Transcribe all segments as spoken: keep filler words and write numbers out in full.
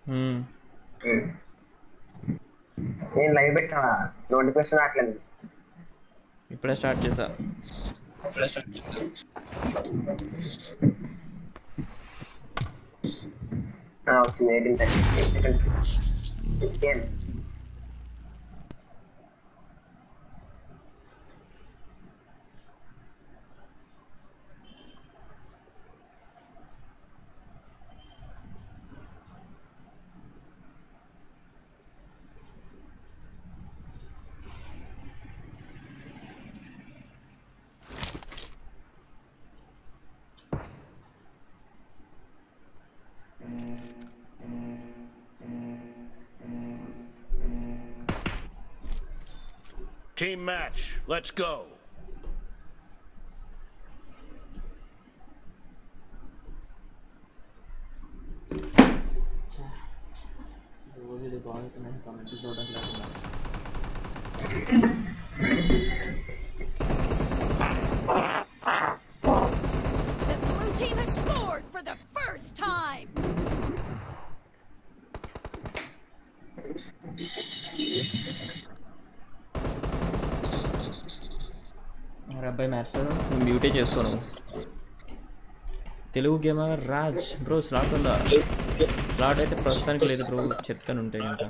హ్మ్. నేను లైవ్ పెట్టా నోటిఫికేషన్ రావట్లేదు. ఇప్పుడే స్టార్ట్ చేసా. ఆ, వచ్చింది eighteen seconds eight seconds fifteen. Team match, let's go. రోజు ఇది బాగుంటుంది కమెంట్ చూడడం లేకుండా. The blue team has scored for the first time. మరి అబ్బాయి మ్యాచ్ నువ్వు మ్యూటే చేసుకోను. Telugu gamer Raj bro slot ఉందా? స్లాట్ అయితే ప్రస్తుతానికి లేదు బ్రో, చెప్తాను ఉంటే ఇంకా.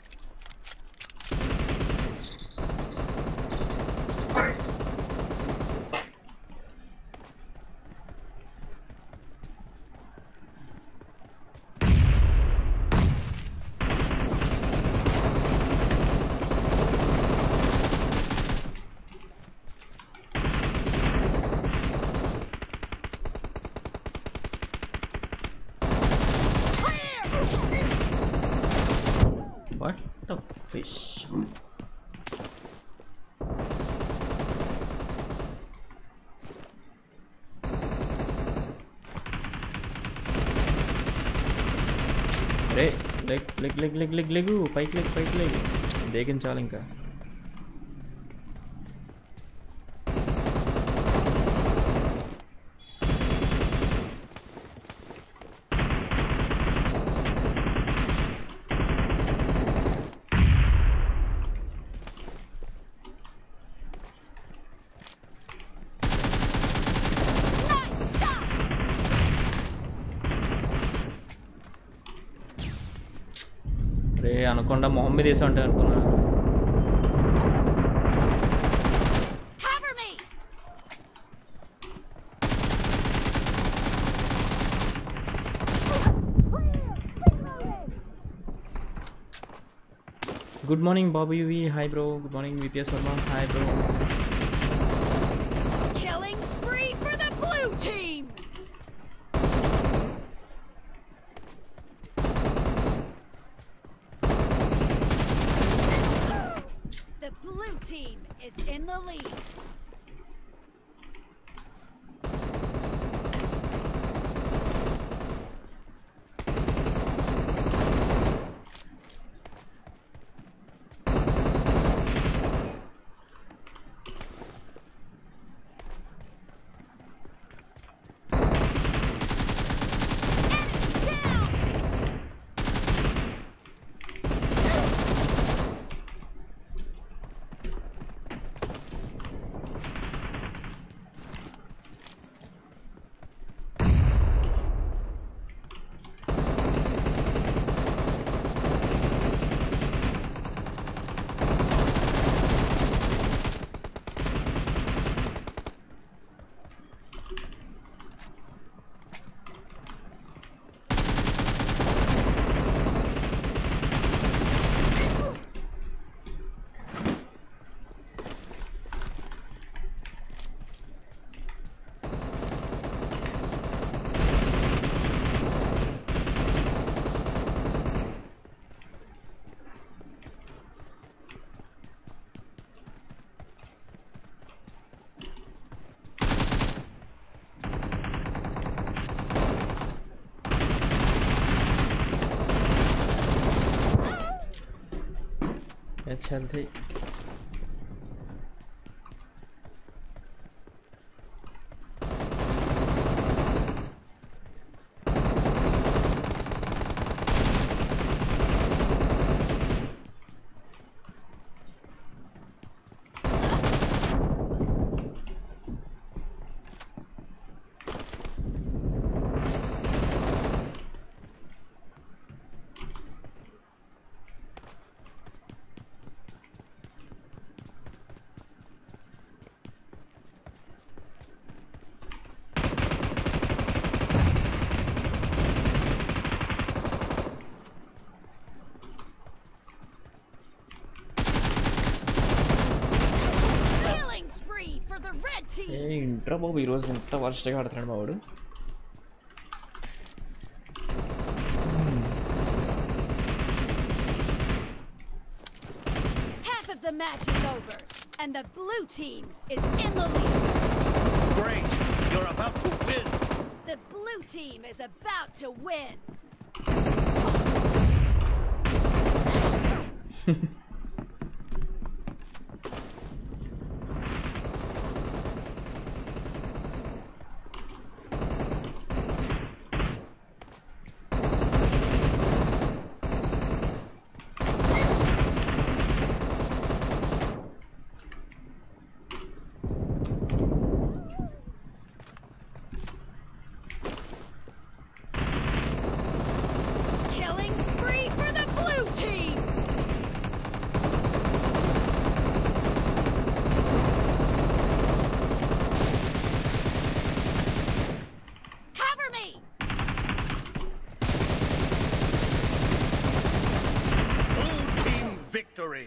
What the fish? రే లెగ్ లెగ్ లెగ్ లెగ్ లెగ్ లెగు పైకి లెగ్ పైకి లెగ్ దేకించాలి ఇంకా. రే అనకుండా మొహం మీద వేసా అంటే అనుకున్నా. Cover me. గుడ్ మార్నింగ్ బాబు Yuvi, hi bro. Good morning VPS Varma, hi bro. Killing spree for the blue team. The blue team is in the lead. It's healthy. ఏంట్రా బాబు ఈరోజు ఇంత వర్స్ట్గా ఆడుతున్నాడు మా వాడు. Half of the match is over, and the blue team is in the lead. Great! You're about to win! The blue team is about to win. Killing spree for the blue team. Cover me. Blue team victory!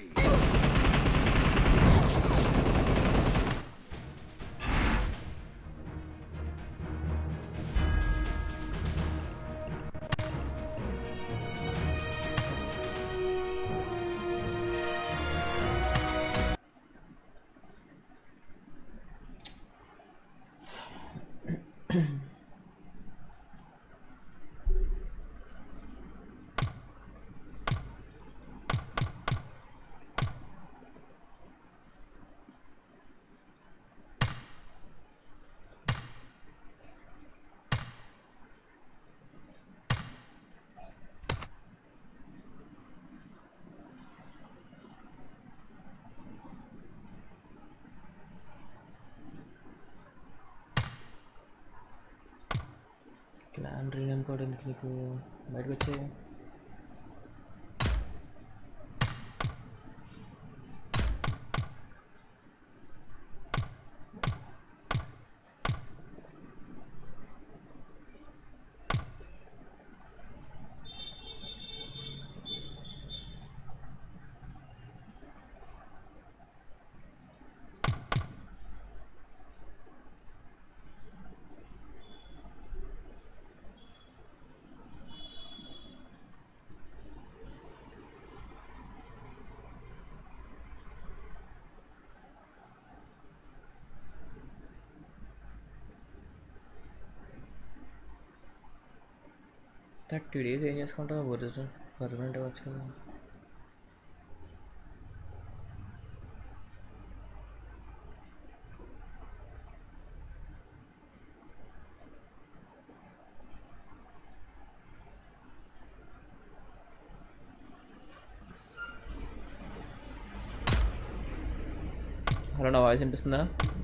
Clan rename code ఎందుకు నీకు బయటకు వచ్చే thirty days ఏం చేసుకుంటావు original permanent అవ్వచ్చు కదా. Hello, నా voice వినిపిస్తుందా?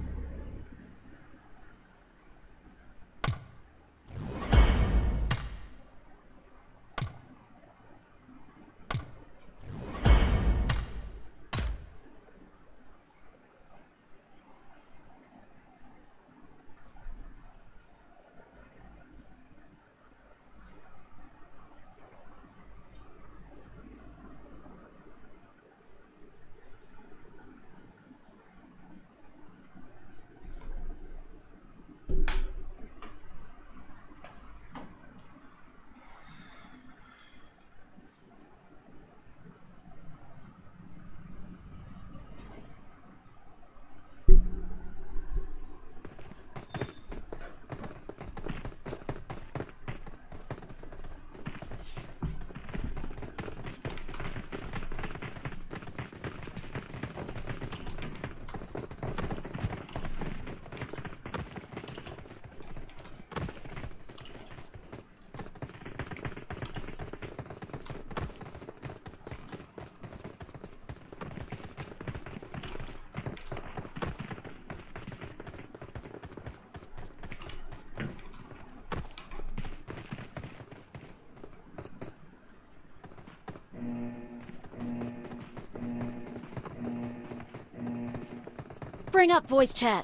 Bring up voice chat.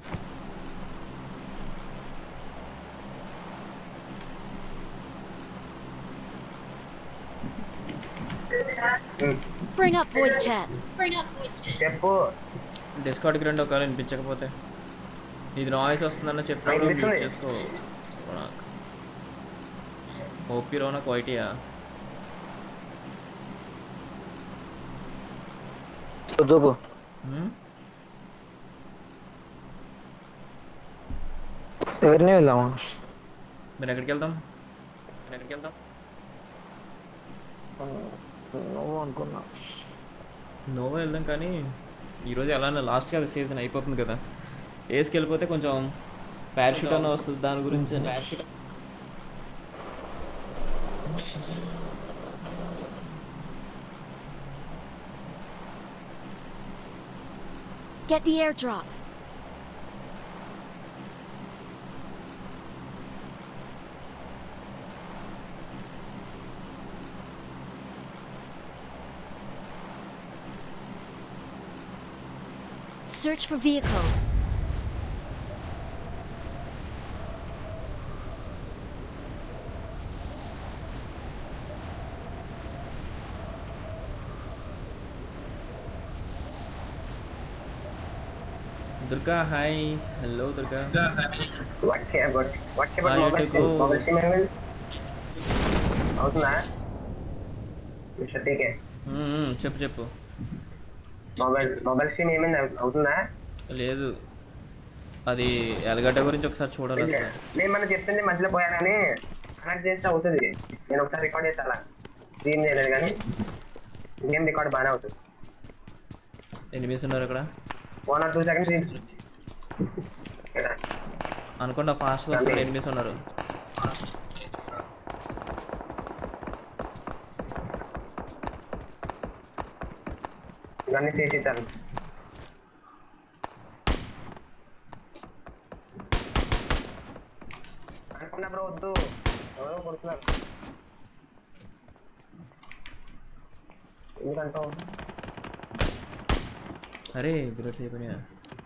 Bring up voice chat. Bring up voice chat. చెప్పు. డిస్కార్డ్కి రెండు ఒకవేళ వినిపించకపోతే ఇది నాయిస్ వస్తుందన్న చెప్పినప్పుడు మ్యూట్ చేసుకో. ఓపీ రోనా క్వైటియా దూకు. ఎవరిని వెళ్దామా? మీరు ఎక్కడికి వెళ్దాం? ఎక్కడికి వెళ్దాం నువ్వు అనుకున్నా నోవా వెళ్దాం. కానీ ఈరోజు ఎలా లాస్ట్ కదా సీజన్ అయిపోతుంది కదా, వేసుకు వెళ్ళిపోతే కొంచెం పారాషూట్ అన్న వస్తుంది దాని గురించి. Get the airdrop. Search for vehicles. Durga, hi. Hello, Durga. What's about? What's about Ah, you mobile have to stream? go. Mobile stream level? అవుతుందా? మిస్టర్ టీకే చెప్పు చెప్పు. మొబైల్ మొబైల్ స్ట్రీమ్ ఏమైంది అవుతుందా? లేదు, అది ఎలగడ్డ గురించి ఒకసారి చూడాలి అసలు. నేను మన చెప్తుంది మధ్యలో పోయానని కనెక్ట్ చేస్తే అవుతుంది. నేను ఒకసారి రికార్డ్ చేస్తా, అలా స్ట్రీమ్ చేయలేదు కానీ గేమ్ రికార్డ్ బాగానే అవుతుంది. ఎనిమిస్ ఉన్నారు అక్కడ, వన్ ఆర్ టూ సెకండ్స్ అనుకుండా ఫాస్ట్ వస్తారు. ఎనిమిస్ ఉన్నారు. ఇవన్నీ చేసి ఇచ్చాను. అనుకున్నా బ్రో వద్దు, ఎవరో కొడుతున్నారు. ఎందుకంటావు? అరే బుల్లెట్స్ అయిపోయినాయా?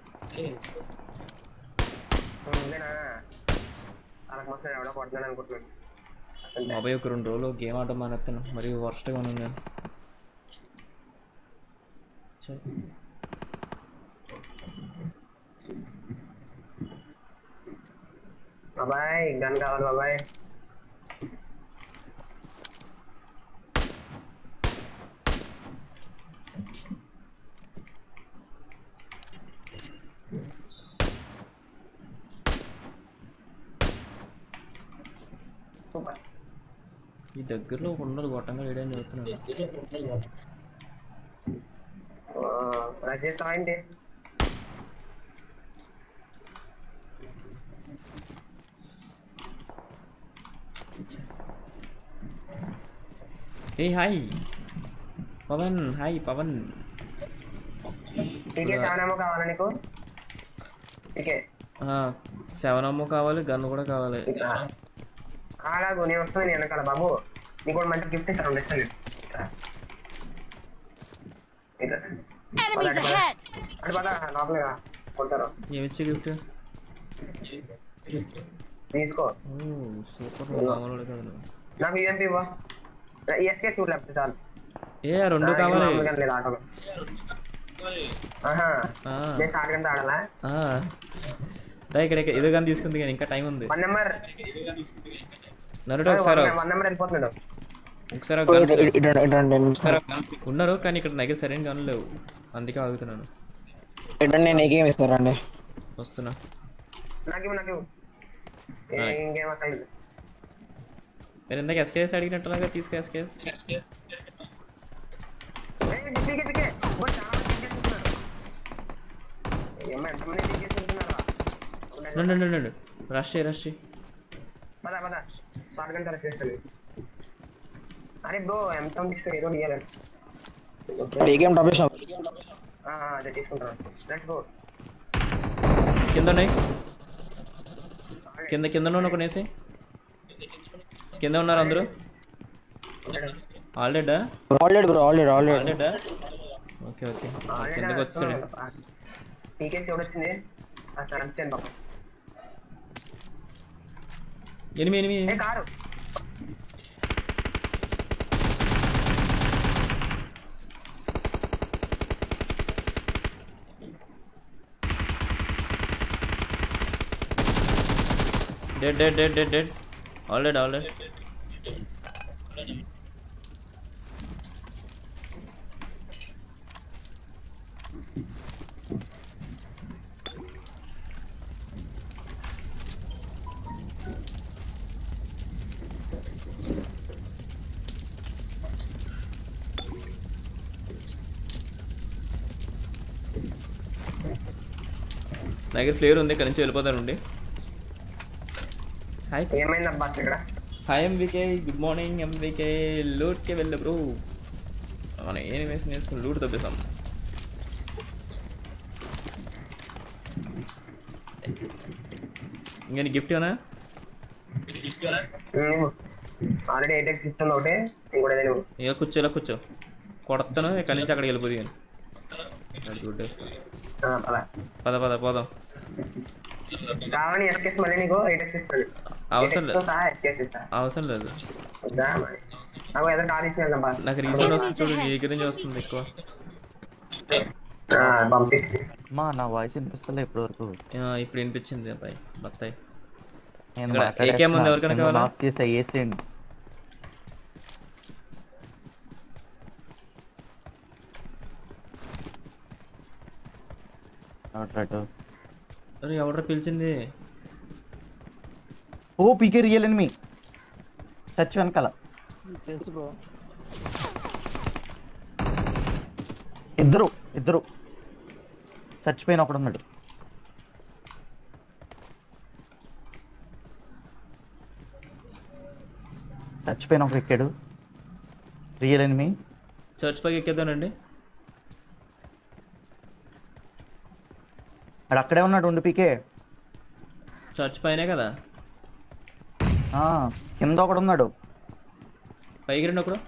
ఉందేనా వాళ్ళకి మొత్తం ఎవడో కొడుతున్నాను అనుకుంటున్నాను. మొబైల్ ఒక రెండు రోజులు గేమ్ ఆడటం మానేస్తాను, మరి వర్స్ట్గా ఉన్నాను నేను. బాబాయ్ గన్ కావాలి బాబాయ్. ఈ దగ్గరలో ఉండదు గొట్టంగా లేడని చెబుతున్నాను. రష్ చేస్తావా ఏంటి? ఏ hi Pavan. Hi Pavan. TK seven ఏమో కావాలా నీకు? టీకే సెవెన్ అమ్మో కావాలి, గన్ కూడా కావాలి. అలాగూ నేను వస్తుంది నేను వెనకాల బాబు. నీకు కూడా మంచి గిఫ్ట్ ఇస్తాను. ఇస్తాను Enemies ahead. అంటే బాగా లోపలగా కొడతారు. ఏమిచ్చే గిఫ్ట్? తీసుకో. సూపర్ మామూలు కదా. నాకు యూఎంపీ ఇవ్వ. ఎస్కే సూట్ లేకపోతే చాలు. ఏ రెండు కావాలి. ఆటోలో నేను షార్ట్ గంట ఆడాలా? ఇక్కడ ఏదో కానీ తీసుకుంది కానీ ఇంకా టైం ఉంది. వన్ నెంబర్ నరుడు ఒకసారి వన్ నెంబర్ వెళ్ళిపోతున్నాడు. ఒకసారి ఉన్నారు కానీ ఇక్కడ దగ్గర సరైన గన్లు లేవు, అందుకే ఆగుతున్నాను. నేను ఇస్తారండి వస్తున్నా. నాకు నాకు ఇంకేం అసలు మీరు ఇందాక ఎస్కేఎస్ అడిగినట్టులాగా తీసుకు. ఎస్కేఎస్ రష్ రష్ పద పద షార్ట్ గంట చేస్తాను. అరే బ్రో ఎం సెవెంటీ టూ ఏదో ఇయ్యాలి. అదే తీసుకుంటాను. Let's go. కింద ఉన్నాయి, కింద కింద ఉన్న కొనేసి కింద ఉన్నారు అందరూ. Already already bro already already okay okay కిందకి వచ్చాడు. టీకేస్ ఎవడొచ్చింది? అసలు వచ్చాను బాబు. ఎనిమిది ఎనిమిది car dead dead dead dead dead already already నా దగ్గర ఫ్లేవర్ ఉంది, ఇక్కడ నుంచి వెళ్ళిపోతానండి. హాయ్ ఏమైంది అబ్బా ఇక్కడ? Hi MVK, good morning MVK. లూట్కి వెళ్ళే బ్రో, మనం ఏం వేసి వేసుకుని లూట్ తప్పేసాం. ఇంకా నీ గిఫ్ట్ ఏనా? ఆల్రెడీ ఎయిట్ ఎక్స్ ఇస్తుంది ఒకటి, ఇంకోటి ఏదైనా ఇక కూర్చో, ఇలా కూర్చో, కొడతాను ఇక్కడి నుంచి అక్కడికి వెళ్ళిపోయి. పద పద పోదాం. కావాలి ఎస్కేస్ మళ్ళీ నీకు ఎయిట్ ఎక్స్ ఇస్తాను. అవసరం లేదు, ఎస్కేస్ ఇస్తా. అవసరం లేదు. నాకు ఏదో కాల్ ఇచ్చి వెళ్దాం. నాకు రీసౌండ్ వస్తుంది చూడు, నీ దగ్గర నుంచి వస్తుంది ఎక్కువ. మా నా వాయిస్ వినిపిస్తలే ఇప్పటి వరకు. ఇప్పుడు వినిపించింది అబ్బాయి బత్తాయి. నేను ఇక్కడ ఏకేం ఉంది, ఎవరికైనా కావాలా? ఆఫ్ చేసా ఏసేయండి. అరే ఎవడ్రా పిలిచింది? ఓ పీకే రియల్ ఎనిమి టచ్ వెనకాల. తెలుసు బ్రో. ఇద్దరు ఇద్దరు చచ్చిపోయిన ఒకడు ఉన్నాడు. చచ్చిపోయిన ఒకడు ఎక్కాడు రియల్ ఎనిమి. చర్చ్ పైకి ఎక్కేద్దానండి. అక్కడ అక్కడే ఉన్నాడు ఉండి పీకే. చర్చ్ పైనే కదా, కింద ఒకడు ఉన్నాడు. పైకి రండి ఒకడు.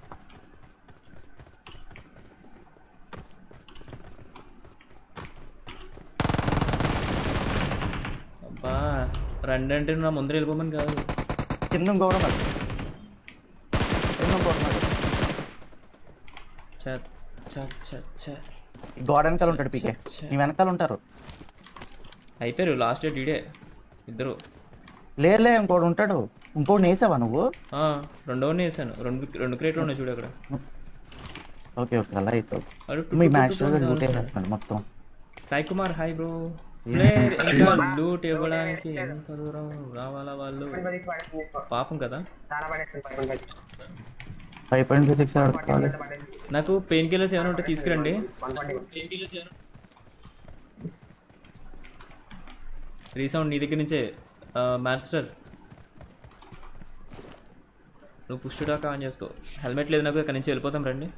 అబ్బా రండి అంటే నా ముందర వెళ్ళిపోమని కాదు. కింద ఇంకొకడు ఉన్నాడు. కింద ఇంకొకడు ఉన్నాడు. గోడ వెనకాల ఉంటాడు పీకే. నీ వెనకాల ఉంటారు. అయిపోయారు లాస్ట్ డేట్ ఇడే ఇద్దరు. లేలే ఇంకోటి ఉంటాడు. ఇంకోటి వేసావా నువ్వు? రెండోని వేసాను. రెండు రెండు క్రేట్లు ఉన్నాయి చూడు అక్కడ. ఓకే ఓకే అలా అయితే మీ మ్యాచ్ లూట్ అయిపోతుంది మొత్తం. Sai Kumar hi bro. Loot ఇవ్వడానికి ఎంత దూరం రావాలా వాళ్ళు? పాపం కదా. ఫైవ్ పాయింట్ సిక్స్ నాకు పెయిన్ కిల్లర్స్ ఏమైనా ఉంటే తీసుకురండి. రీసౌండ్ నీ దగ్గర నుంచే మాస్టర్. నువ్వు పుష్ డాక్ ఆన్ చేసుకో. హెల్మెట్ లేదు నాకు, ఇక్కడ నుంచి వెళ్ళిపోతాం రండి.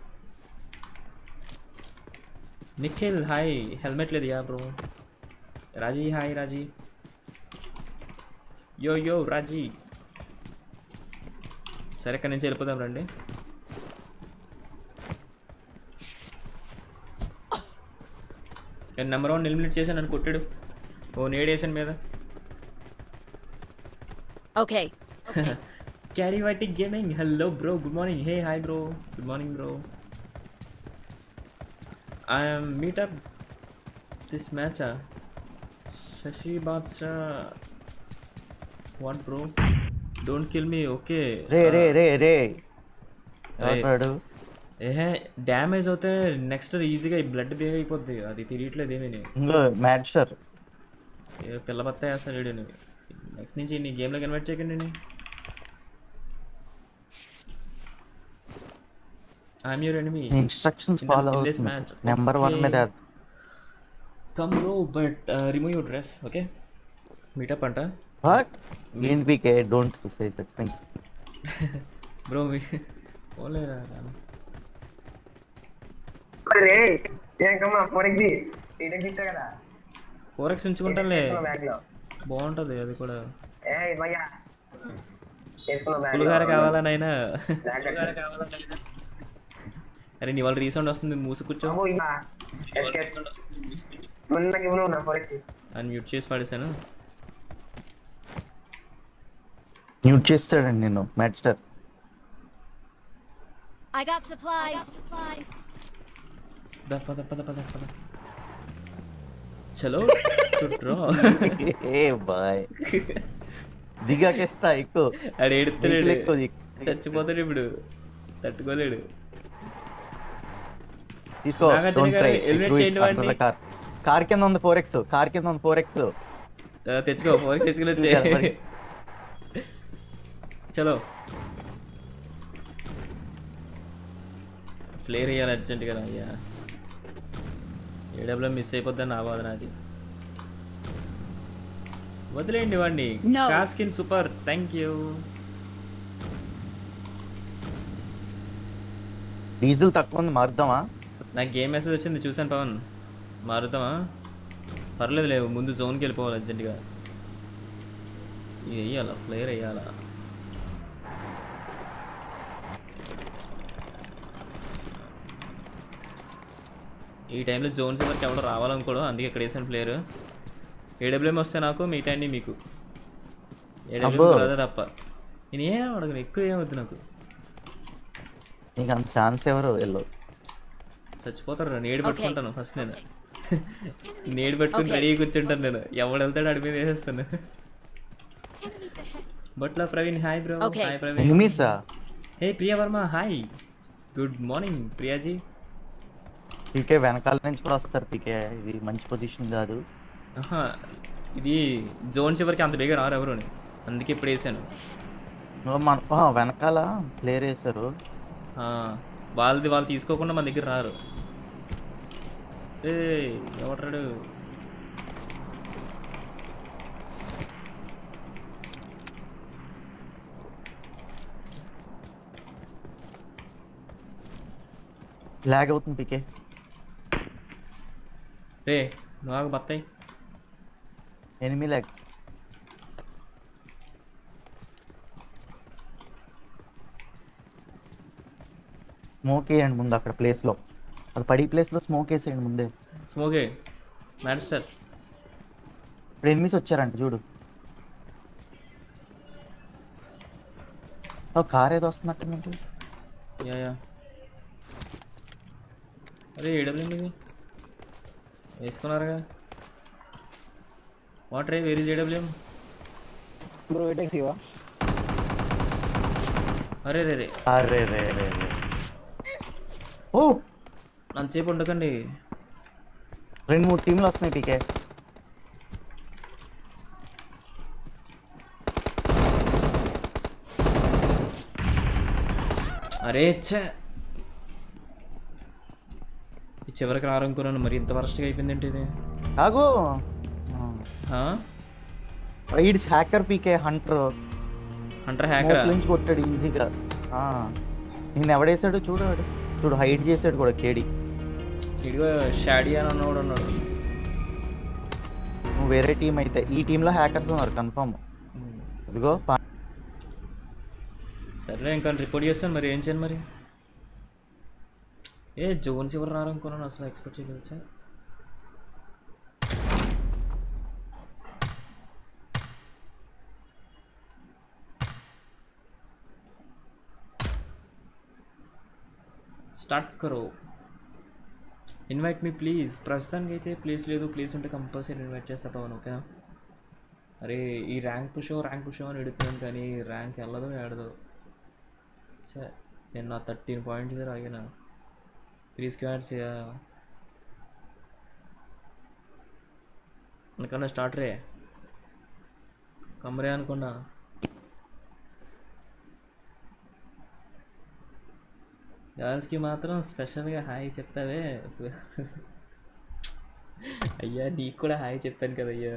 నిఖిల్ హాయ్. హెల్మెట్ లేదు yeah bro. Raji hi Raji. Yo yo రాజీ. సరే ఇక్కడ నుంచి వెళ్ళిపోతాం రండి. నెంబర్ వన్ ఎలిమినేట్ చేశాను నన్ను కొట్టాడు. ఓ నేడ్ వేసాను మీద. Okay carry YT gaming hello bro, good morning. Hey hi bro, good morning bro. I am meet up this match. Shashi Badsha. What bro? Don't kill me. Okay. రే రే రే రే రాడు. ఏహే డ్యామేజ్ అవుతే నెక్స్ట్ ఈజీగా బ్లడ్ బేగ్ అయిపోద్ది. అది తెలియట్లేదు ఏమీ. మ్యాచ్ సార్ ఏ పిల్ల బత్త వేస్తాడు. నెక్స్ట్ నుంచి నీ గేమ్లోకి ఇన్వైట్ చేయకండి. నేను I'm your enemy. Instructions follow in this match. Number one మీద come bro but remove your dress. Okay meetup అంట. వాట్ ఏంటి PK don't say such things bro. మీ పోలేరా అరే ఏంకమ్మా ఫోర్ ఎక్స్ ఎయిట్ ఎక్స్ ఇస్తా కదా. ఫోర్ ఎక్స్ ఉంచుకుంటానులే, బాగుంటుంది అది కూడా. ఏ భయ్యా చేసుకున్న బ్యాగ్ పులిగార కావాలా నాయనా? అరే నీ వాళ్ళు రీసౌండ్ వస్తుంది, మూసి కూర్చో. అని మ్యూట్ చేసి పడేసాను. మ్యూట్ చేస్తాడండి నేను మాస్టర్. I got supplies. ద పద పద పద పద. చలో టు డ్రా. ఏ బాయ్ దిగాకేస్తా ఎక్కువ ఆడు ఎడుతున్నాడు ఎక్కువ చచ్చిపోతాడు ఇప్పుడు తట్టుకోలేడు తీసుకో నాగార్జున Don't గారు try. ఎలిమినేట్ Screw it చేయండి under వాడిని the car. కార్ కింద ఉంది ఫోర్ ఎక్స్ కార్ కింద ఉంది ఫోర్ ఎక్స్ ఆ, తెచ్చుకో ఫోర్ తెచ్చుకుని వచ్చే మరి. చలో ఫ్లేర్ వేయాలి అర్జెంట్గా అయ్యా ఏడబ్ల్యూ మిస్ అయిపోద్దని నా బాధ నాది వదిలేయండి వాడిని No. కాస్కిన్ సూపర్ థ్యాంక్ యూ డీజిల్ తక్కువ ఉంది మారుద్దామా నాకు గేమ్ మెసేజ్ వచ్చింది చూసాను పవన్ మారుతామా పర్లేదు లేవు ముందు జోన్కి వెళ్ళిపోవాలి అర్జెంటుగా ఇది వెయ్యాలా ఫ్లేర్ వేయాలా ఈ టైంలో జోన్స్ వరకు ఎవడో రావాలనుకోవడం అందుకే ఇక్కడ వేసాను ప్లేయర్ ఏడబ్ల్యూఎం వస్తే నాకు మిగతా అన్ని మీకు ఏడబ్ల్యూఎం రాదా తప్ప నేను ఏం అడగను ఎక్కువ ఏమవుతుంది నాకు నీకు అంత ఛాన్స్ ఎవరు వెళ్ళు చచ్చిపోతారు నేడు పట్టుకుంటాను ఫస్ట్ నేను నేడు పట్టుకుని రెడీ కూర్చుంటాను నేను ఎవడు వెళ్తాడు అడి మీద వేసేస్తాను బట్లా Praveen hi bro hi Praveen ఎనిమీసా hey Priya Varma hi good morning ప్రియాజీ పీకే వెనకాల నుంచి కూడా వస్తారు పీకే ఇది మంచి పొజిషన్ కాదు ఆహా ఇది జోన్ చివరికి అంత బేగా రారు ఎవరు అందుకే ఇప్పుడు వేసాను మన ఆ, వెనకాల ప్లేయర్ వేశారు వాళ్ళది వాళ్ళు తీసుకోకుండా మన దగ్గర రారు ఏ ఎవడ్రాడు లాగ్ అవుతుంది పీకే రే నాకు బత్తాయి ఎనిమి లాగ్ స్మోక్ వేయండి ముందు అక్కడ ప్లేస్లో అది పడి ప్లేస్లో స్మోక్ వేసేయండి ముందే స్మోకే మాస్టర్ ఇప్పుడు ఎనిమిస్ వచ్చారంట చూడు కార్ ఏదో వస్తున్నట్టు యా యా అరే ఏడబ్ల్యూ ఇది వేసుకున్నారుగా water a very AW bro ఎటెక్స్ ఇవా అరే రే రే అరే రే రే రే ఓ అంతసేపు ఉండకండి రెండు మూడు టీంలు వస్తున్నాయి పీకే అరే ఛే చివరికి రారనుకున్నాను మరి ఇంత వరస్ట్గా అయిపోయింది ఏంటి ఇది ఆగో ఆ? Raid hacker PK hunter hunter హ్యాకరా నుంచి కొట్టాడు ఈజీగా నేను ఎవడేసాడు చూడాడు చూడు హైడ్ చేసాడు కూడా కేడి ఇదిగో షాడీ అని అన్నవాడు అన్నాడు నువ్వు వేరే టీం అయితే ఈ టీంలో హ్యాకర్స్ ఉన్నారు కన్ఫర్మ్ ఇదిగో సర్లే ఇంకా రిపోర్ట్ చేస్తాను మరి ఏం చేయను మరి ఏ జోన్స్ ఎవరు రారనుకున్నాను అసలు ఎక్స్పెక్ట్ చేయలేదా స్టార్ట్ కరో ఇన్వైట్ మీ ప్లీజ్ ప్రస్తుతానికి అయితే ప్లేస్ లేదు ప్లేస్ ఉంటే కంపల్సరీ ఇన్వైట్ చేస్తా పవన్ ఓకేనా అరే ఈ ర్యాంక్ పుషో ర్యాంక్ పుషో అని అడుగుతున్నాను కానీ ర్యాంక్ వెళ్ళదు ఏడదు చే నేను నా థర్టీన్ పాయింట్స్ ఆగినా త్రీ స్క్వాడ్స్ అనుకున్నా స్టార్ట్ రే కమరే అనుకున్నా గర్ల్స్కి మాత్రం స్పెషల్గా హాయ్ చెప్తావే అయ్యా నీకు కూడా హాయ్ చెప్పాను కదా అయ్యా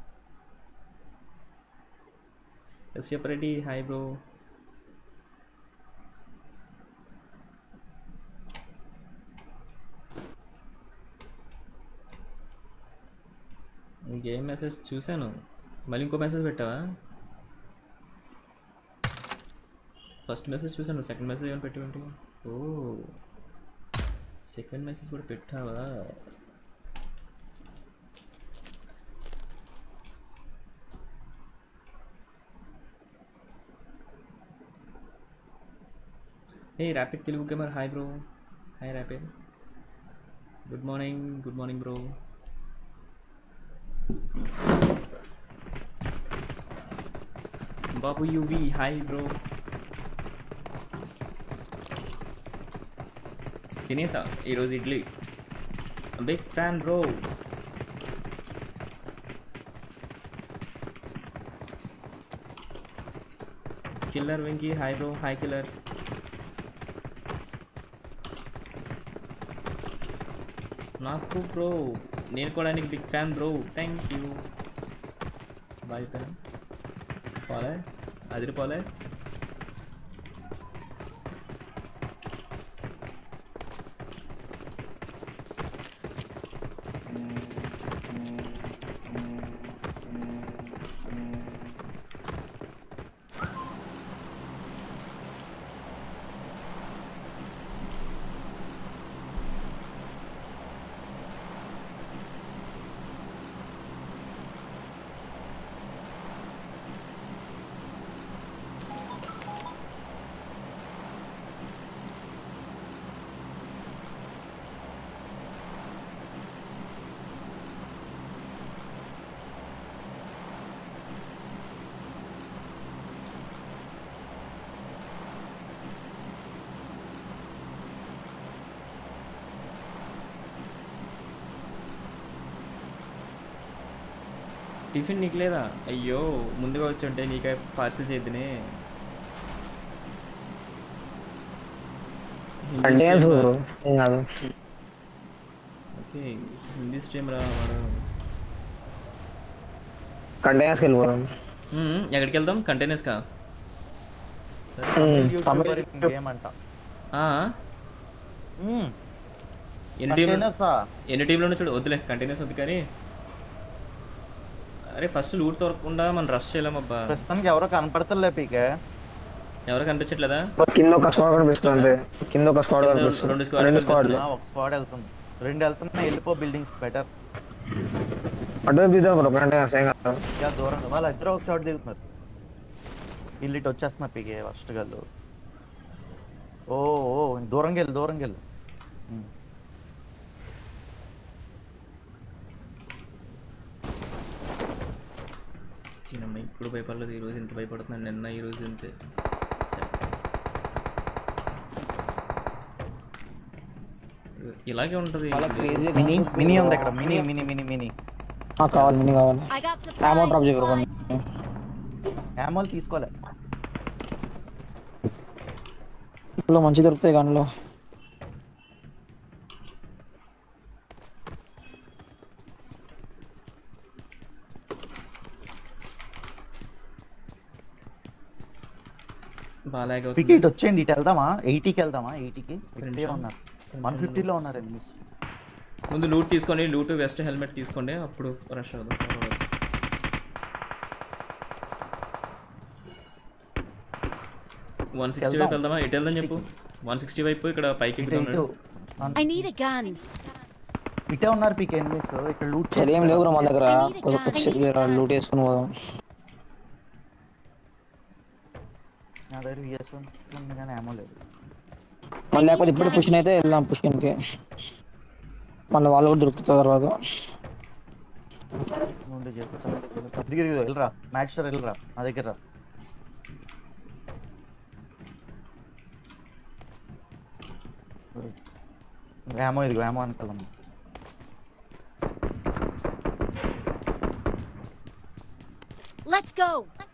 SF Reddy hi bro game message చూశాను మళ్ళీ ఇంకో మెసేజ్ పెట్టావా ఫస్ట్ మెసేజ్ చూశాను సెకండ్ మెసేజ్ ఏమైనా పెట్టేవంటి ఓ సెకండ్ మెసేజ్ కూడా పెట్టావా ఏ rapid Telugu gamer hi bro hi rapid good morning good morning bro బాబు యూవి హాయ్ బ్రో. తినేసా ఈరోజు idli. Big fan bro. Killer Venky hi bro. Hi killer. నాకు బ్రో నేను కూడా నీకు big fan bro. Thank you. Bye fan. పోలే అదిరిపోలే. టిఫిన్ నీకు లేదా? అయ్యో ముందుగా వచ్చి ఉంటే నీకే పార్సిల్ చేద్దినే. ఓకే హిందీ స్ట్రీమ్ రా వాడు. కంటైనర్స్కి వెళ్ళిపోదాం. ఎక్కడికి వెళ్దాం? కంటైనర్స్కా? ఎన్ని టీంలు ఎన్ని టీంలు ఉన్నా చూడు. వద్దులే కంటైనర్స్ వద్దు కానీ. అరే ఫస్ట్ లూట్ దొరకకుండా మనం రష్ చేయలేమబ్బా. ప్రస్తుతానికి ఎవరో కనపడతలే పీకే. ఎవరో కనిపించట్లేదా? కింద ఒక స్క్వాడ్ కనిపిస్తుంది. కింద ఒక స్క్వాడ్ కనిపిస్తుంది. రెండు స్క్వాడ్ రెండు స్క్వాడ్ ఒక స్క్వాడ్ వెళ్తుంది. రెండు వెళ్తున్నా. వెళ్ళిపో బిల్డింగ్స్ బెటర్. అడ్డు దిద్దాం బ్రో. కంటైనర్స్ ఏం కాదు. యా దూరం వాళ్ళ ఇద్దరు ఒక చోట దిగుతున్నారు. వీళ్ళు ఇటు వచ్చేస్తున్నారు పీకే ఫస్ట్ గల్లు. ఓ ఓ దూరంగా వెళ్ళు దూరంగా వెళ్ళు. ఇప్పుడు భయపడలేదు. ఈరోజు ఇంత భయపడుతున్నాను. నిన్న ఈరోజు ఇంతే. ఇలాగే ఉంటుంది. మినీ మినీ ఉంది ఇక్కడ. మినీ మినీ మినీ మినీ కావాలి. మినీ కావాలి. ఆమో డ్రాప్ చేయరు. ఆమో తీసుకోలే. ఇప్పుడు మంచి దొరుకుతాయి గన్లో. టికెట్ వచ్చేయండి. ఇటు వెళ్దామా? ఎయిటీకి వెళ్దామా? ఎయిటీకి ఉన్నారు. వన్ ఫిఫ్టీలో ఉన్నారు ఎనిమిస్. ముందు లూట్ తీసుకోండి. లూట్ వెస్ట్ హెల్మెట్ తీసుకోండి. అప్పుడు రష్ అవుతుంది. వన్ సిక్స్టీ వైపు వెళ్దామా? ఎటు వెళ్దాం చెప్పు. వన్ సిక్స్టీ వైపు ఇక్కడ పైకి ఇటే ఉన్నారు పీకే ఎనిమిస్. ఇక్కడ లూట్ ఏం లేవు మన దగ్గర. లూట్ వేసుకుని పోదాం. నా దగ్గర విఎస్ ఉంది కానీ ఏమో లేదు. మళ్ళీ లేకపోతే ఇప్పుడు పుష్ని అయితే వెళ్దాం. పుష్కిన్కి మళ్ళీ వాళ్ళు కూడా దొరుకుతుంది తర్వాత. వెళ్ళరా మ్యాచ్ సార్ వెళ్ళరా. నా దగ్గర రా. ఏమో ఇదిగో ఏమో అనుకోదాం. Let's go.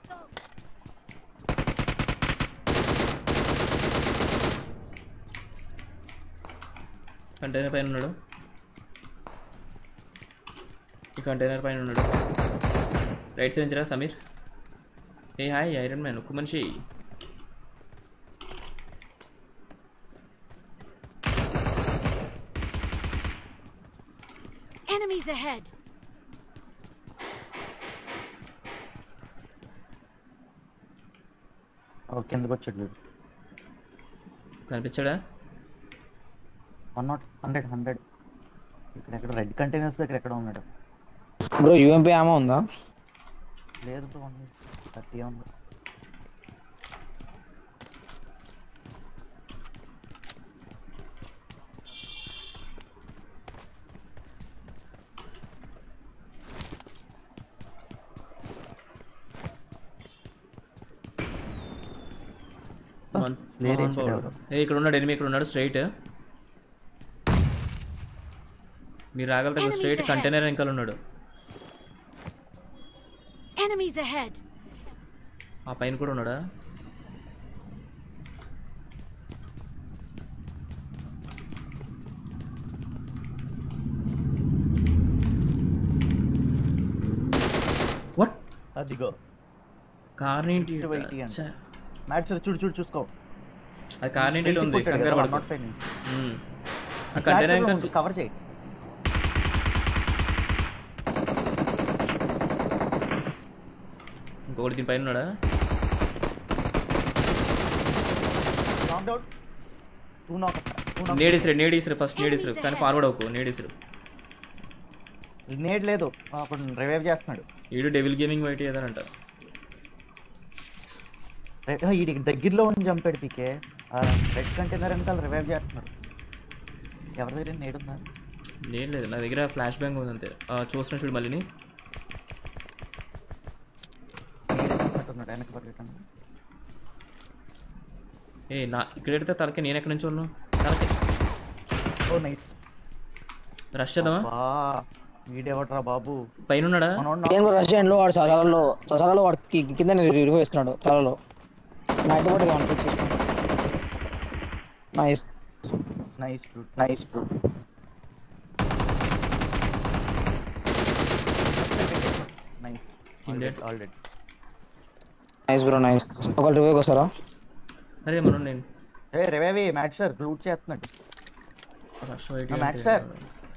కంటైనర్ పైన ఉన్నాడు. ఈ కంటైనర్ పైన ఉన్నాడు. రైట్ సైడ్ నుంచిరా సమీర్. ఏ హాయ్ ఐరన్ మ్యాన్. ఒక్క మనిషి. Enemies ahead. ఓ కిందకి వచ్చాడు. కనిపించాడా? వన్ నాట్ హండ్రెడ్ హండ్రెడ్ ఇక్కడ ఎక్కడ రెడ్ కంటైనర్స్ దగ్గర ఎక్కడ ఉన్నాడు బ్రో? యూఎంపీ ఆమో ఉందా? లేదు బ్రో. థర్టీ ఉంది. Clear చేసాడు ఎవరో. ఏ ఇక్కడ ఉన్నాడు ఎనిమి ఇక్కడ ఉన్నాడు స్ట్రైట్ మీరు రాగలరు Enemies స్ట్రైట్ ahead. కంటైనర్ వెనకాల ఉన్నాడు Enemies ahead. ఆ పైన కూడా ఉన్నాడా వాట్ అదిగో కార్ ఏంటి ఇటు వెయిట్ ఇయ్యండి. ఛే, మ్యాచ్ చూడు చూడు చూసుకో ఆ కార్ ఏంటి ఉంది కంగారు పడకు నాట్ ఫైన్ ఉమ్. ఆ కంటైనర్ వెనకాల కవర్ చేయి ఇంకొకటి దీని పైన ఉన్నాడా నాక్ అవుట్ టూ నాక్ టూ నాక్ నేడిసిరు నేడిసిరు ఫస్ట్ నేడిసిరు కానీ ఫార్వర్డ్ అవ్వకు నేడిసిరు నేడ్ లేదు అప్పుడు రివైవ్ చేస్తున్నాడు ఈడు డెవిల్ గేమింగ్ వైట్ ఏదనంట ఈ దగ్గరలో ఉండి చంపాడు పీకే రెడ్ కంటైనర్ వెనకాల రివైవ్ చేస్తున్నాడు ఎవరి దగ్గర నేడ్ ఉందా నేను లేదు నా దగ్గర ఫ్లాష్ బ్యాంగ్ ఉంది అంతే ఆ, చూస్తున్నా చూడు మళ్ళీ ఉన్నాడు వెనక పరిగెట్టండి ఏ నా ఇక్కడ ఎడితే తలకి నేను ఎక్కడి నుంచి ఉన్నాను తలకి ఓ నైస్ రష్ చేద్దామా బా వీడెవట్రా బాబు పైన ఉన్నాడా మనోడు నేను కూడా రష్యన్ లో వాడు ససాలలో ససాలలో వాడు కి- కింద రివ్యూ ఇస్తున్నాడు చాలలో నైట్ కూడా nice nice brute nice bro nice Indeed. All dead nice bro nice ఒకళ్ళు రివ్యూకి వస్తారా అరే మనం నేను ఏ రివైవ్ మ్యాచ్ సార్ లూట్ చేస్తున్నాడు రష్ వైట్ ఆ, మ్యాచ్ సార్.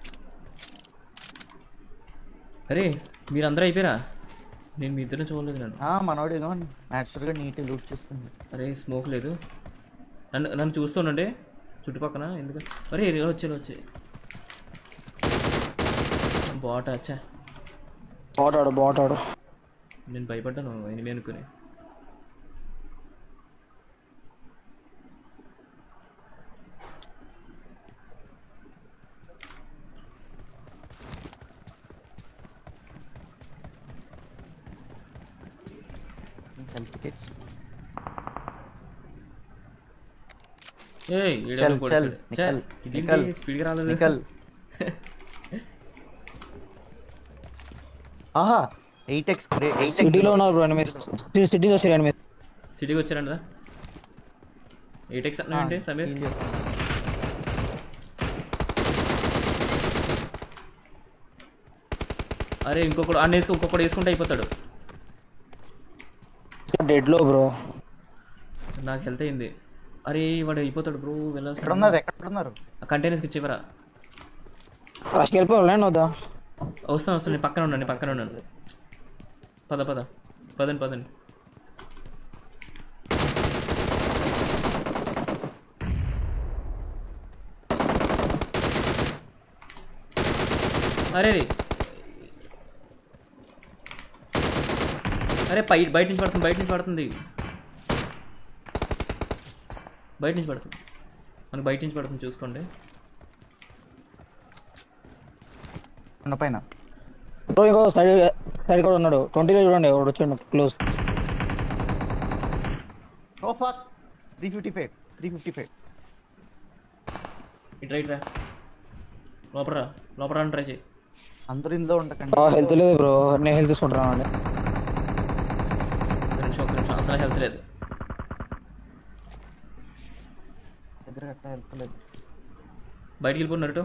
అరే మీరందరూ అయిపోయారా నేను మీ ఇద్దరిని చూడలేదు నేను ఆ మనోడు ఏదో న్యాచురల్గా నీట్ లూట్ చేసుకుంది అరే స్మోక్ లేదు నన్ను నన్ను చూస్తుండండి చుట్టుపక్కన ఎందుకు అరే ఇలా వచ్చే వచ్చే బాట అచ్చా బాటాడు బాటాడు నేను భయపడ్డాను ఎనిమిది అనుకుని సర్టిఫికేట్స్ ఏయ్ ఈడ చల్, కూడా చల్, ఛే, నికల్, ఇదేంటి నికల్, స్పీడ్గా రాలేదు నికల్ ఆహా ఎయిట్ ఎక్స్ ఎయిట్ సిటీలో ఉన్నారు బ్రో ఎనిమిస్ సిటీలో వచ్చారు ఎనిమిస్ సిటీకి వచ్చారంట ఎయిట్ ఎక్స్ అన్నా ఏంటి సమీర్ అరే ఇంకొకడు అన్న వేసుకు ఇంకొకటి వేసుకుంటే అయిపోతాడు డెడ్ లో బ్రో నాకు హెల్త్ అయింది అరే వాడు అయిపోతాడు బ్రో ఎక్కడ వెళ్ళాల్సి ఉన్నారు ఎక్కడ ఉన్నారు కంటైనర్స్కి ఇచ్చేవరా రష్కి వెళ్ళిపోవాలి నేను వద్దా వస్తాను వస్తాను నేను పక్కన ఉన్నాను నేను పక్కన ఉన్నాను పద పద పదండి పదండి అరే రే అరే పై బయట నుంచి పడుతుంది బయట నుంచి పడుతుంది బయట నుంచి పడుతుంది మనకు బయట నుంచి పడుతుంది చూసుకోండి ఉన్న పైన బ్రో ఇంకో సైడ్ సైడ్ కూడా ఉన్నాడు ట్వంటీలో చూడండి ఒకడు వచ్చాడు close oh fuck three fifty five three fifty five ఇటు రైట్ రా లోపల రా లోపల రా ట్రై చేయి అందరూ ఇందులో ఉండకండి హెల్త్ లేదు బ్రో నేను హెల్త్ తీసుకుంటున్నాను అండి ఒక నిమిషం ఒక నిమిషం అసలు హెల్త్ లేదు దగ్గర గట్ట వెళ్తలేదు బయటికి వెళ్ళిపోయినట్టు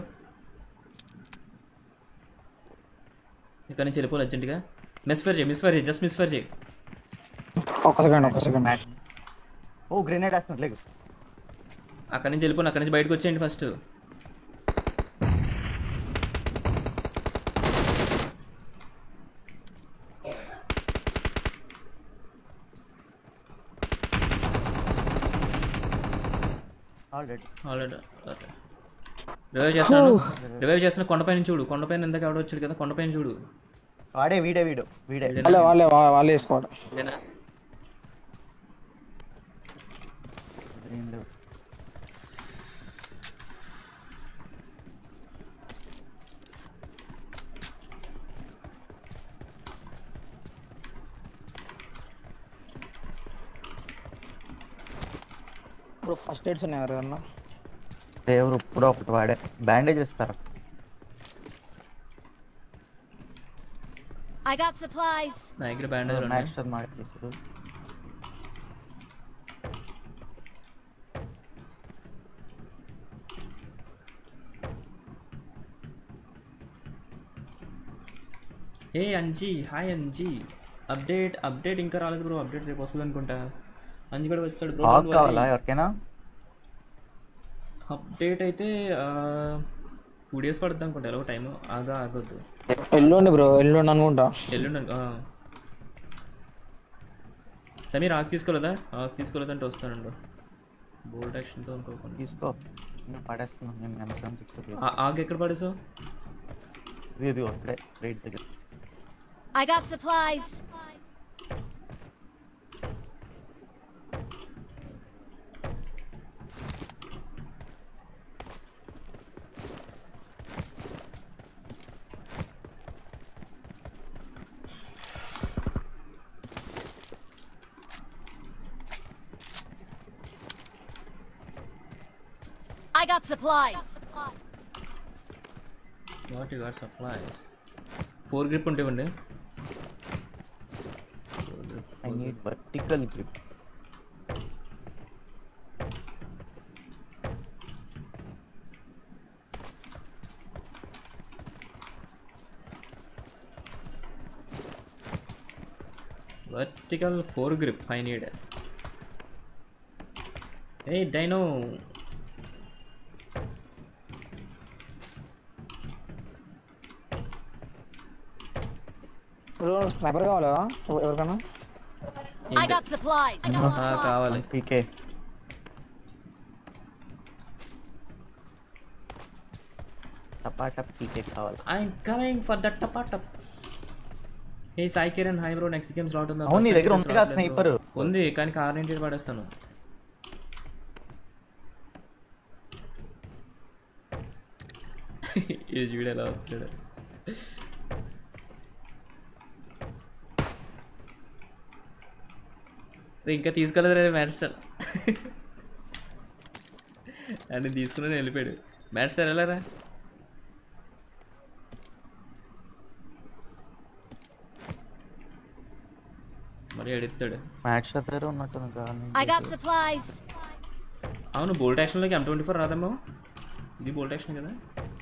ఇక్కడ నుంచి వెళ్ళిపోవాలి అర్జెంట్గా మిస్ఫైర్ చేయి మిస్ఫైర్ చేయి జస్ట్ మిస్ఫైర్ చేయి ఒక్క సెకండ్ ఒక్క సెకండ్ మ్యాచ్ ఓ గ్రెనేడ్ వేస్తున్నారు లేదు అక్కడి నుంచి వెళ్ళిపోయిన అక్కడి నుంచి బయటకు వచ్చేయండి ఫస్ట్ ఆల్రెడీ ఆల్రెడీ రివైవ్ చేస్తున్నాను రివైవ్ చేస్తున్న కొండపైన చూడు కొండపైన ఇందాక ఎవడో వచ్చాడు కదా కొండపైన చూడు వాడే వీడే వీడు వీడే వాళ్ళే వాళ్ళే వా- వాళ్ళే వేసుకోవాలి ఇదేనా? ఏం లేవు బ్రో ఫస్ట్ ఎయిడ్స్ ఉన్నాయి ఎవరన్నా? దేవుడు ఇప్పుడు ఒకటి వాడే బ్యాండేజ్ ఇస్తారు. I got supplies. నా దగ్గర బ్యాండేజ్ ఉన్నాయి. మాస్టర్ మార్చేసారు. ఏ Anji, hi Anji. Update update ఇంకా రాలేదు బ్రో. అప్డేట్ రేపు వస్తుంది అనుకుంటా. అంజీ కూడా వచ్చాడు బ్రో. ఆగ్ కావాలా ఎవరికైనా? అప్డేట్ అయితే టూ డేస్ పడుతుంది అనుకుంటా. ఎలా టైం ఆగా ఆగొద్దు. ఎల్లుండి బ్రో, ఎల్లుండి అనుకుంటా. ఎల్లుండి సమీర్ ఆకు తీసుకోలేదా? ఆకు తీసుకోలేదంటే వస్తానండి. బోల్ట్ యాక్షన్తో అనుకోకుండా తీసుకో. నేను పడేస్తున్నాను. నేను అమెజాన్ సిక్స్ ఆకు ఎక్కడ పడేసావు? ఇది ఒకటే రైట్ దగ్గర. I got supplies. I got supplies. What you got supplies? Four grip ఉంటే ఉండే. I need vertical grip. Vertical four grip I need. Hey Dino. Bro sniper కావాలా ఎవరికన్నా? I got supplies. కావాలి. పీకే టపాటప్ పీకే కావాలి. I'm coming for the tapatap. Hey Sai Kiran, hi bro. Next game slot ఉందా? అవును నీ దగ్గర ఉంటగా స్నైపర్ ఉంది కానీ కార్ నైంటీ పడేస్తాను. ఇది చూడు ఎలా వస్తాడు. ఇంకా తీసుకెళ్ళదు రే మ్యాచ్ సార్. అండ్ తీసుకుని వెళ్ళిపోయాడు. మ్యాచ్ సార్ వెళ్ళారా? మరి అడుగుతాడు. మ్యాచ్ దగ్గర ఉన్నట్టు కానీ I got supplies. అవును బోల్ట్ యాక్షన్లోకి ఎం ట్వంటీ ఫోర్ రాదమ్మా. ఇది బోల్ట్ యాక్షన్ కదా.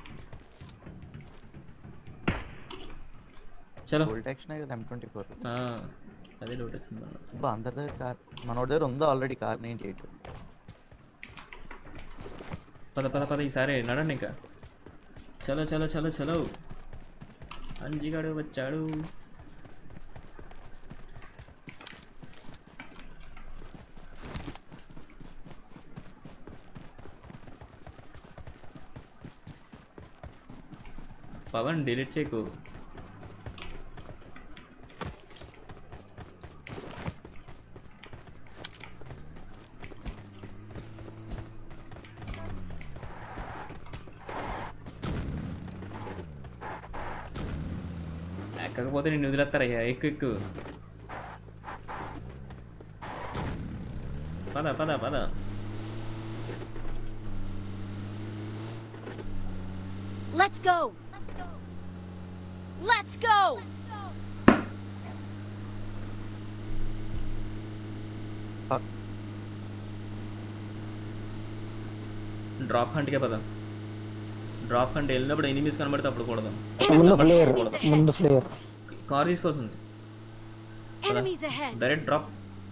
చలో బోల్ట్ యాక్షన్ కదా ఎం ట్వంటీ ఫోర్. అదే డౌట్ వచ్చింది. అందరి దగ్గర కార్ మనోడి దగ్గర ఉందా ఆల్రెడీ కార్ నైంటీ ఎయిట్. పద పద పద ఈసారి నడండి ఇంకా. చలో చలో చలో చలో. అంజిగాడు వచ్చాడు. పవన్ డిలీట్ చేయకు. ఎక్కకపోతే నేను వదిలేస్తారయ్యా. ఎక్కు ఎక్కు. పద పద పద. Let's go. Let's go. Drop హంట్కే పద. డ్రాప్ హంట్ వెళ్ళినప్పుడు ఎనిమీస్ కనబడితే అప్పుడు కూడదు. ముందు ఫ్లేయర్ ముందు ఫ్లేయర్ కార్ తీసుకొస్తుంది. Enemies ahead. Direct drop.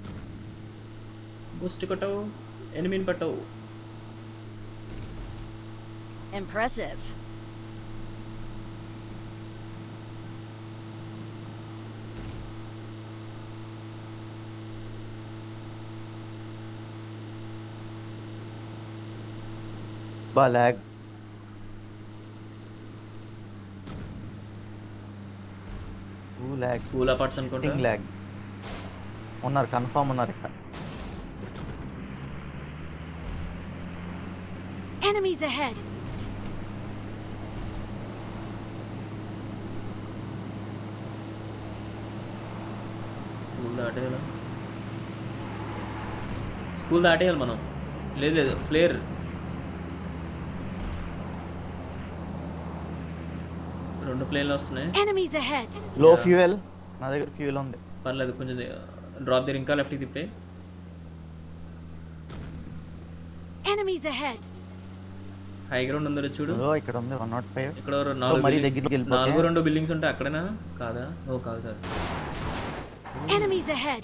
Boost కొట్టవు, ఎనిమీని పట్టవు. Impressive. బా ల్యాగ్. ల్యాగ్ స్కూల్ అపార్ట్స్ అనుకుంటా. ల్యాగ్ ఉన్నారు కన్ఫర్మ్ ఉన్నారు ఇక్కడ. Enemies ahead. స్కూల్ దాటేయాలి. స్కూల్ దాటేయాలి మనం. లేదు లేదు ఫ్లేర్. రెండు ప్లేన్లు వస్తున్నాయి. Enemies ahead. లో ఫ్యూయల్ నా దగ్గర ఫ్యూయల్ ఉంది. పర్లేదు కొంచెం డ్రాప్ దగ్గర ఇంకా లెఫ్ట్కి తిప్పే. Enemies ahead. హై గ్రౌండ్ ఉందో చూడు. ఓ ఇక్కడ ఉంది వన్ నాట్ ఫైవ్. ఇక్కడ నాలుగు మరి building- దగ్గరికి వెళ్ళిపోతే నాలుగు రెండు బిల్డింగ్స్ ఉంటాయి అక్కడనా కాదా? ఓ కాదు కాదు. Enemies ahead.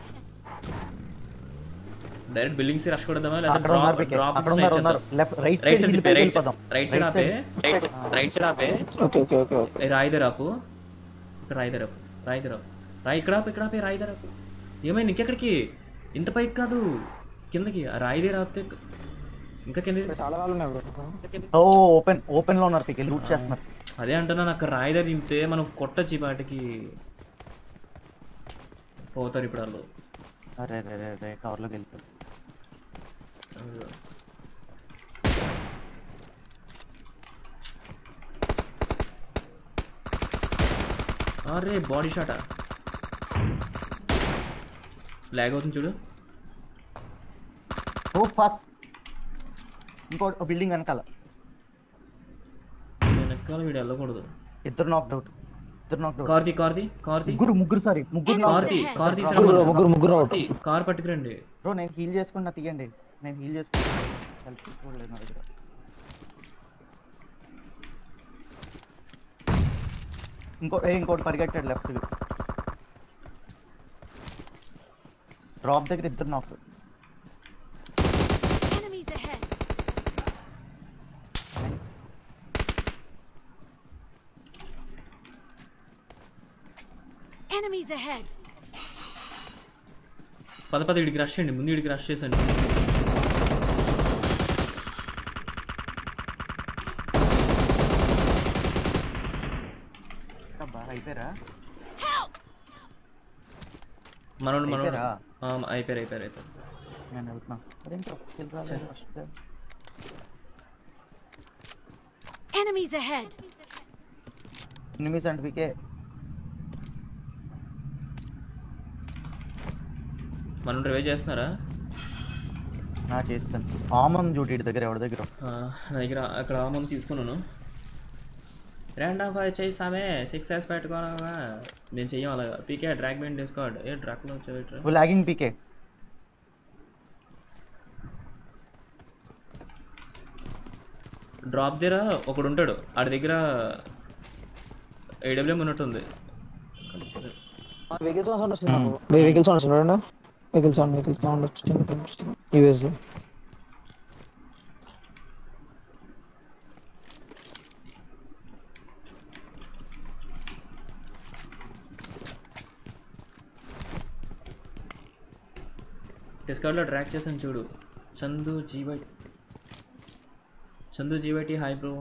Direct buildings rush కొడదామా లేదా అక్కడ ఉన్నారు పికే. డ్రాప్ అక్కడ ఉన్నారు ఉన్నారు. Left right right side side hill తిప్పే పైకి రైట్ సైడ్ వెళ్ళిపోదాం. రైట్ సైడ్ ఆపే రైట్ సైడ్ ఆపే. Okay okay okay okay. ఏ రాయిదర్ ఆపు. ఇక్కడ రాయిదర్ ఆపు. రాయిదర్ ఆపు. రాయి ఇక్కడ ఆపు. ఇక్కడ ఆపే రాయిదర్ ఆపు. ఏమైంది ఇంకెక్కడికి? ఇంత పైకి కాదు కిందకి. ఆ రాయిదర్ ఆపితే ఇంకా కింద. చాలా రాళ్ళు ఉన్నాయి బ్రో. ఓ ఓపెన్ ఓపెన్ లో ఉన్నారు పికే. లూట్ చేస్తున్నారు. అదే అంటున్నాను అక్కడ రాయిదర్ దింపితే మనం కొట్టచ్చి పాటికి పోతారు ఇప్పుడు వాళ్ళు. అరే రే రే రే కవర్లోకి వెళ్ళిపోతారు. అరే బాడీ షాటా లాగ్ అవుతుంది చూడు. ఓ ఫక్. ఇంకో బిల్డింగ్ వెనకాల వెనకాల వీడు వెళ్ళకూడదు. ఇద్దరు నాక్ అవుట్. ఇద్దరు నాక్ అవుట్. కార్తీ కార్తీ కార్తీ ముగ్గురు ముగ్గురు సారీ ముగ్గురు knocked out. కార్తీ కార్తీ ముగ్గురు ముగ్గురు ముగ్గురు అవుట్. కార్ పట్టుకురండి. బ్రో నేను హీల్ చేసుకున్నా తీయండి. నేను హీల్ చేసుకున్నా. హెల్ప్ చూడలేదు నా దగ్గర. ఇంకో ఏ ఇంకోటి పరిగెట్టాడు లెఫ్ట్. డ్రాప్ దగ్గర ఇద్దరు నాక్. Enemies ahead. Enemies ahead. పద పద ఇడికి రష్ చేయండి. ముందు ఇడికి రష్ చేసండి. అయిపోయారా? మనోడు మనోడు అయిపోయారా? అయిపోయారు అయిపోయారు అయిపోయారు. నేను వెళ్తున్నా. అదేంటో skill రాలేదు first. Enemies ahead. Enemies and PK. మనం రివైవ్ చేస్తున్నారా? నా చేస్తాను. ఆమన్ డ్యూటీ దగ్గర ఎవరి దగ్గర? ఆ, నా దగ్గర అక్కడ ముందు తీసుకున్నాను. ర్యాండమ్ ఫైవ్ చేసామే సిక్స్ ఎస్ పెట్టుకోవాలా? నేను చెయ్యం అలాగా. PK drag bend Discord. ఏ డ్రాక్లో వచ్చేట్రా లాగింగ్ పీకే. డ్రాప్ దగ్గర ఒకడు ఉంటాడు. ఆడి దగ్గర ఏడబ్ల్యూఎం ఉన్నట్టుంది. వెహికల్ సౌండ్ వస్తుంది నాకు. వెహికల్ సౌండ్ వస్తుంది చూడండి. వెహికల్ సౌండ్ వెహికల్ సౌండ్ వచ్చింది. యూఎస్ డిస్కవర్లో ట్రాక్ చేసాను చూడు. Chandu GY Chandu GYT hi bro.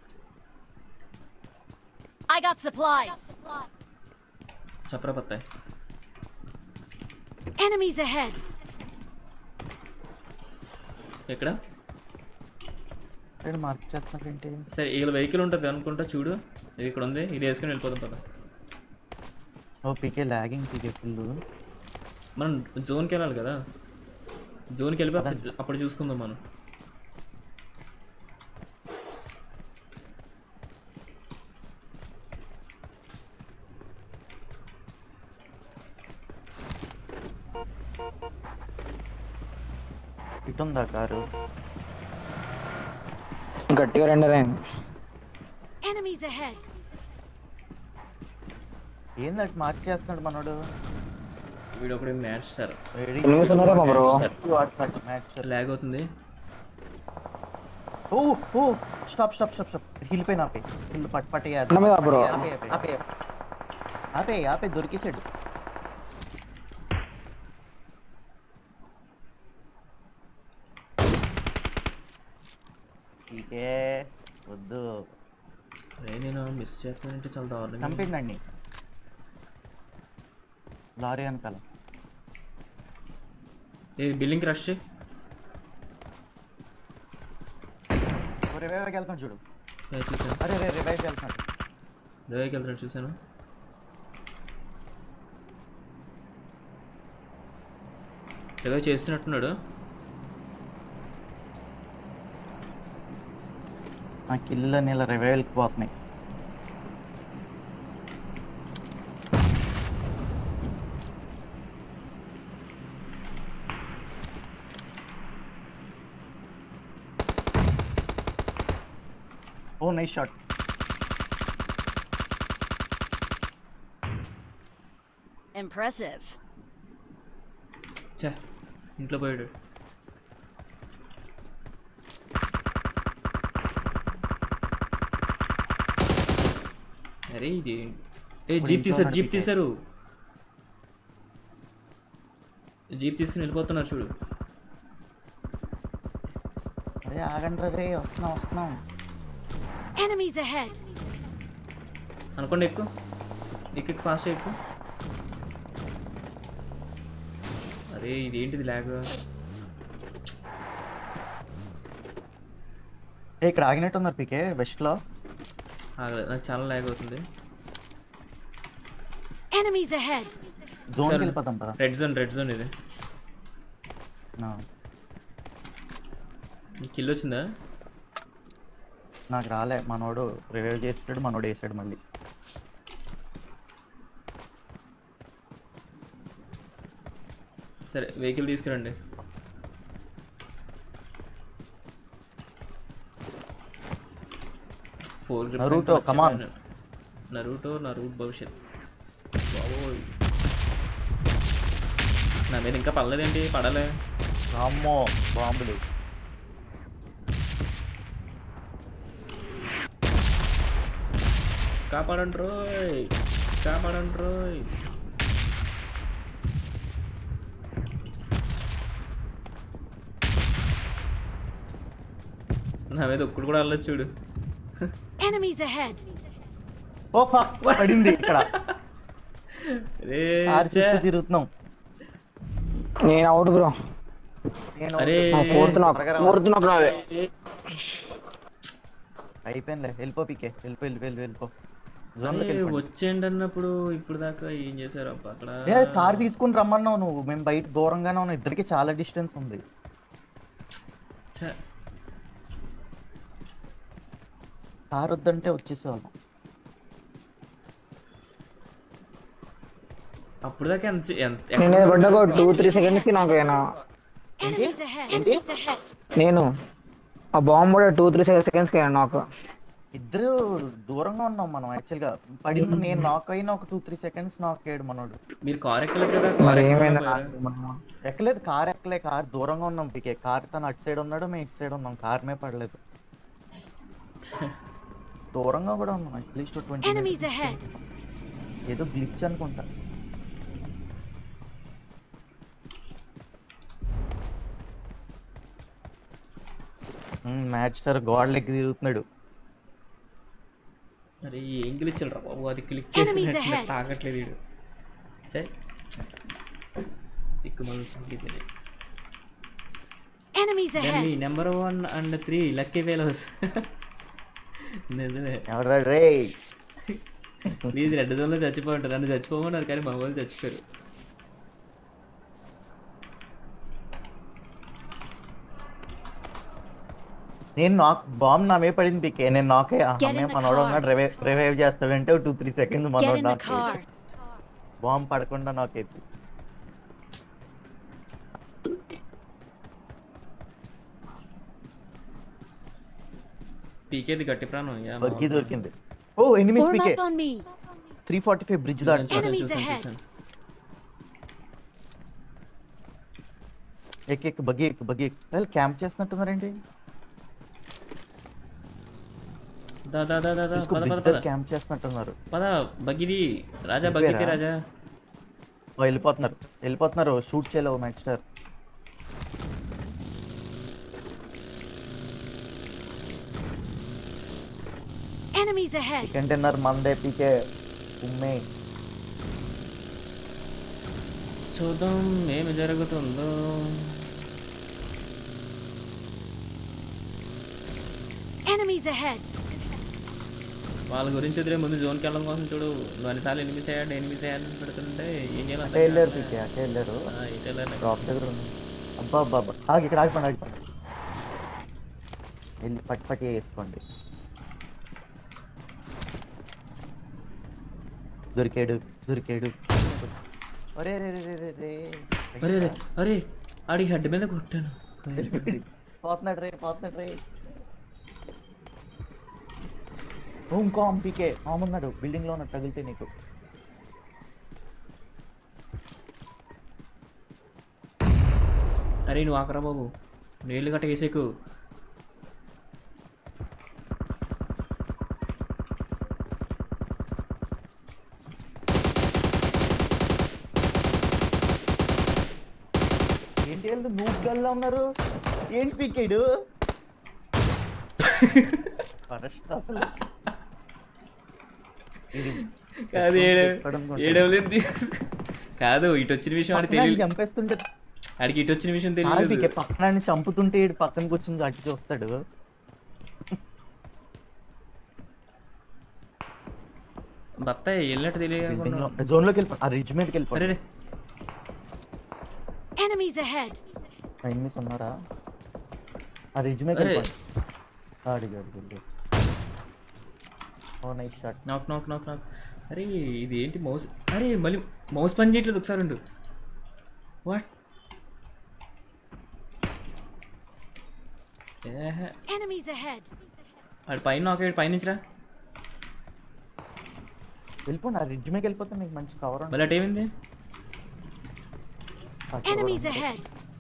I got supplies. చప్రా పత్తాయి. Enemies ahead. ఎక్కడ? నేను మార్క్ చేస్తున్నారేంటి? సరే వీళ్ళ వెహికల్ ఉంటుంది అనుకుంటా చూడు. ఇది ఇక్కడ ఉంది. ఇది వేసుకుని వెళ్ళిపోతాం పద. ఓ పీకే లాగింగ్ పీకే ఫుల్. మనం జోన్కి వెళ్ళాలి కదా. జోన్కి వెళ్ళిపోయి అప్పుడు అప్పుడు చూసుకుందాం మనం. ఇటుందా కారు? గట్టిగా రెండర్ అయింది. Enemies ahead. ఏందట మార్క్ చేస్తున్నాడు మనోడు? వీడు ఒకటి మ్యాచ్ సార్. ఎనిమిస్ ఉన్నారా మా బ్రో? లాగ్ అవుతుంది. ఓ ఓ stop stop stop stop. Hill పైన ఆపే. హిల్ పట్ పట్టేయాలి. నా మీద బ్రో. ఆపే ఆపే ఆపే ఆపే దొరికేసాడు. పీకే వద్దు. అరే నేను మిస్ చేస్తానంటే చాలా దారుణంగా. చంపిండండి లారీ వెనకాల. ఏ బిల్డింగ్కి రష్ చేయి. రివైవ్కి వెళ్తాను చూడు. ఏ, చూసాను. అరే రే రివైవ్కి వెళ్తాను. రివైవ్కి వెళ్తాను చూసాను. ఏదో చేస్తున్నట్టున్నాడు. నా కిల్ అని ఇలా రివైవల్కి పోతున్నాయి. ఓ నైస్ షాట్. Impressive. చా ఇంట్లో పోయాడు. అరే ఇది ఏ జీప్ తీసారు జీప్ తీసారు జీప్ తీసుకుని వెళ్ళిపోతున్నారు చూడు. అరే ఆగండి రే, వస్తున్నాం వస్తున్నాం. Enemies ahead. అనుకోండి ఎక్కువ ఎక్కువ ఫాస్ట్ ఎక్కువ. అరే ఇదేంటిది ల్యాగ్. ఇక్కడ ఆగినట్టు ఉన్నారు పీకే వెస్ట్ లో. నాకు చాలా ల్యాగ్ అవుతుంది. Enemies ahead. జోన్కి వెళ్ళిపోతాం కదా. రెడ్ జోన్ రెడ్ జోన్ ఇది. కిల్ వచ్చిందా? నాకు రాలే, మనోడు రివైవ్ చేసాడు, మనోడు వేసాడు మళ్ళీ. సరే వెహికల్ తీసుకురండి. ఫోర్ నరూటో కమాన్. నరూటో నరూట్ భవిష్యత్. బాబోయ్ నా మీద ఇంకా పడలేదేంటి? పడలే. అమ్మో బాంబులు. కాపాడండి రోయ్, కాపాడండి రోయ్. నా మీద ఒక్కడు కూడా వెళ్ళదు చూడు. Enemies ahead. ఓ ఫక్ పడింది ఇక్కడ. రే తిరుగుతున్నాం. నేను అవుట్ బ్రో. అరే ఫోర్త్ నాక్ ఫోర్త్ నాక్ నావే. అయిపోయిందిలే, వెళ్ళిపో పీకే, వెళ్ళిపో వెళ్ళిపో వెళ్ళిపో వెళ్ళిపో. వచ్చేయండి అన్నప్పుడు ఇప్పుడు దాకా ఏం చేశారు అబ్బా అక్కడ? కార్ తీసుకుని రమ్మన్నావు నువ్వు, మేము బయట దూరంగానే ఉన్నాం, ఇద్దరికి చాలా డిస్టెన్స్ ఉంది. కార్ వద్దంటే వచ్చేసేవాళ్ళం. అప్పుడు దాకా ఎంత నేను పడ్డాక టూ త్రీ సెకండ్స్ కి నాకు అయినా Enemies ahead. నేను ఆ బాంబ్ కూడా టూ త్రీ సెకండ్స్ కి అయినా నాకు. ఇద్దరు దూరంగా ఉన్నాం మనం యాక్చువల్గా. పడిన నేను నాక్ అయినా ఒక టూ త్రీ సెకండ్స్ నాక్ అయ్యాడు మనోడు. మీరు కార్ ఎక్కలేదు కదా? మరి ఏమైంది? ఎక్కలేదు, కార్ ఎక్కలే, కార్ దూరంగా ఉన్నాం పీకే. కార్ తను అటు సైడ్ ఉన్నాడు, మేము ఇటు సైడ్ ఉన్నాం, కార్ మే పడలేదు. దూరంగా కూడా ఉన్నాం అట్లీస్ట్ ట్వంటీ. Enemies ahead. ఏదో గ్లిచ్ అనుకుంటా. మ్యాచ్ సార్ గోడలెక్కి తిరుగుతున్నాడు. అరే ఏం క్లిక్ రా బాబు, అది క్లిక్ చేసి తాగట్లేదు వీడు. చై దిక్కుమలు సంగీతలే. Enemies ahead. Number one and three lucky fellows. నిజమే. ఎవరా రే? ప్లీజ్ రెడ్ జోన్లో చచ్చిపోంటారు. నన్ను చచ్చిపోమన్నారు కానీ మా వాళ్ళు చచ్చిపోయారు. నేను నాక్ బాంబ్ నా మీద పడింది పీకే. నేను నాక్ మనోడు ఉన్నాడు, రివైవ్ రివైవ్ చేస్తాడంటే టూ త్రీ సెకండ్ మనోడు నాక్ బాంబ్ పడకుండా నాక్ అయిపోయి పీకేది గట్టి ప్రాణం. బగ్గి దొరికింది. ఓ enemies PK. Three forty five bridge దాటి. ఎక్ ఎక్ బగ్గి ఎక్ బగ్గి ఎక్. క్యాంప్ చేస్తున్నట్టున్నారేంటి? క్యాంప్ చేస్తున్నట్టున్నారు. పద బగ్గిది రాజా, బగ్గితే రాజా. వెళ్ళిపోతున్నారు వెళ్ళిపోతున్నారు షూట్ చేయలేవు match star. Enemies ahead. Container మందే పీకే ఉమ్మే. చూద్దాం ఏమి జరుగుతుందో. Enemies ahead. వాళ్ళ గురించి వదిలే, ముందు జోన్కి వెళ్ళడం కోసం చూడు. నువ్వు అన్నిసార్లు ఎనిమిస్ అయ్యాడు ఎనిమిస్ అయ్యాడు పెడుతుంటే ఏం చేయాలి? అటే వెళ్ళారు పీకే, అటే వెళ్ళారు. డ్రాప్ దగ్గర ఉంది. అబ్బా అబ్బా అబ్బా ఆగి ఇక్కడ ఆగిపోండి ఆగిపోండి. వెళ్ళి పట్టి పట్టి వేసుకోండి. దొరికాడు దొరికాడు అరే రే రే రే రే అరే అరే అరే ఆడి హెడ్ మీద కొట్టాను. పోతున్నాడు రే పోతున్నాడు రే. ఇంకో పీకే మామన్నాడు బిల్డింగ్ లో ఉన్న తగిలితే నీకు. అరే నువ్వు ఆకరా బాబు, నీళ్ళు గట్ట వేసేకు. ఏంటి వెళ్తూ నువ్వు గల్లా ఉన్నారు ఏంటి పీకేడు అసలు కాదు ఏడవలేదు కాదు, ఇటు వచ్చిన విషయం అని తెలియదు. చంపేస్తుంటే ఆడికి ఇటు వచ్చిన విషయం తెలియదు. పక్కన చంపుతుంటే ఇటు పక్కనకి వచ్చింది అటు చూస్తాడు. బత్తాయి వెళ్ళినట్టు తెలియదు. జోన్ లోకి వెళ్ళిపో, ఆ రిడ్జ్ మీదకి వెళ్ళిపో. అరే Enemies ahead. ఎనిమిస్ ఉన్నారా? ఆ రిడ్జ్ మీదకి వెళ్ళిపో. అడిగాడు గుడ్. ఓ నైస్ షాట్. నాక్ నాక్ నాక్ నాక్. అరే ఇది ఏంటి మౌస్? అరే మళ్ళీ మౌస్ పని చేయట్లేదు, ఒకసారి ఉండు. వాట్? Enemies ahead. అది పైన నాక్ పైనుంచిరా వెళ్ళిపోండి, ఆ రిడ్జ్ మీదకి వెళ్ళిపోతే మీకు మంచి కవర్ ఉంటుంది. మళ్ళీ అటు ఏమైంది? Enemies ahead.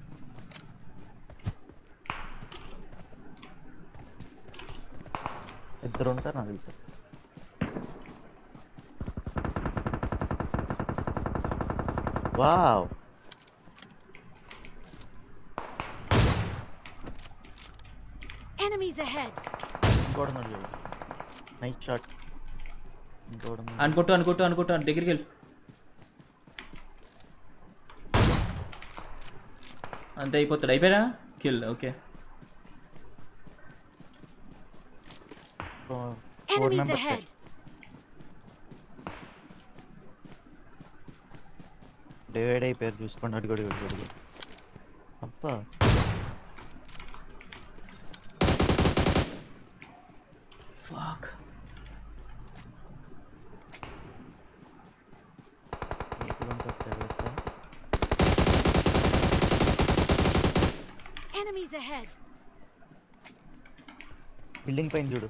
ఇద్దరు ఉంటారు నాకు తెలుసు. Wow Enemies ahead. ఇంకోటి చూడు, నైస్ షాట్. ఇంకోటి అనుకుంటూ అనుకుంటూ అనుకుంటూ దగ్గరికి వెళ్ళి అంతే అయిపోతాడు. అయిపోయాడా? Kill. Okay. Enemies ahead. Divide అయిపోయారు చూసుకోండి. అడుగు అడుగు అడుగు అబ్బా ఫక్. Enemies ahead. బిల్డింగ్ పైన చూడు.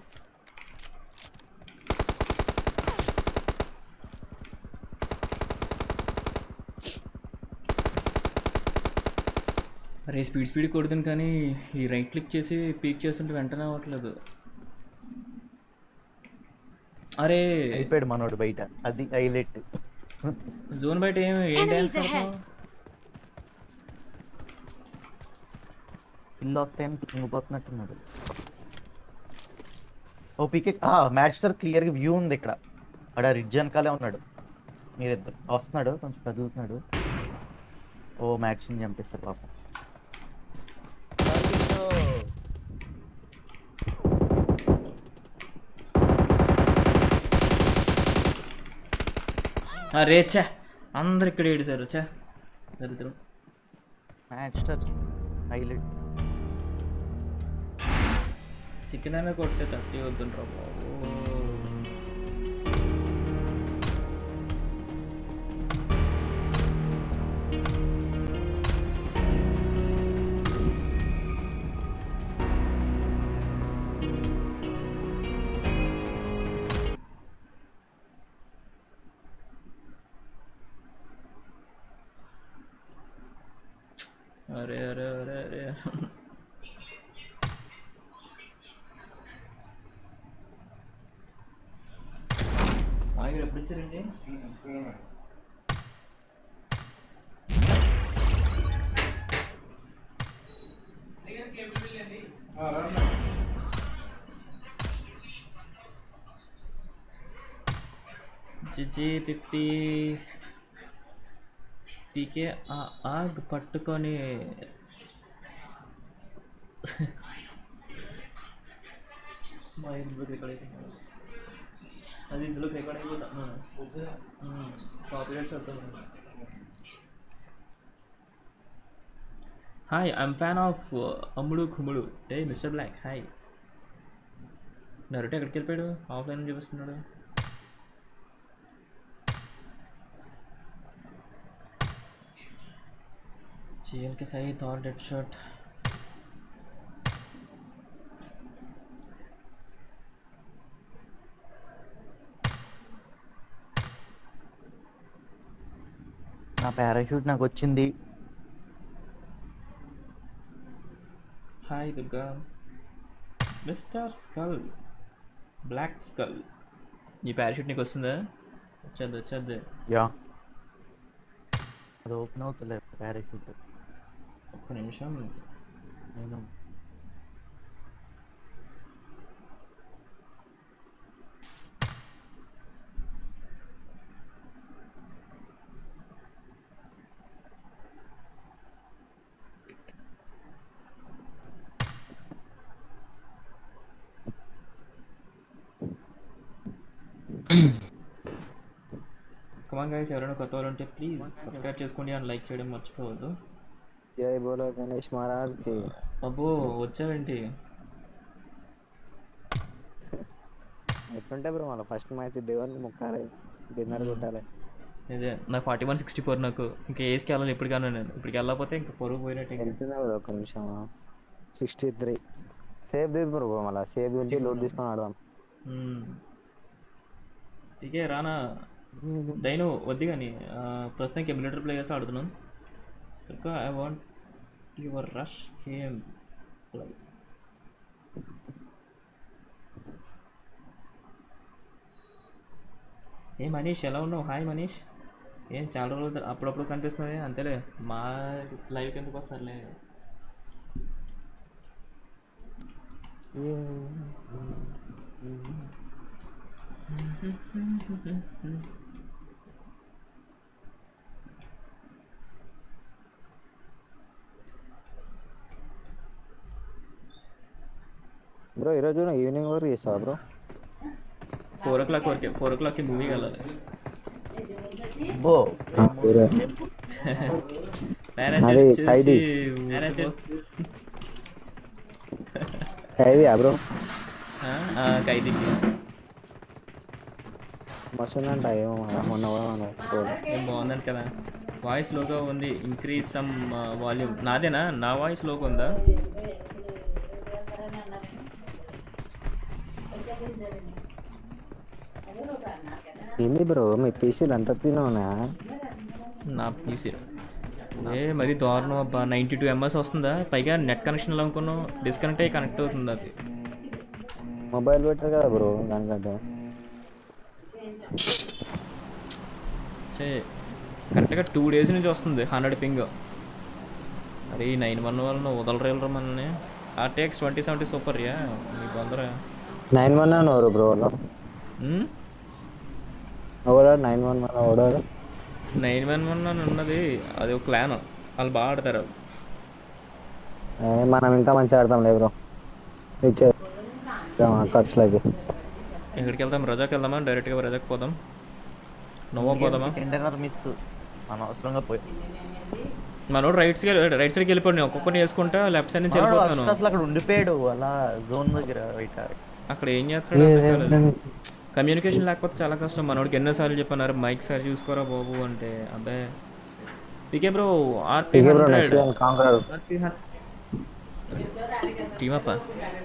అరే స్పీడ్ స్పీడ్ కొడుతుంది కానీ ఈ రైట్ క్లిక్ చేసి పీక్ చేస్తుంటే వెంటనే అవ్వట్లేదు. అరే అయిపోయాడు మనోడు బయట, అది హైలైట్. జోన్ బయట ఏం ఏం డాన్స్ ఇల్లు వస్తాయని తుంగిపోతున్నట్టున్నాడు. ఓ పీకే మ్యాచ్టర్ క్లియర్గా వ్యూ ఉంది ఇక్కడ. అక్కడ రిడ్జ్ వెనకాలే ఉన్నాడు. మీరిద్దరు వస్తున్నాడు, కొంచెం కదులుతున్నాడు. ఓ మ్యాక్స్ని చంపిస్తారు పాపం. అరే చా అందరు ఇక్కడ ఏడిసారు. చా దరిద్రం. మ్యాచ్టర్ హైలైట్. చికెన్ అయినా కొట్టే థర్టీ వద్దుండ్రా బాబు. అరే అరే అరే అరే ఆగి ఎప్పుడు ఇచ్చారండి? జిజి పిప్పి పీకే ఆగ్ పట్టుకొని మా ఇందులోకి రికార్డ్ అయిపోయింది. అది ఇందులోకి రికార్డ్ అయిపోతా కాపీరైట్స్ అవుతాను. హాయ్, ఐఎమ్ ఫ్యాన్ ఆఫ్ అమ్ముడు కుమ్ముడు. ఏ మిస్టర్ బ్లాక్ హాయ్. నరుటే ఎక్కడికి వెళ్ళిపోయాడు? ఆఫ్లైన్ చూపిస్తున్నాడు. జీఎల్కే సై థార్ డెడ్ షాట్. నా పారాషూట్ నాకు వచ్చింది. Hi Durga. Mister skull, black skull, నీ పారాషూట్ నీకు వస్తుందా? వచ్చేద్దు వచ్చేద్దు. యా అది ఓపెన్ అవుతలే పారాషూట్. ఒక్క నిమిషం. నేను కమాన్ గైస్, ఎవరైనా కొత్త వాళ్ళు ఉంటే ప్లీజ్ సబ్స్క్రైబ్ చేసుకోండి అండ్ లైక్ చేయడం మర్చిపోవద్దు. జై బోలో గణేష్ మహారాజ్ కి. అబ్బో వచ్చావేంటి? ఎట్లుంటే బ్రో, మళ్ళీ ఫస్ట్ మ్యాచ్ దేవునికి మొక్కాలి, డిన్నర్ కొట్టాలి. ఇదే నా ఫార్టీ వన్ సిక్స్టీ ఫోర్ నాకు ఇంకా ఏస్కి వెళ్ళాలి ఇప్పటికన్నా. నేను ఇప్పటికి వెళ్ళకపోతే ఇంకా పొరుగు పోయినట్టు. ఎంత బ్రో? ఒక నిమిషం. Sixty three save the bro, మళ్ళీ సేవ్ నుంచి లోడ్ తీసుకొని ఆడదాం. ఇకే రానా దైను వద్దు కానీ ప్రస్తుతానికి ఎమ్యులేటర్ ప్లే చేసి ఆడుతున్నాం. ఇంకా I want your rush game play. ఏ మనీష్ ఎలా ఉన్నావు? హాయ్ మనీష్, ఏం చాలా రోజులు అప్పుడప్పుడు కనిపిస్తున్నాయి. అంతేలే, మా లైవ్కి ఎందుకు వస్తారులే. బ్రో ఈరోజు ఈవినింగ్ వరకు చేస్తావా బ్రో? ఫోర్ ఓ క్లాక్ వరకే. ఫోర్ ఓ క్లాక్కి మూవీకి వెళ్ళాలి. బో ఖైదీ బ్రో, ఖైదీకి మస్తుందంట. ఏమో మొన్న ఏం బాగుందంట కదా. వాయిస్ లోగా ఉంది, ఇంక్రీజ్ సమ్ వాల్యూమ్. నాదేనా? నా వాయిస్ లోగా ఉందా? ఏంది బ్రో మీ పీసీలు అంత తిన్నా? నా పీసీ ఏ మరి దారుణం అబ్బా. నైంటీ టూ ఎంఎస్ వస్తుందా? పైగా నెట్ కనెక్షన్ అనుకున్నాం, డిస్కనెక్ట్ అయ్యి కనెక్ట్ అవుతుంది. అది మొబైల్ బెటర్ కదా బ్రో దానికంటే. కరెక్ట్గా టూ డేస్ నుంచి వస్తుంది హండ్రెడ్ పింగ్. అరే నైన్ వన్ వల్ల వదలరేళ్ళరా మనల్ని. ఆర్టీఎక్స్ ట్వంటీ సెవెంటీ సూపర్ యా మీకు అందరా. నైన్ వన్ అన్నారు బ్రో వాళ్ళు. ఓడా నైన్ వన్ వన్ ఓడా నైన్ వన్ వన్ అని ఉన్నది, అది ఒక క్లాన్, వాళ్ళు బాగా ఆడతారు. మనం ఇంకా మంచిగా ఆడతాం లే బ్రో. ఇచ్చే ఖర్చులకి ఎక్కడికి వెళ్తాం? రజాకి వెళ్దామా? డైరెక్ట్గా రజాకి పోదాం. నోవా పోదామా? మిస్ అనవసరంగా పోయి మనోడు రైట్ సైడ్ రైట్ సైడ్కి వెళ్ళిపోయి ఒక్కొక్కటి వేసుకుంటా లెఫ్ట్ సైడ్ నుంచి వెళ్ళిపోతాను. అసలు అక్కడ ఉండిపోయాడు అలా జోన్ దగ్గర. అక్కడ ఏం చేస్తాడు? కమ్యూనికేషన్ లేకపోతే చాలా కష్టం. మనోడికి ఎన్నోసార్లు చెప్పన్నారు మైక్ సార్ చూసుకోరా బాబు అంటే. అబ్బాయి పీకే బ్రో ఆర్పీ టీమప్ప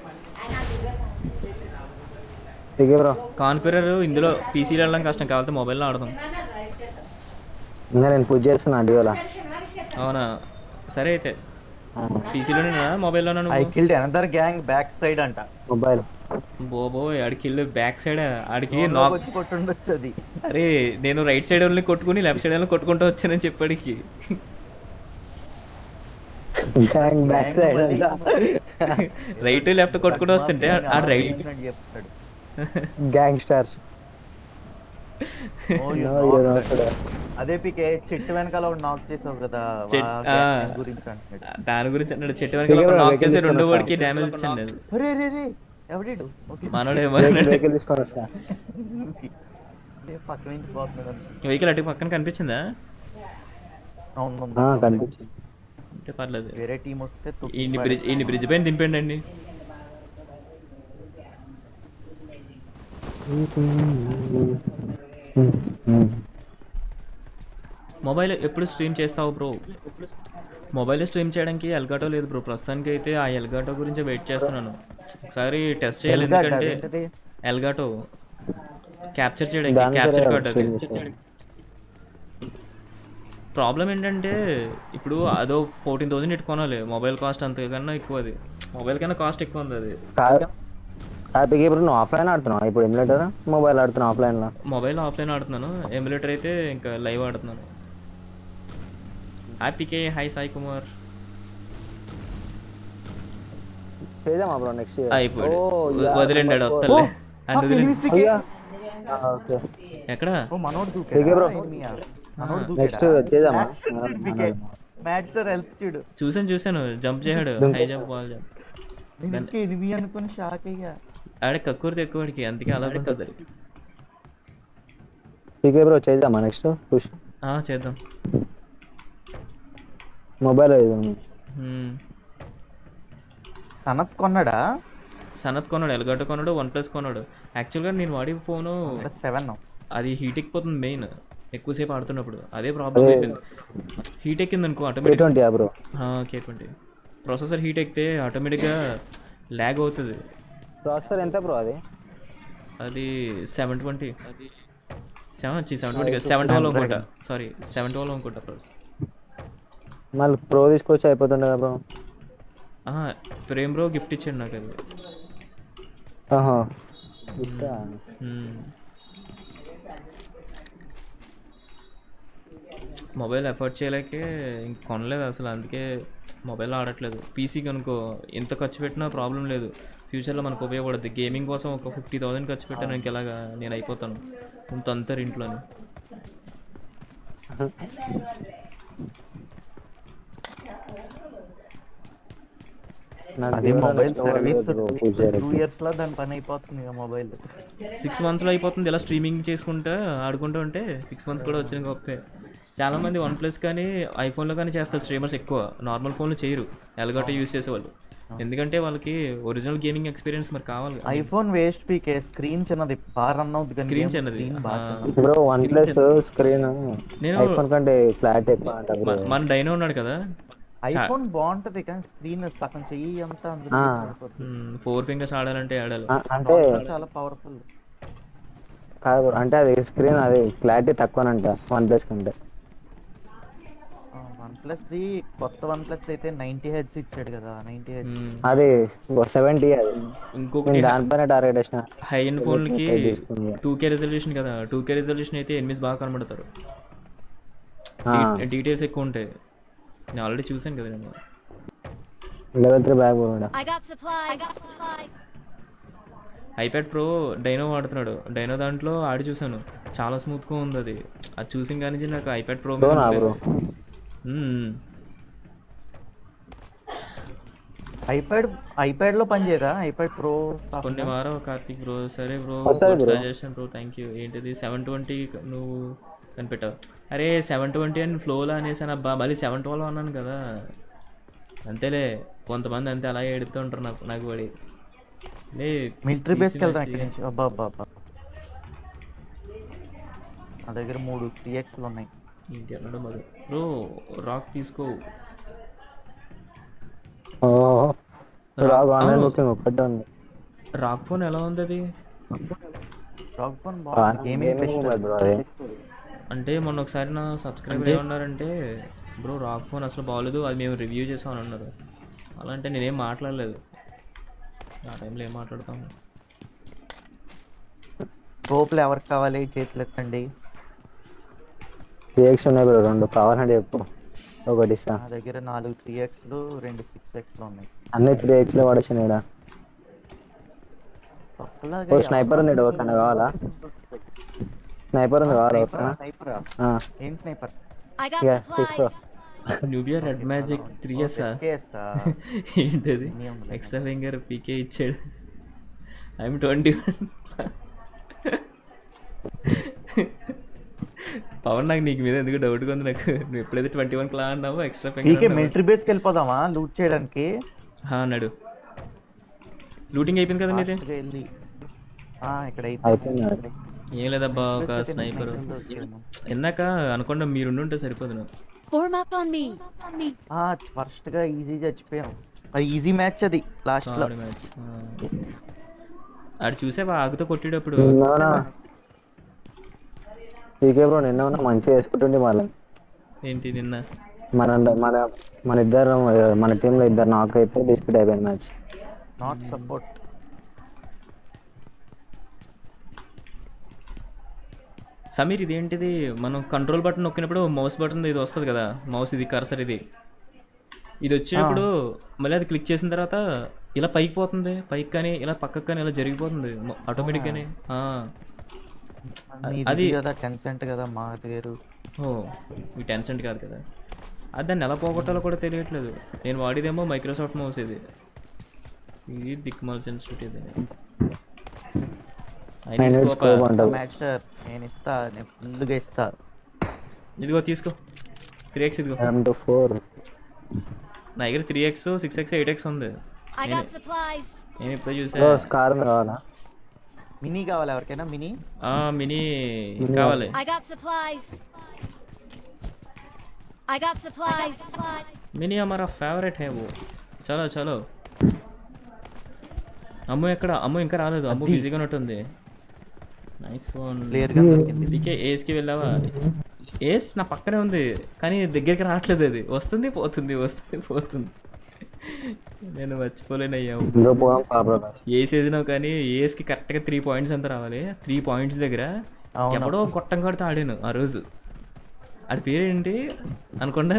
కాన్ఫిగర్ ఇందులో పీసీలో వెళ్ళడం కష్టం, కాబట్టి మొబైల్లో ఆడదాం. నేను పూజ చేస్తున్నా డియోలా. అవునా సరే అయితే పీసీలోనే మొబైల్లోనే. I killed another gang back side అంట మొబైల్. బోబో ఆడికి ఇల్లు బ్యాక్ సైడ్. ఆడికి కొట్టుండొచ్చు అది. అరే నేను రైట్ సైడ్ ఓన్లీ కొట్టుకుని లెఫ్ట్ సైడ్ ఓన్లీ కొట్టుకుంటూ వచ్చానని చెప్పాడికి. రైట్ లెఫ్ట్ కొట్టుకుంటూ వస్తుంటే ఆ రైట్ గ్యాంగ్స్టర్స్. అదే పికే చెట్టు వెనకాల నాక్ చేసావు కదా, దాని గురించి అన్నాడు. చెట్టు వెనకాల నాక్ చేసి రెండు వాడికి డ్యామేజ్ ఇచ్చింది. వెహికల్ అటు పక్కన కనిపించిందా? అంటే పర్లేదు. వేరే టీం వస్తే ఈ బ్రిడ్జ్ పైన దింపండి అండి. మొబైల్ ఎప్పుడు స్ట్రీమ్ చేస్తావు బ్రో? మొబైల్ స్ట్రీమ్ చేయడానికి ఎల్గాటో లేదు బ్రో, ప్రస్తుతానికి అయితే ఆ ఎల్గాటో గురించి వెయిట్ చేస్తున్నాను. ఒకసారి టెస్ట్ చేయాలి, Elgato ఎందుకంటే అదేంటిది? ఎల్గాటో క్యాప్చర్ చేయడానికి దాని క్యాప్చర్ పేరే కార్డ్ అది. stream చేసేది. ప్రాబ్లం ఏంటంటే ఇప్పుడు అదో ఫోర్టీన్ థౌసండ్ ఇటు కొనాలి, మొబైల్ కాస్ట్ అంతకన్నా ఎక్కువ, అది మొబైల్ కన్నా కాస్ట్ ఎక్కువ ఉంది అది. కాదు హ్యాపీగా ఇప్పుడు నువ్వు ఆఫ్లైన్ ఆడుతున్నావు ఇప్పుడు ఎమ్యులేటర్, మొబైల్ ఆడుతున్నావు ఆఫ్లైన్లో? మొబైల్ ఆఫ్లైన్ ఆడుతున్నాను, ఎమ్యులేటర్ అయితే ఇంకా లైవ్ ఆడుతున్నాను. హ్యాపీకే హాయ్ సాయి కుమార్. చేద్దామా బ్రో నెక్స్ట్ అయిపోయాడు, వదిలేండాడు వస్తలే అండ్ వదిలేండి. ఓకే ఎక్కడ ఓ మనోడు పీకే బ్రో దూకాడా? మనోడు నెక్స్ట్ దూకాడా? చేద్దామా? మ్యాచ్ సార్ హెల్త్ చూడు. చూసాను చూసాను జంప్ చేయడు, హై జంప్ బాల్ జంప్. నేను ఇంకా ఎనిమి అనుకుని షాక్ అయ్యా. ఆడే కక్కుర్తి ఎక్కువ వాడికి, అందుకే అలా ఉంటుంది. పీకే బ్రో చేద్దామా నెక్స్ట్ పుష్? ఆ, చేద్దాం. మొబైల్ హ్మ్. సనత్ కొన్నాడా? సనత్ కొన్నాడు, ఎల్గాటో కొన్నాడు, వన్ ప్లస్ కొన్నాడు. యాక్చువల్గా నేను వాడే ఫోను సెవెన్ అది హీట్ ఎక్కిపోతుంది మెయిన్, ఎక్కువసేపు ఆడుతున్నప్పుడు అదే ప్రాబ్లం అయిపోయింది. హీట్ ఎక్కింది అనుకో automatic twenty bro K twenty processor heat ఎక్కితే ఆటోమేటిక్గా ల్యాగ్ అవుతుంది. ప్రాసెసర్ ఎంత బ్రో అది? అది సెవెన్ ట్వంటీ సెవెన్ వచ్చి సెవెన్ ట్వంటీ సెవెన్ ట్వెల్వ్ అనుకుంటా, సారీ సెవెన్ ట్వెల్వ్ అనుకుంటా ప్రాసెసర్. మళ్ళీ ప్రో తీసుకొచ్చి అయిపోతుండే కదా బ్రో. ప్రేమ్ బ్రో గిఫ్ట్ ఇచ్చాడు నాకు అది. మొబైల్ ఎఫర్ట్ చేయలేకే ఇంక కొనలేదు అసలు, అందుకే మొబైల్ ఆడట్లేదు. పీసీకి అనుకో ఎంత ఖర్చు పెట్టినా ప్రాబ్లం లేదు, ఫ్యూచర్లో మనకు ఉపయోగపడుద్ది. గేమింగ్ కోసం ఒక ఫిఫ్టీ థౌసండ్ ఖర్చు పెట్టాను, ఇంకెలాగా నేను అయిపోతాను ఇంత అంతరు ఇంట్లోనే. అది మొబైల్ సర్వీస్ టూ ఇయర్స్ లో దాని పని అయిపోతుంది మొబైల్. సిక్స్ మంత్స్లో అయిపోతుంది ఇలా స్ట్రీమింగ్ చేసుకుంటా ఆడుకుంటూ ఉంటే. సిక్స్ మంత్స్ కూడా వచ్చిన గొప్పే. చాలామంది వన్ ప్లస్ కానీ ఐఫోన్లో కానీ చేస్తారు స్ట్రీమర్స్, ఎక్కువ నార్మల్ ఫోన్లో చేయరు, ఎల్గాటో యూస్ చేసేవాళ్ళు. ఎందుకంటే వాళ్ళకి ఒరిజినల్ గేమింగ్ ఎక్స్పీరియన్స్ మరి కావాలి. ఐఫోన్ వేస్ట్ పీకే, స్క్రీన్ చిన్నది బాగా రన్ అవుతుంది. స్క్రీన్ చిన్నది. బ్రో వన్ ప్లస్ స్క్రీన్ నేను ఐఫోన్ కంటే ఫ్లాట్ ఎక్కువ అంటారు. మన డైనో ఉన్నాడు కదా, ఐఫోన్ బాగుంటది కానీ స్క్రీన్ సగం చెయ్యి అంతా ఫోర్ ఫింగర్స్ ఆడాలంటే ఆడాలి, అంటే చాలా పవర్ఫుల్ కాదు అంటే అది స్క్రీన్ అది క్లారిటీ తక్కువనంట వన్ ప్లస్ కంటే. వన్ ప్లస్ ది కొత్త వన్ ప్లస్ అయితే నైన్టీ హెడ్స్ ఇచ్చాడు కదా, నైన్టీ హెడ్స్ అది సెవెంటీ. అది ఇంకొకటి దానిపైన టార్గెట్ వేసిన హై ఎండ్ ఫోన్కి టూ కే రెజల్యూషన్ కదా, టూ కే రెజల్యూషన్ అయితే ఎనిమిస్ బాగా కనబడతారు, డీటెయిల్స్ ఎక్కువ ఉంటాయి. నేను ఆల్రెడీ చూసాను కదా నేను. లెవెల్ త్రీ బ్యాగ్ కూడా I got supplies. IPad pro Dino వాడుతున్నాడు, డైనో దాంట్లో ఆడి చూసాను చాలా స్మూత్గా ఉంది అది. అది చూసిన కానీ నాకు iPad pro bro. IPad iPad లో పని చేయదా ఐప్యాడ్ ప్రో? కొన్ని వారం కార్తిక్ బ్రో. సరే bro, suggestion bro, thank you. ఏంటిది సెవెన్ ట్వంటీ నువ్వు కనిపెట్టావు? అరే సెవెన్ ట్వంటీ అని ఫ్లోలో అనేసాను అబ్బా, మళ్ళీ సెవెన్ ట్వెల్వ్ అన్నాను కదా. అంతేలే, కొంతమంది అంతే అలాగే ఎడుతూ ఉంటారు నాకు నాకు పడి. మిలిటరీ బేస్కి వెళ్తాం ఇక్కడి నుంచి. అబ్బా అబ్బా అబ్బా, నా దగ్గర మూడు త్రీ ఎక్స్లు ఉన్నాయి. ఏంటి అన్నాడు మరి బ్రో? రాక్ తీసుకో. రాక్ ఫోన్ ఎలా ఉంది అది? రాక్ ఫోన్ బాగుంది. అంటే మొన్న ఒకసారి నా సబ్స్క్రైబర్ ఏమన్నారంటే, బ్రో రాక్ ఫోన్ అసలు బాగోలేదు, అది మేము రివ్యూ చేసామని అన్నారు. అలా అంటే నేనేం మాట్లాడలేదు ఆ టైంలో. ఏం మాట్లాడతాము? టోపులు ఎవరికి కావాలి చేతులు ఎత్తండి. త్రీ ఎక్స్ ఉన్నాయి బ్రో, రెండు కావాలంటే చెప్పు, ఒకటి ఇస్తా. నా దగ్గర నాలుగు త్రీ ఎక్స్లు రెండు సిక్స్ ఎక్స్లు ఉన్నాయి. అన్ని త్రీ ఎక్స్లో వాడేసాను ఇక్కడ. స్నైపర్ ఉంది ఎవరికన్నా కావాలా? స్నైపర్ ఉంది కావాలా? ఏం స్నైపర్? తీసుకో. Nubia red magic three S ఏంటది? ఎక్స్ట్రా ఫింగర్ పీకే ఇచ్చాడు. IM twenty one. పవన్ నాకు నీకు మీద ఎందుకు డౌట్గా ఉంది నాకు. నువ్వు ఎప్పుడైతే ట్వంటీ వన్ క్లా అన్నావో ఎక్స్ట్రా ఫింగర్. మిలిటరీ బేస్కి వెళ్ళిపోదామా లూట్ చేయడానికి? అన్నాడు. లూటింగ్ అయిపోయింది కదా మీది? ఇక్కడ ఏం లేదబ్బా, ఒక స్నైపర్ ఇందాక అనుకుండా మీరు ఉంటే సరిపోదు. నాకు Form up on me. First గా ఈజీ చచ్చిపోయాం. అది ఈజీ మ్యాచ్ అది లాస్ట్ లో. మ్యాచ్ ఆడు చూసావా ఆగుతో కొట్టేటప్పుడు టీకే బ్రో నిన్న ఉన్నా మంచిగా వేసుకుంటుండే మళ్ళీ. ఏంటి నిన్న మన మన మన ఇద్దరు మన టీంలో ఇద్దరు నాకు అయితే డిస్ప్యూట్ అయిపోయింది మ్యాచ్. Not support. సమీర్ ఇదేంటిది మనం కంట్రోల్ బటన్ నొక్కినప్పుడు మౌస్ బటన్ ఇది వస్తుంది కదా, మౌస్ ఇది కర్సర్ ఇది ఇది వచ్చినప్పుడు మళ్ళీ అది క్లిక్ చేసిన తర్వాత ఇలా పైకి పోతుంది, పైకి కానీ ఇలా పక్కకు కానీ ఇలా జరిగిపోతుంది ఆటోమేటిక్గానే. అది కదా టెన్ సెంట్ కదా మా దగ్గర. ఓ ఈ టెన్ సెంట్ కాదు కదా, అది దాన్ని ఎలా పోగొట్టాలో కూడా తెలియట్లేదు. నేను వాడేదేమో మైక్రోసాఫ్ట్ మౌస్ ఇది, ఇది దిక్మాల్ సెన్సిటివ్ ఇది. మాస్టర్ నేను ఇస్తా, నేను ఫుల్గా ఇస్తా. ఇదిగో తీసుకో త్రీ ఎక్స్, ఇదిగో ఫోర్ నా దగ్గర three X six X eight X ఉంది. I got supplies. నేను ఇప్పుడు చూసా. స్కార్ కావాలా? మినీ కావాలి ఎవరికైనా? మినీ మినీ కావాలి. I got supplies. I got supplies. Mini हमारा फेवरेट है वो. చలో చలో. అమ్ము ఎక్కడ? అమ్ము ఇంకా రాలేదు, అమ్ము బిజీగా ఉన్నట్టుంది. Nice phone. పీకే ఏస్కి వెళ్ళావా? ఏస్ నా పక్కనే ఉంది కానీ దగ్గరికి రావట్లేదు, అది వస్తుంది పోతుంది వస్తుంది పోతుంది. నేను మర్చిపోలేనయ్యా. ఏస్ వేసినావు కానీ ఏస్కి కరెక్ట్గా త్రీ పాయింట్స్ అంతా రావాలి. త్రీ పాయింట్స్ దగ్గర ఎప్పుడో కొట్టం కొడితే ఆడాను ఆ రోజు. ఆడి పేరేంటి అనుకోండా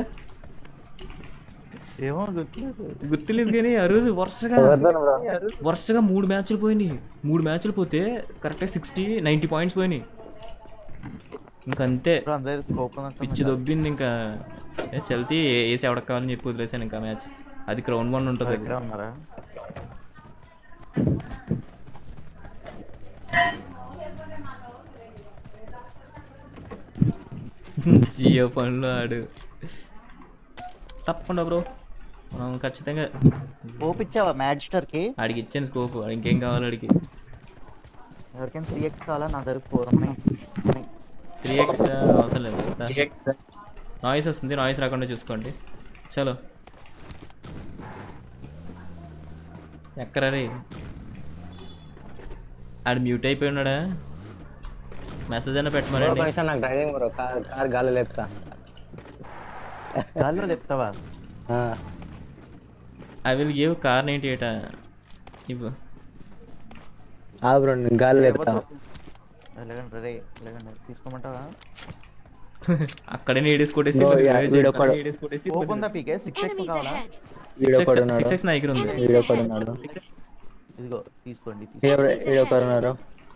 ఏమో గుర్తులేదు కానీ ఆ రోజు వరుసగా వరుసగా మూడు మ్యాచ్లు పోయినాయి. మూడు మ్యాచ్లు పోతే కరెక్ట్గా సిక్స్టీ నైంటీ పాయింట్స్ పోయినాయి. ఇంకంతే పిచ్చి దొబ్బింది. ఇంకా చల్తి వేసి ఎవడకు కావాలని చెప్పి వదిలేసాను ఇంకా మ్యాచ్. అది క్రౌన్ వన్ ఉంటుంది. జియో పనులు ఆడు తప్పకుండా బ్రో, ఖచ్చితంగా. స్కోప్ ఇచ్చావా మ్యాజిస్టర్ కి? ఆడికి ఇచ్చాను స్కోప్, ఇంకేం కావాలి ఆడికి? ఎవరికైనా త్రీ ఎక్స్ కావాలా? నా దగ్గర ఫోర్ ఉన్నాయి. త్రీ ఎక్స్ అవసరం లేదు. నాయిస్ వస్తుంది, నాయిస్ రాకుండా చూసుకోండి. చలో ఎక్కరా రే? ఆడు మ్యూట్ అయిపోయి ఉన్నాడా? మెసేజ్ అయినా పెట్టమనండి. నాకు డ్రైవింగ్ బ్రో, కార్ కార్ గాలి లేపుతా. గాలిలో లేపుతావా? I will give car ninety eight ఇవ్వు. బ్రో నేను గాలి లేపుతా. తీసుకోమంటావా? అక్కడే నీడేసి కొట్టేసి సిక్స్ ఎక్స్ నా దగ్గర ఉంది. ఇదిగో తీసుకోండి. వీడియో కొన్నారు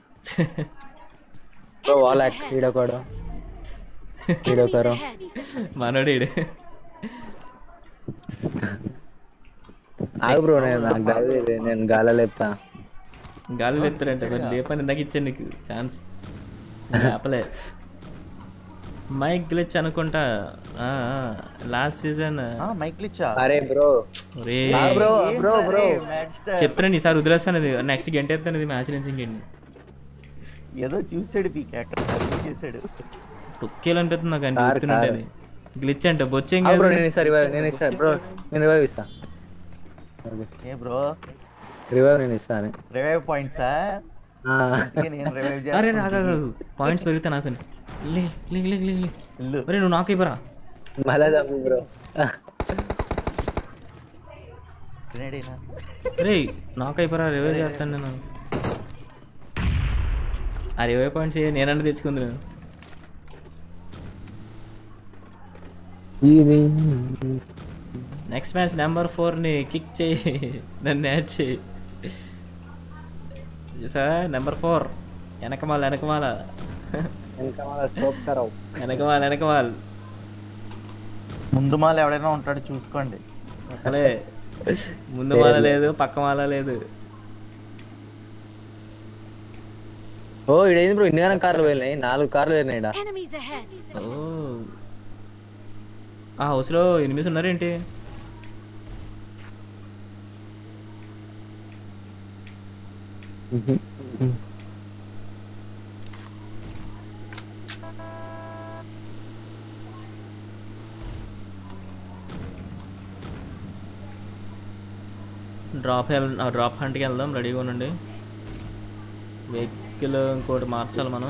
వాలాక్ వీడియో కోడ్ వీడియో కరో మనోడు ఈడు. ఆగు బ్రో, నేను నాకు గాలి నేను గాలి లేపుతా. గాలి లేపుతారంటే మరి లేపని ఇందాక ఇచ్చాను నీకు ఛాన్స్, లేపలే. మైక్ గ్లిచ్ అనుకుంటా లాస్ట్ సీజన్. మైక్ గ్లిచా? అరే బ్రో రే బ్రో బ్రో బ్రో చెప్తాను ఈసారి వదిలేస్తాను. అది నెక్స్ట్ గంటేస్తాను ఇది మ్యాచ్ నుంచి. ఇంకేంటి ఏదో చూసాడు పీకే అక్కడ చూసాడు. తొక్కేలు అనిపిస్తుంది నాకు అంటే గుర్తుంటే. అది గ్లిచ్ అంటే బొచ్చేం బ్రో. నేను ఇస్తా రివైవ్, నేను ఇస్తా బ్రో, నేను రివైవ్ ఇస్తా. ఏ బ్రో రివైవ్ నేను ఇస్తాను. రివైవ్ పాయింట్సా? అరే రాగా పాయింట్స్ పెరిగితే నాకు లే లే లే లే లే అరే నువ్వు నాకు ఇవ్వరా? మళ్ళా చంపు బ్రో. రే నాకు అయిపోరా, రివైవ్ చేస్తాను నేను. ఆ రివైవ్ పాయింట్స్ నేనంటే తెచ్చుకుంది నేను. నెక్స్ట్ మ్యాచ్ నెంబర్ ఫోర్ని కిక్ చేయి, నన్ను యాడ్ చేయి. చూసా నెంబర్ ఫోర్ వెనకమాల వెనకమాల వెనకమాల వెనకమాల ముందు మాల ఎవడైనా ఉంటాడు చూసుకోండి. అలే ముందు మాల లేదు, పక్క మాల లేదు. ఓ ఇడేంది బ్రో, ఇన్ని కార్లు పోయినాయి, నాలుగు కార్లు పోయినాయి. ఓ ఆ హౌస్లో ఎనిమిది ఉన్నారేంటి? డ్రాప్ వెళ్ డ్రాప్ హంట్కి వెళ్దాం, రెడీగా ఉండండి. వెహికల్ ఇంకోటి మార్చాలి మనం.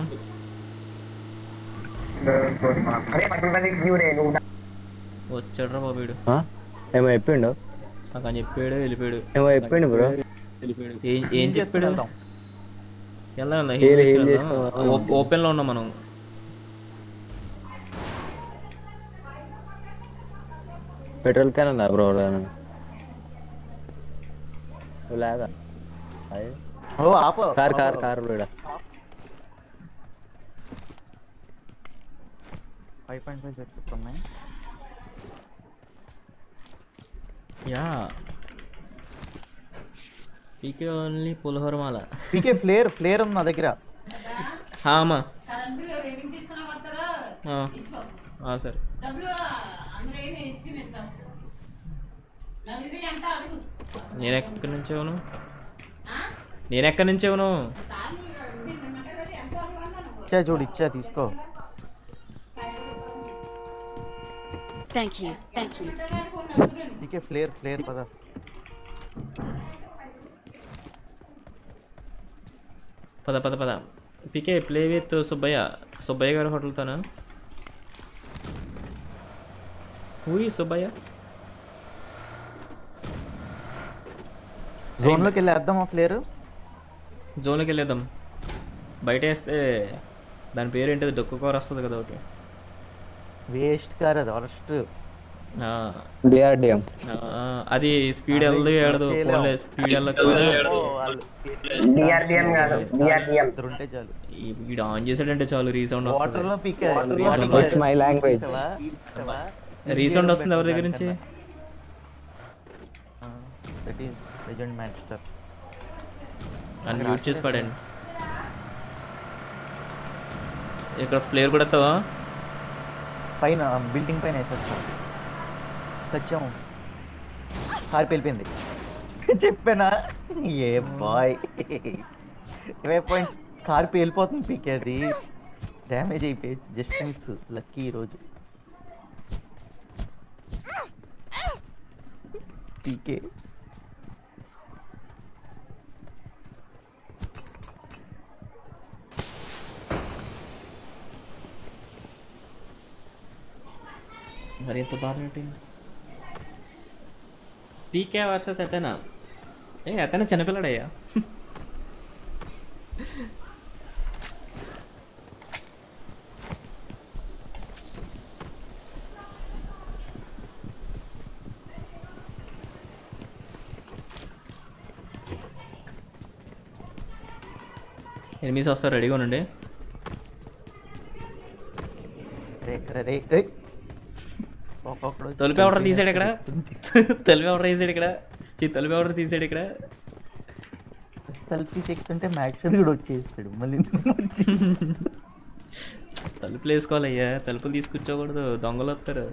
వచ్చాడ్రా బాబు వీడు. ఏమో చెప్పిండు, నాకు అని చెప్పాడు వెళ్ళిపోయాడు. ఏమో చెప్పిండు బ్రో. ఏం ఏం చెప్పాడు? వెళ్దాం. వెళ్దాం హీల్ హీల్ చేసుకో. ఓపెన్లో ఉన్నాం మనం. పెట్రోల్ క్యాన్ ఉందా బ్రో? లేదా ఓ ఆపు. Car car car bro. Five point five sets ఉన్నాయి. యా పీకే ఓన్లీ పులిహోరమాల. పీకే ఫ్లేర్ ఫ్లేర్ ఉంది నా దగ్గర. అమ్మా సరే. నేను ఎక్కడి నుంచి ఇవ్వను, నేను ఎక్కడి నుంచి ఇవ్వను. ఇచ్చా చూడు, ఇచ్చా తీసుకో. Thank you. Thank you. PK flare flare పద. పద పద పద. PK play with Subbaiah, Subbaiah గారి హోటల్తోనా? ఊయి సుబ్బయ్య. జోన్లోకి వెళ్ళి వేద్దాం ఆ ఫ్లేర్. జోన్లోకి వెళ్ళేద్దాం. బయట వేస్తే దాని పేరు ఏంటిది, డొక్కు కూర వస్తుంది కదా ఒకటి. వేస్ట్ కార్ అది, వరస్ట్. డిఆర్డిఎం అది స్పీడ్ వెళ్ళదు ఏడదు, ఫోన్లో స్పీడ్ వెళ్ళక డిఆర్డిఎం కాదు, డిఆర్డిఎం ఉంటే చాలు. వీడు ఆన్ చేసాడంటే చాలు రీసౌండ్ వాటర్ లో వస్తుంది. PK. It's my language. Resound వస్తుంది ఎవరి దగ్గర నుంచి? That is legend master. అని మ్యూట్ చేసి పడండి. ఇక్కడ ఫ్లేర్ కూడా ఎత్తావా? పైన బిల్డింగ్ పైన వేసేస్తాం. సత్యం కార్ వెళ్ళిపోయింది. చెప్పానా ఏ బాయ్, ఇరవై పాయింట్ కార్ వెళ్ళిపోతుంది. పీకే అది డ్యామేజ్ అయిపోయి జస్ట్ మిస్. లక్కీ ఈరోజు పీకే. మరి ఎంత దారుణం ఏంటి? పీకే వర్సెస్ అతనా? ఏ అతనే చిన్నపిల్లడయ్యా. ఎనిమిది వస్తారు, రెడీగా ఉండండి. తలుపు ఎవడర్ తీసాడు ఇక్కడ, తలుపు ఎవడర్ తీసాడు ఇక్కడ, తలుపు ఎవడర్ తీసాడు ఇక్కడ. తలుపు చెక్తుంటే మ్యాక్సర్ కూడా వచ్చేస్తాడు మళ్ళీ. తలుపులు వేసుకోవాలయ్యా, తలుపులు తీసుకొచ్చకూడదు, దొంగలు వస్తారు.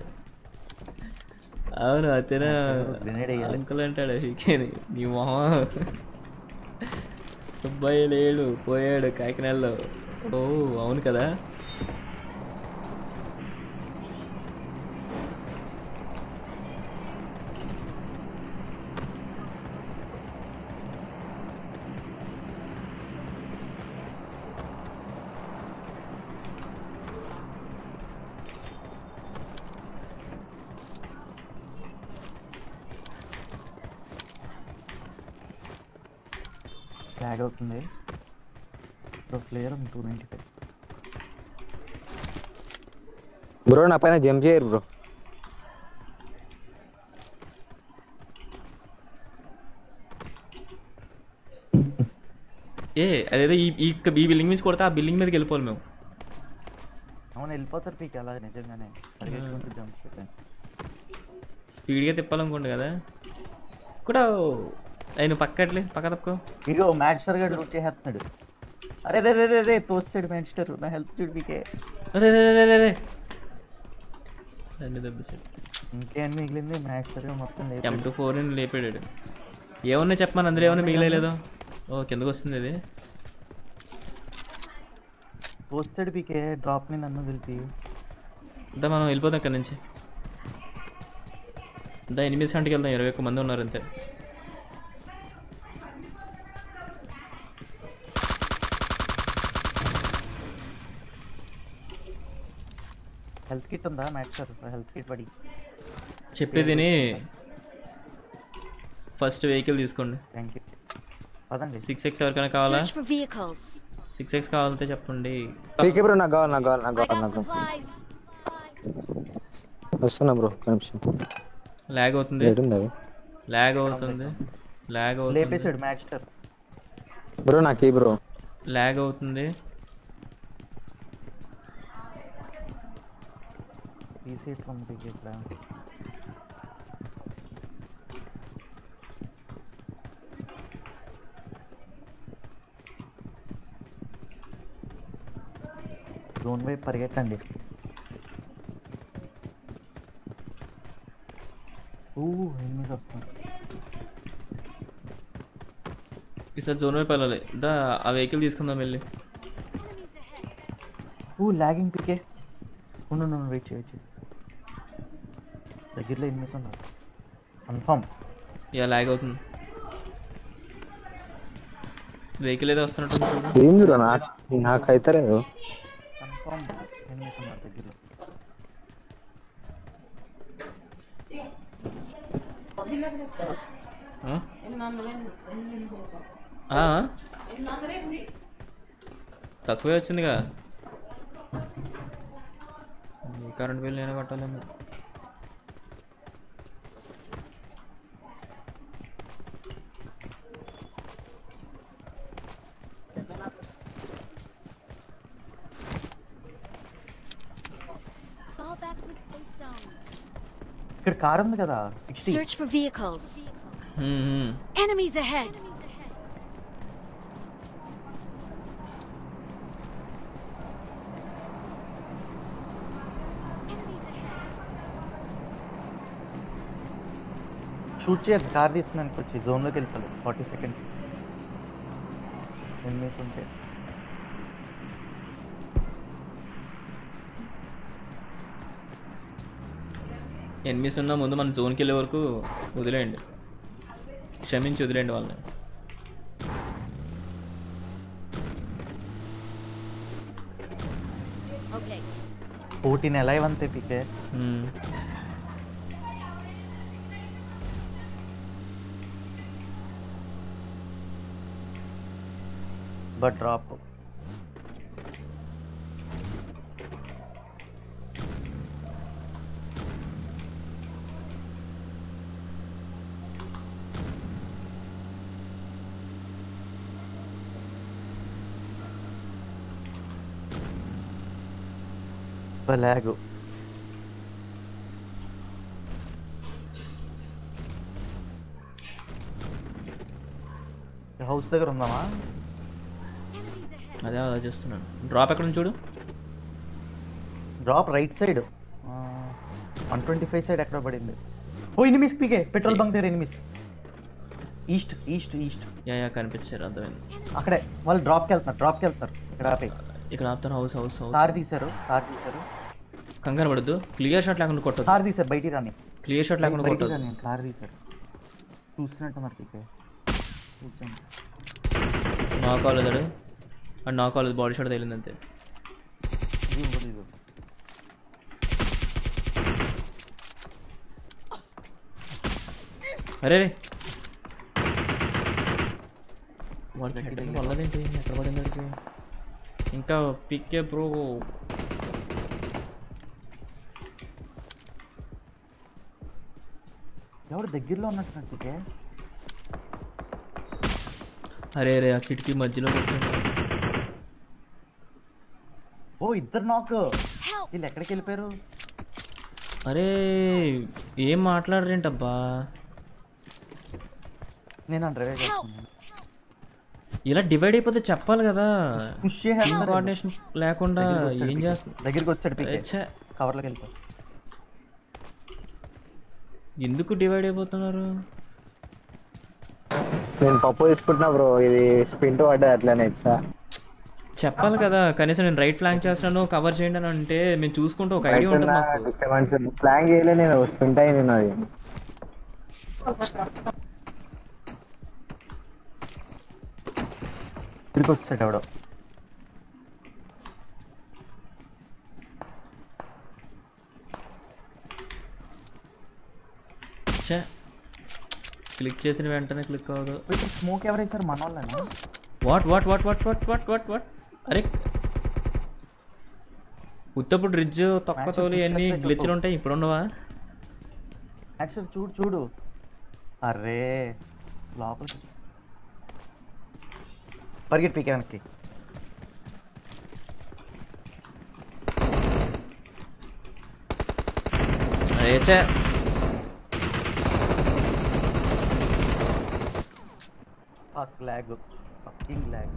అవును అతేనా అంకుల్ అంటాడు. నీ మొహం. సుబ్బయ్య లేడు, పోయాడు కాకినాడలో. ఓ అవును కదా. ఫ్లాగ్ అవుతుంది. Flare two ninety five. Bro నా పైన జంప్ చేయరు బ్రో. ఏ అదేదో ఈ ఈ బిల్డింగ్ మీద కొడితే ఆ బిల్డింగ్ మీదకి వెళ్ళిపోవాలి మేము. అవును వెళ్ళిపోతారు పీక్ అలా నిజంగానే. స్పీడ్గా తిప్పాలనుకోండి కదా కూడా. ఆయన పక్కట్లే పక్క తప్పుకో. ఇగో మ్యాక్స్టర్ గడు రూట్ చేస్తున్నాడు. అరే రే రే రే తోస్తాడు మ్యాక్స్టర్. నా హెల్త్ చూడు పీకే. అరే రే రే రే రే అన్ని దెబ్బసాడు. ఇంకేం మిగిలింది మ్యాక్స్టర్ మొత్తం లేపాడు. ఎం టూ ఫోర్ ని లేపాడు. ఏమన్నా చెప్పమని అందులో ఏమన్నా మిగిలేదు. ఓ కిందకు వస్తుంది ఇది. తోస్తాడు పీకే డ్రాప్ ని నన్ను పిలిపి. అంతా మనం వెళ్ళిపోతాం ఇక్కడ నుంచి. అంతా ఎనిమిది సెంట్కి వెళ్దాం. ఇరవై ఒక్క మంది ఉన్నారు అంతే. హెల్త్ కిట్ ఉందా మ్యాక్స్ సార్? హెల్త్ కిట్ పడి చెప్పేదిని ఫస్ట్ వెహికల్ తీసుకోండి. Thank you. పదండి. సిక్స్ ఎక్స్ ఎవరికైనా కావాలా? Search for vehicles. Six X కావాలంటే చెప్పండి. పీకే బ్రో నాకు కావాలి నాకు కావాలి నాకు I కావాలి got నాకు supplies. వస్తున్నా బ్రో కనిపిస్తుంది. ల్యాగ్ అవుతుంది ఏడుంది అది ల్యాగ్ అవుతుంది ల్యాగ్ అవుతుంది లేపేసాడు మ్యాక్స్ సార్. బ్రో నాకు ఈ బ్రో ల్యాగ్ అవుతుంది. ఈ సీట్ పంపికి ఇట్లా జోన్ వైపు పరిగెట్టండి. ఓ ఎనిమిది వస్తుంది. ఈసారి జోన్ వైపు వెళ్ళాలి. దా ఆ వెహికల్ తీసుకుందాం వెళ్ళి. ఓ లాగింగ్ పీకే. ఉండు నువ్వు వెయిట్ చేయొచ్చు. దగ్గరలో ఎనిమిది ఉన్నారు కన్ఫర్మ్. యా ల్యాగ్ అవుతుంది. వెహికల్ ఏదో వస్తున్నట్టు చూడు. ఏం బ్రో నాకు నాకు అవుతారే కన్ఫర్మ్ ఎనిమిది ఉన్నారు దగ్గరలో. ఆ? ఆ? తక్కువే వచ్చిందిగా. కరెంట్ బిల్ నేనే కట్టాలేమో. Fall back to space zone. ఇక్కడ కార్ ఉంది కదా సిక్స్టీ. Search for vehicles. హ్మ్, హ్మ్. Enemies ahead. షూట్ చేయాలి. కార్ తీసుకున్నానికి వచ్చి జోన్లోకి వెళ్తాడు. ఫార్టీ సెకండ్స్ ఎనిమిది ఉంటే ఎనిమిస్ ఉన్న ముందు మన జోన్కి వెళ్ళే వరకు వదిలేయండి. క్షమించి వదిలేయండి వాళ్ళని. Okay. ఫోర్టీన్ ఎలైవ్ అంతే పీకే. హ్మ్. బట్ డ్రాప్ లాగు. హౌస్ దగ్గర ఉందామా? అదే ఆలోచిస్తున్నాను. డ్రాప్ ఎక్కడ ఉంది చూడు. Drop right side one twenty five side ఎక్కడ పడింది. ఓ ఎనిమిస్ పీకే పెట్రోల్ బంక్ దగ్గర enemies. East east east yeah yeah కనిపించారు అర్థమైంది. అక్కడే వాళ్ళు డ్రాప్కి వెళ్తున్నారు. డ్రాప్కి వెళ్తారు. ఇక్కడ ఆపే ఇక్కడ ఆపుతారు. House house house. కార్ తీశారు. కార్ తీశారు. కంగారు పడద్దు. క్లియర్ షాట్ లేకుండా కొట్టదు. కార్ తీశారు. బయటికి రాని. క్లియర్ షాట్ లేకుండా బయటికి కొట్టదు. రాని. కార్ తీశారు. చూస్తున్నట్టున్నారు పీకే. కూర్చోండి. నా కాలేజ్ అడు అండ్ నా కాలేజ్ బాడీ షాట్ తగిలింది అంతే. ఇది ఇంకోటి ఇది. అరే రే వాడికి హెడ్ వల్లదేంటి ఎక్కడ పడింది? ఇంకా పిక్కే బ్రో. ఎవరు దగ్గరలో ఉన్నట్టున్నారు పీకే. అరే అరే ఆ కిటికీ మధ్యలో పెట్టండి. ఓ ఇద్దరు నాక్. Help. వీళ్ళు ఎక్కడికి వెళ్ళిపోయారు? అరే ఏం మాట్లాడరేంటబ్బా. నేను డ్రైవ్ చేస్తున్నాను. ఇలా డివైడ్ అయిపోతే చెప్పాలి కదా. పుష్ చేసేస్తారు. కోఆర్డినేషన్ లేకుండా ఏం చేస్తుంది? దగ్గరికి వచ్చాడు పీకే. ఛే, కవర్లోకి వెళ్ళిపో. ఎందుకు డివైడ్ అయిపోతున్నారు? నేను పప్పు తీసుకుంటున్నా బ్రో. ఇది స్పింట్ పడ్డది అట్లనే ఇచ్చా. చెప్పాలి కదా కనీసం. నేను రైట్ ఫ్లాంక్ చేస్తున్నాను కవర్ చేయండి అని అంటే మేము చూసుకుంటూ ఒక ఐడియా ఉంటుంది మాకు. డిస్టర్బెన్స్ ప్లాన్ చేయలే నేను. స్పింట్ అయింది నాది. తిరిగి వచ్చాడు ఎవడో. క్లిక్ చేసిన వెంటనే క్లిక్ అవ్వదు. స్మోక్ ఎవరైసారు మన వాళ్ళనా? What what what what what what what what అరే ఉత్తప్పుడు రిడ్జ్ తొక్క తోలి అన్ని గ్లిచ్లు ఉంటాయి, ఇప్పుడు ఉండవా? యాక్చువల్ చూడు చూడు అరే లోపల పరిగెట్ పీకే వెనక్కి. ఏచే fuck lag fucking lag.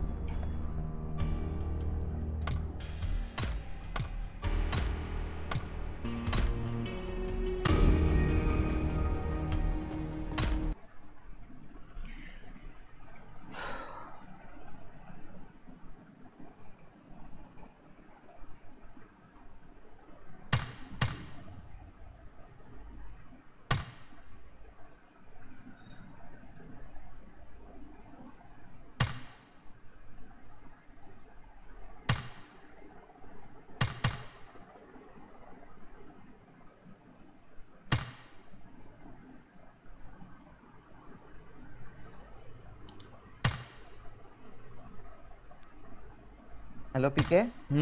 Hello PK,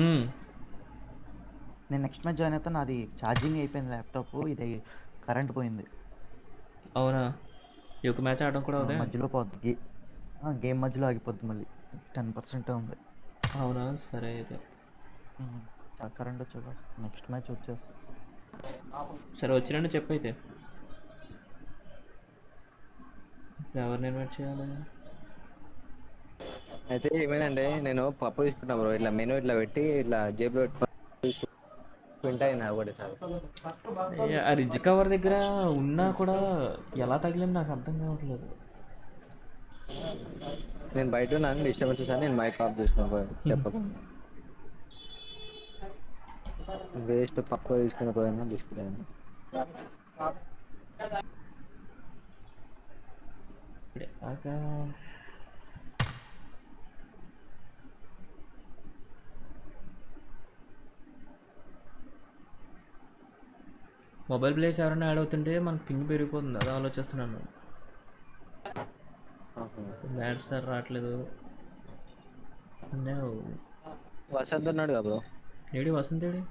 నేను నెక్స్ట్ మ్యాచ్ జాయిన్ అవుతాను. నాది ఛార్జింగ్ అయిపోయింది ల్యాప్టాప్, ఇది కరెంట్ పోయింది. అవునా? ఈ ఒక మ్యాచ్ ఆడడం కూడా అవుతుంది మధ్యలో పోద్ది, గేమ్ మధ్యలో ఆగిపోద్ది, మళ్ళీ టెన్ పర్సెంట్ ఉంది. అవునా? సరే అయితే కరెంట్ వచ్చాక నెక్స్ట్ మ్యాచ్ వచ్చేస్తుంది. సరే వచ్చినండి చెప్పు. అయితే ఎవరిని ఇన్వైట్ చేయాలి? అయితే ఏమైందంటే నేను పప్పు తీసుకుంటా బ్రో, ఇట్లా మెనూ ఇట్లా పెట్టి ఇట్లా జేబులో పెట్టుకుంటాయి నా ఒకటి సార్. ఆ రిడ్జ్ కవర్ దగ్గర ఉన్నా కూడా ఎలా తగిలింది నాకు అర్థం కావట్లేదు. నేను బయట ఉన్నాను, డిస్టర్బెన్స్ చూసాను, నేను మైక్ ఆఫ్ చేసుకుని చెప్పకుండా వేస్ట్ పప్పు తీసుకుని పోయాను డిస్ప్లే. మొబైల్ ప్లేస్ ఎవరైనా యాడ్ అవుతుంటే మనకు పింగ్ పెరిగిపోతుంది, అది ఆలోచిస్తున్నాను. బ్యాడ్ స్టార్ రావట్లేదు. వసంత్ ఉన్నాడు కదా బ్రో. ఏడి వసంత్? ఏడి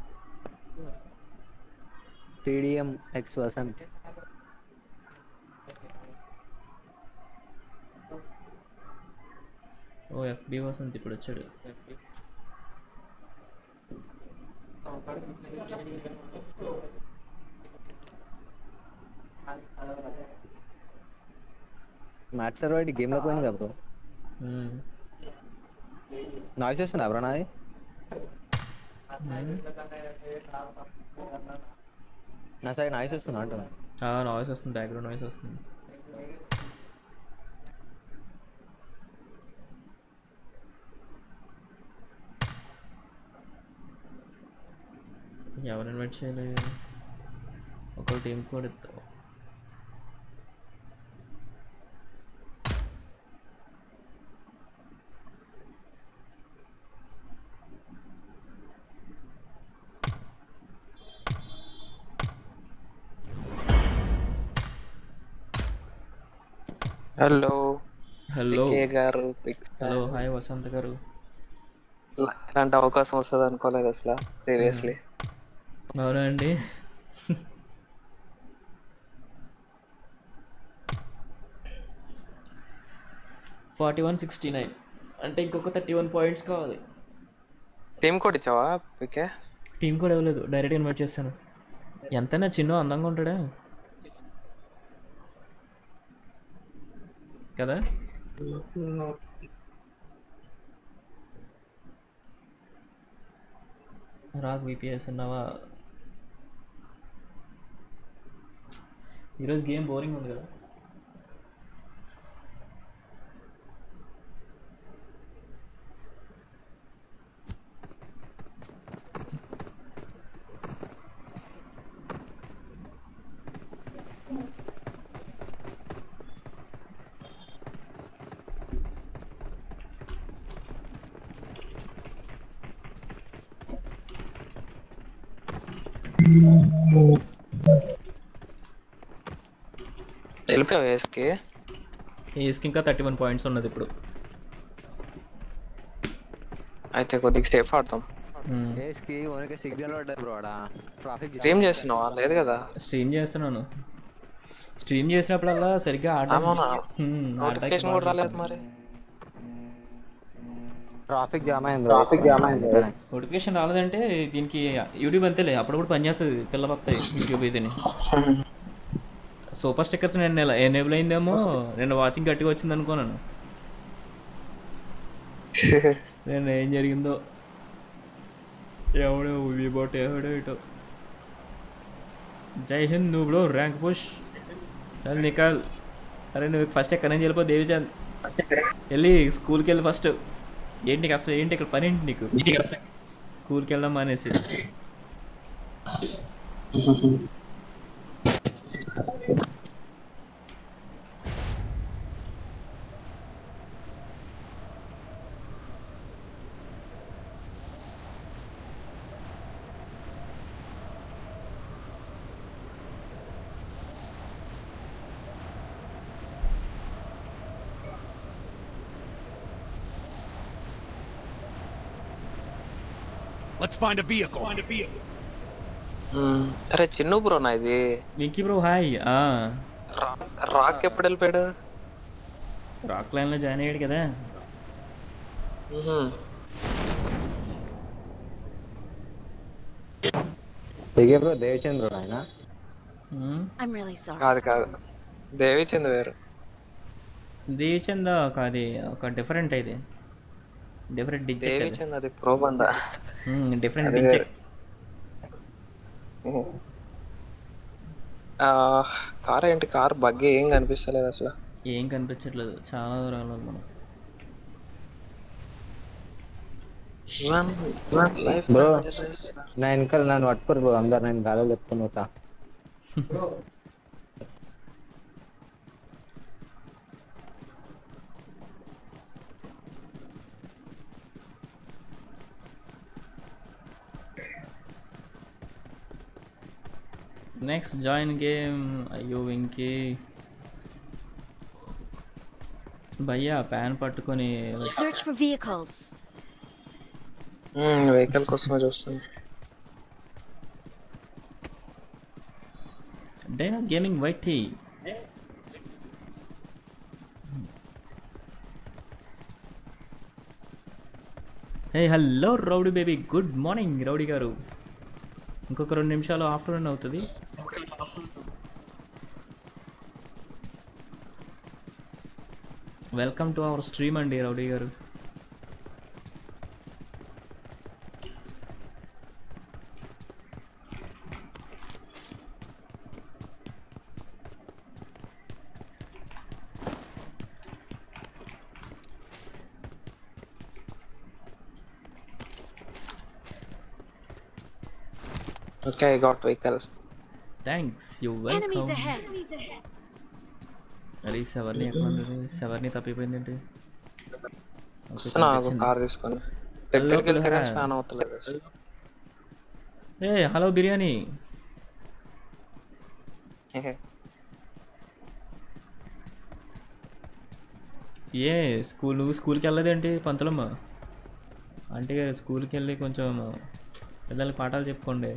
టీడీఎం ఎక్స్ వసంత్. ఓ ఎఫ్బి వసంత్ ఇప్పుడు వచ్చాడు. మ్యాచ్ సర్వర్ గేమ్ లో పోయింది కదా బ్రో. నాయిస్ వస్తుందా బ్రో నాది? నా సైడ్ నాయిస్ వస్తుందా అంటున్నా? నాయిస్ వస్తుంది, బ్యాక్గ్రౌండ్ నాయిస్ వస్తుంది. ఎవరు ఇన్వైట్ చేయాలి? ఒక టీం కూడా ఇస్తావు. హలో హలో గారు. హలో హాయ్ వసంత్ గారు. ఇలాంటి అవకాశం వస్తుంది అనుకోలేదు అసలు, సీరియస్లీ. అవునా అండి? ఫార్టీ వన్ సిక్స్టీ నైన్ అంటే ఇంకొక థర్టీ వన్ పాయింట్స్ కావాలి. టీం కోడ్ ఇచ్చావా పీకే? టీం కోడ్ ఇవ్వలేదు, డైరెక్ట్ ఇన్వైట్ చేస్తాను. ఎంతైనా చిన్న అందంగా ఉంటాడా కదా? రాక్ విపిఎస్ ఉన్నావా? ఈరోజు గేమ్ బోరింగ్ ఉంది కదా? వెళ్ళిపోయావు వేస్కి? ఏస్కి ఇంకా థర్టీ వన్ పాయింట్స్ ఉన్నది ఇప్పుడు. అయితే కొద్దిగా సేఫ్ ఆడతాం. ఏస్కి ఓన్కే సిగ్నల్ పడ్డది బ్రో ఆడ ట్రాఫిక్ స్ట్రీమ్ చేస్తున్నావా? లేదు కదా. స్ట్రీమ్ చేస్తున్నాను. స్ట్రీమ్ చేసినప్పుడల్లా సరిగ్గా ఆడడం అవునా? నోటిఫికేషన్ కూడా రాలేదు మరి. ట్రాఫిక్ జామ్ అయింది ట్రాఫిక్ జామ్ అయింది నోటిఫికేషన్ రాలేదంటే దీనికి యూట్యూబ్ అంతేలే అప్పుడప్పుడు పనిచేస్తుంది పిల్ల పక్తాయి యూట్యూబ్ ఇదిని. సూపర్ స్టిక్కర్స్ నేను నెల ఎనేబుల్ అయిందేమో నేను వాచింగ్ గట్టిగా వచ్చింది అనుకున్నాను. నేను ఏం జరిగిందో ఎవడో విబోట్ ఎవడో ఇటో. జై హింద్ నువ్వు బ్రో ర్యాంక్ పుష్ చల్ నికాల్. అరే నువ్వు ఫస్ట్ ఎక్కడ నుంచి వెళ్ళిపో దేవిచంద్ వెళ్ళి స్కూల్కి వెళ్ళి ఫస్ట్. ఏంటి నీకు అసలు ఏంటి ఇక్కడ పని ఏంటి నీకు? స్కూల్కి వెళ్దాం అనేసి. Let's find a vehicle. Find a vehicle. అరే చిన్ను బ్రో నా ఇది. వింకీ బ్రో హాయ్. రాక్ ఎప్పుడు వెళ్ళిపోయాడు? రాక్ లైన్లో జాయిన్ అయ్యాడు కదా. దిగే బ్రో దేవచంద్ర ఆయన. I'm really sorry. కాదు కాదు దేవిచంద్ వేరు. దేవిచంద్ కాదు ఒక డిఫరెంట్ ఇది. డిఫరెంట్ డిజెక్ట్. దేవిచంద్ అది ప్రో బందా. డిఫరెంట్ డిజెక్ట్. కార్ ఏంటి కార్ బగ్గే ఏం కనిపిస్తలేదు అసలు. ఏం కనిపించట్లేదు చాలా దూరం మనం. బ్రో నా వెనకాల నన్ను పట్టుకోరు బ్రో అందరు నేను గాలో చెప్పుకుని పోతా. Next join game. అయ్యో వెంకీ భయ్యా ప్యాన్ పట్టుకొని Search for vehicles. వెహికల్ కోసమే చూస్తాను. డైనా గేమింగ్ వైట్ టీ. Hey hello rowdy baby good morning rowdy గారు. ఇంకొక రెండు నిమిషాలు ఆఫ్టర్నూన్ అవుతుంది. వెల్కమ్ టు అవర్ స్ట్రీమ్ అండి రౌడీ గారు. Okay, I got vehicle. Thanks you Enemies welcome. ahead. అరే సెవర్ని ఎక్కడ ఉంది? సెవర్ని తప్పిపోయింది ఏంటి? వస్తున్నా కార్ తీసుకొని దగ్గరికి వెళ్తే కానీ స్పాన్ అవుతలేదు. ఏ హలో బిర్యానీ. ఏ స్కూల్ నువ్వు స్కూల్కి వెళ్ళలేదేంటి పంతులమ్మ? అంటే స్కూల్కి వెళ్ళి కొంచెం పిల్లలకి పాఠాలు చెప్పుకోండి.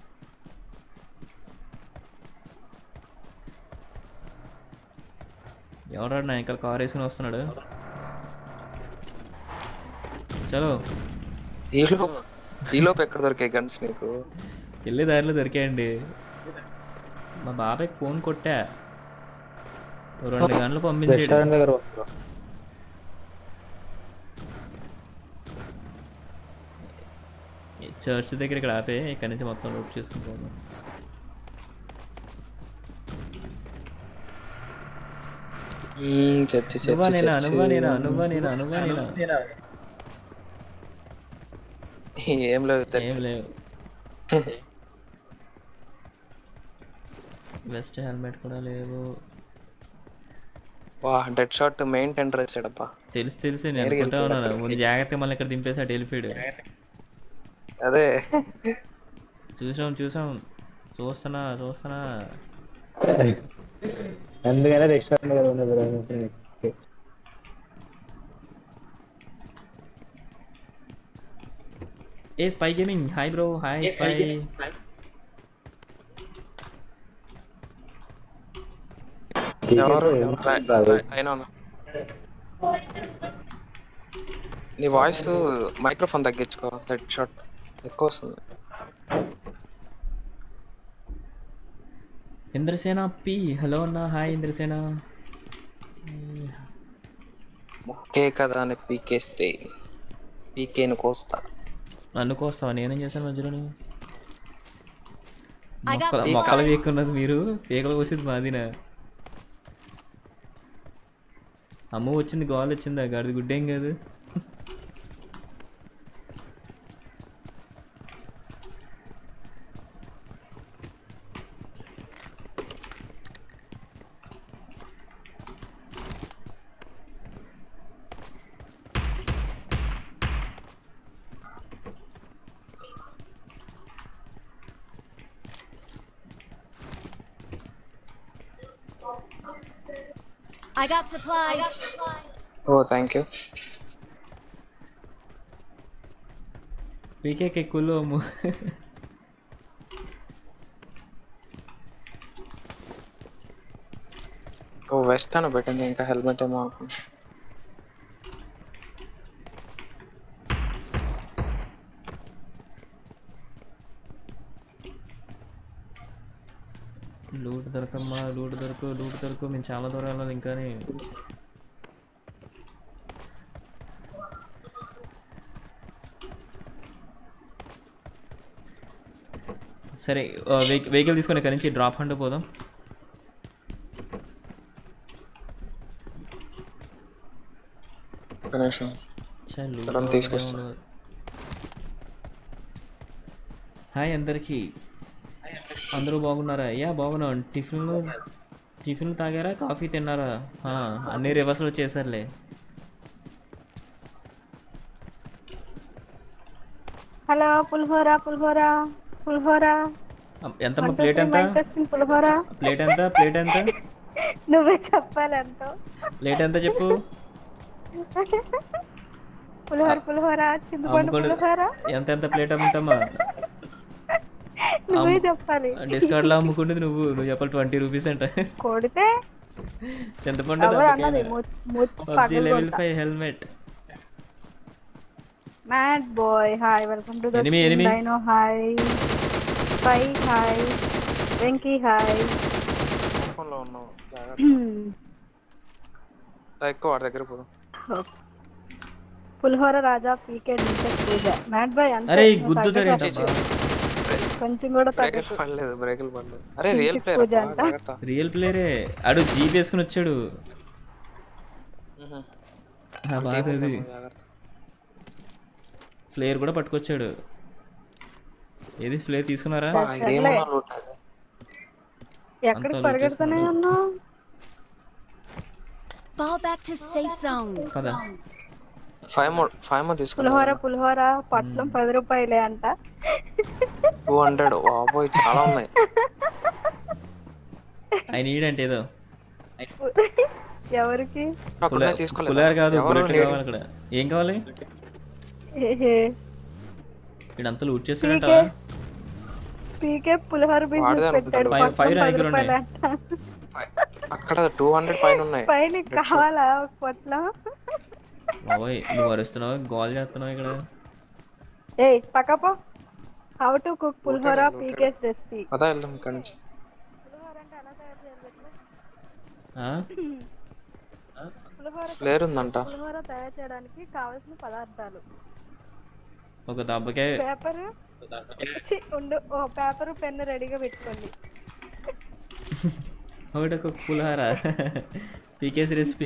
ఎవరాడు నా ఇంకా కార్ వేసుకుని వస్తున్నాడు? చలో ఈలోపు ఈలోపు ఎక్కడ దొరికాయి గన్స్ నీకు? వెళ్ళే దారిలో దొరికాయండి. మా బాబాయ్కి ఫోన్ కొట్టా రెండు గంటలు పంపించాడు. దగ్గర చర్చ్ దగ్గర ఇక్కడ ఆపే ఇక్కడ నుంచి మొత్తం లోడ్ చేసుకుంటాను. నువ్వా నేనా నువ్వా నేనా నువ్వా నేనా నువ్వా నేనా ఏం లేవు ఏం లేవు. వెస్ట్ హెల్మెట్ కూడా లేవు. వా డెడ్ షాట్ మెయిన్ టెండర్ వచ్చాడప్పా. తెలుసు తెలుసు నేను అనుకుంటా ఉన్నాను ముందు జాగ్రత్తగా మళ్ళీ ఇక్కడ దింపేసాడు వెళ్ళిపోయాడు. అదే చూసాం చూసాం చూస్తున్నా చూస్తున్నా. ఎందుకైనా రెస్టారెంట్ ఏ spy gaming hi bro hi spy. ఎవరు అయినా నీ వాయిస్ మైక్రోఫోన్ తగ్గించుకో, హెడ్ షాట్ ఎక్కువ వస్తుంది. ఇంద్రసేన పి హలో అన్న హాయ్ ఇంద్రసేన. మొక్కే కదా అని పీకేస్తే పీకేను కోస్తా. నన్ను కోస్తావా? నేనేం చేశాను మధ్యలోని? I got మొక్కలు supplies. మొక్కలు పీక్కున్నది మీరు, పీకలు కోసేది మాదినా. అమ్మ వచ్చింది, గోల్ వచ్చింది, ఆ గాడిది గుడ్డేం కాదు. I got supplies. ఓ థ్యాంక్ యూ. పీకేకి ఎక్కువలో అమ్ము. ఓ వెస్ట్ అని పెట్టింది, ఇంకా హెల్మెట్ ఏమో అనుకుంటా. లూట్ దొరకమ్మా, లూట్ దొరకు, లూట్ దొరకు. మేము చాలా దూరం వెళ్ళాలి ఇంకానే. సరే వెహికల్ తీసుకొని ఇక్కడి నుంచి డ్రాప్ హండ్ పోదాం. ఒక నిమిషం చల్ సరే, తీసుకొస్తా. హాయ్ అందరికీ, అందరూ బాగున్నారా? యా బాగున్నాం. టిఫిన్లు టిఫిన్లు తాగారా, కాఫీ తిన్నారా? ఆ, అన్నీ రివర్స్లో చేశారులే. హలో పులిహోర పులిహోర పులిహోర ఎంతమ్మా ప్లేట్ ఎంత? పులిహోర ప్లేట్ ఎంత? ప్లేట్ ఎంత? నువ్వే చెప్పాలి ఎంతో. ప్లేట్ ఎంత చెప్పు. పులిహోర పులిహోర చింతపండు పులిహోర ఎంత ఎంత ప్లేట్ అమ్ముతామా? నువ్వే చెప్పాలి. డిస్కౌంట్ లో అమ్ముకుంటుంది నువ్వు నువ్వు చెప్పాలి. ట్వంటీ రూపీస్ అంట. కొడితే చింతపండు PUBG level five helmet. Mad boy hi, welcome to the enemy enemy Dino hi, spy hi, Venky hi. ఫోన్లో ఉన్నావు, జాగ్రత్త. ఎక్కువ వాడి దగ్గర పోదాం. పులిహోర రాజా పీకే నింటే పూజ. మ్యాడ్ బాయ్ అంతే. అరే గుద్దు తెరే కొంచెం కూడా బ్రేకులు పడలేదు, బ్రేకులు పడలేదు. అరే రియల్ ప్లేయర్, జాగ్రత్త. రియల్ ప్లేయరే ఆడు. జీప్ వేసుకుని వచ్చాడు. బాధది. ఫ్లేయర్ కూడా పట్టుకొచ్చాడు. ఏది ఫ్లేయర్ తీసుకున్నారా? ఎక్కడికి పరిగెడుతూనే ఉన్నా. Fall back to safe zone. పద. ఫైవ్ మోడ్ ఫైవ్ మోడ్ తీసుకున్నా. పులిహోర పులిహోర పట్లం పది రూపాయలే అంట. టూ హండ్రెడ్ బాబోయ్, చాలా ఉన్నాయి. ఐ నీడ్ అంటే ఏదో ఎవరికి? పులిహోర కాదు, బుల్లెట్ కావాలి అక్కడ. ఏం కావాలి? ఇడంతా లూట్ చేస్తాడంట. పీకే పులిహోర బిజినెస్ పెట్టాడు. ఫైవ్ నా దగ్గర ఉన్నాయి. అక్కడ టూ హండ్రెడ్ పైన ఉన్నాయి. పైన కావాలా ఒక పొట్లం? బాబోయ్ నువ్వు అరుస్తున్నావు, గోల్ చేస్తున్నావు ఇక్కడ. ఏయ్ పక్కపో. How to cook pulihora PK's recipe. అదా వెళ్దాం ఇక్కడ నుంచి. పులిహోర అంటే ఎలా తయారు చేయాలి చెప్పు. ఆ పులిహోర ఫ్లేర్ ఉందంట. పులిహోర తయారు చేయడానికి కావాల్సిన పదార్థాలు: ఒక దబ్బకాయ, పేపర్ ఉండు, ఓ పేపర్ పెన్ను రెడీగా పెట్టుకోండి. ఒకటి ఒక పులిహోర పీకేస్ రెసిపీ.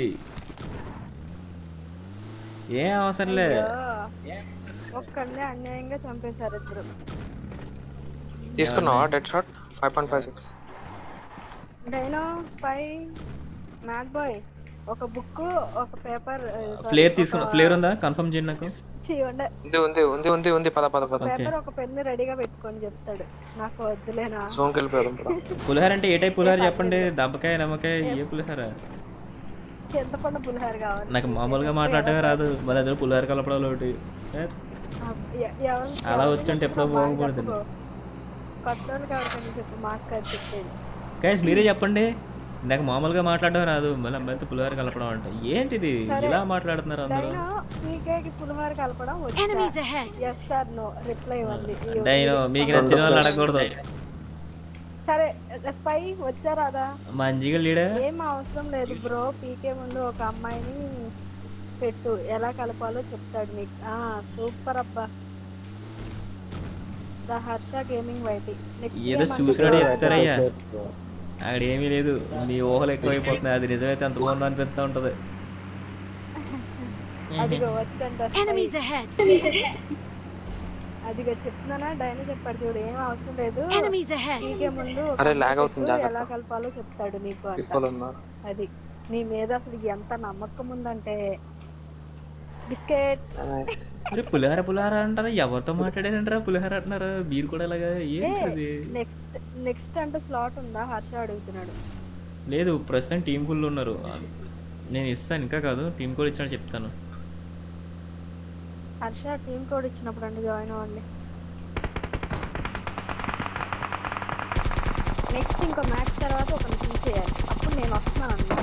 ఏం అవసరం లేదు. ఒక్కళ్ళే అన్యాయంగా చంపేశారు ఇద్దరు. తీసుకున్నావా dead shot? Five point five six. Dino spy mad boy ఒక బుక్ ఒక పేపర్. ఫ్లేర్ తీసుకున్నా. ఫ్లేర్ ఉందా? కన్ఫర్మ్ చేయండి నాకు. ఉంది ఉంది ఉంది ఉంది ఉంది పద పద పద. పేపర్ ఒక పెన్ను రెడీగా పెట్టుకొని చెప్తాడు. నాకు వద్దులేనా. సోంకి వెళ్ళిపోయారు. పులిహోర అంటే ఏ టైప్ పులిహోర చెప్పండి. దబ్బకాయ, నమ్మకాయ, ఏ పులిహోర? చింతపండు పులిహోర కావాలి. నాకు మామూలుగా మాట్లాడటమే రాదు, మరి అదే పులిహోర కలపడాలి ఒకటి. అలా వచ్చుంటే ఎప్పుడో బాగుపడుతుంది. కొత్త వాళ్ళకి ఎవరికైనా చెప్పు, మాకు కాదు చెప్పేది. గైస్ మీరే చెప్పండి, నాకు మామూలుగా మాట్లాడడం రాదు, మళ్ళీ అమ్మాయితో పులిహోర కలపడం అంటే ఏంటిది ఇలా మాట్లాడుతున్నారు అందరూ. పీకేకి పులిహోర కలపడం ఎస్ సార్ నో రిప్లై ఇవ్వండి. డైనో మీకు నచ్చిన వాళ్ళు అడగకూడదు. సరే స్పై వచ్చారా? అదా మంచిగా లీడా ఏం అవసరం లేదు బ్రో, పీకే ముందు ఒక అమ్మాయిని పెట్టు, ఎలా కలపాలో చెప్తాడు నీకు. సూపర్ అబ్బా. ద హర్ష గేమింగ్ వైటి ఏదో చూసినాడు చెప్తారయ్యా, అక్కడ ఏమీ లేదు, మీ ఊహలు ఎక్కువైపోతున్నాయి. అది నిజమైతే అంత బాగుంది అనిపిస్తూ ఉంటుంది. అదిగో వచ్చంట, అదిగో చెప్తున్నానా, డైనా చెప్పాడు చూడు, ఏం అవసరం లేదు, పీకే ముందు ఎలా కలపాలో చెప్తాడు నీకు అంట. అది నీ మీద అసలు ఎంత నమ్మకం ఉందంటే. బిస్కెట్ పులిహార పులిహార అంటారా? ఎవరితో మాట్లాడారంటారా పులిహార అంటున్నారా? మీరు కూడా ఇలాగా ఏంటది? నెక్స్ట్ నెక్స్ట్ అంటే స్లాట్ ఉందా హర్ష అడుగుతున్నాడు. లేదు ప్రస్తుతం టీం ఫుల్ ఉన్నారు, నేను ఇస్తాను, ఇంకా కాదు టీం కోడ్ ఇచ్చినట్టు చెప్తాను. హర్ష టీం కోడ్ ఇచ్చినప్పుడు అండి జాయిన్ అవ్వండి. నెక్స్ట్ ఇంకో మ్యాచ్ తర్వాత ఒక టీం చేయాలి, అప్పుడు నేను వస్తున్నాను అన్నమాట.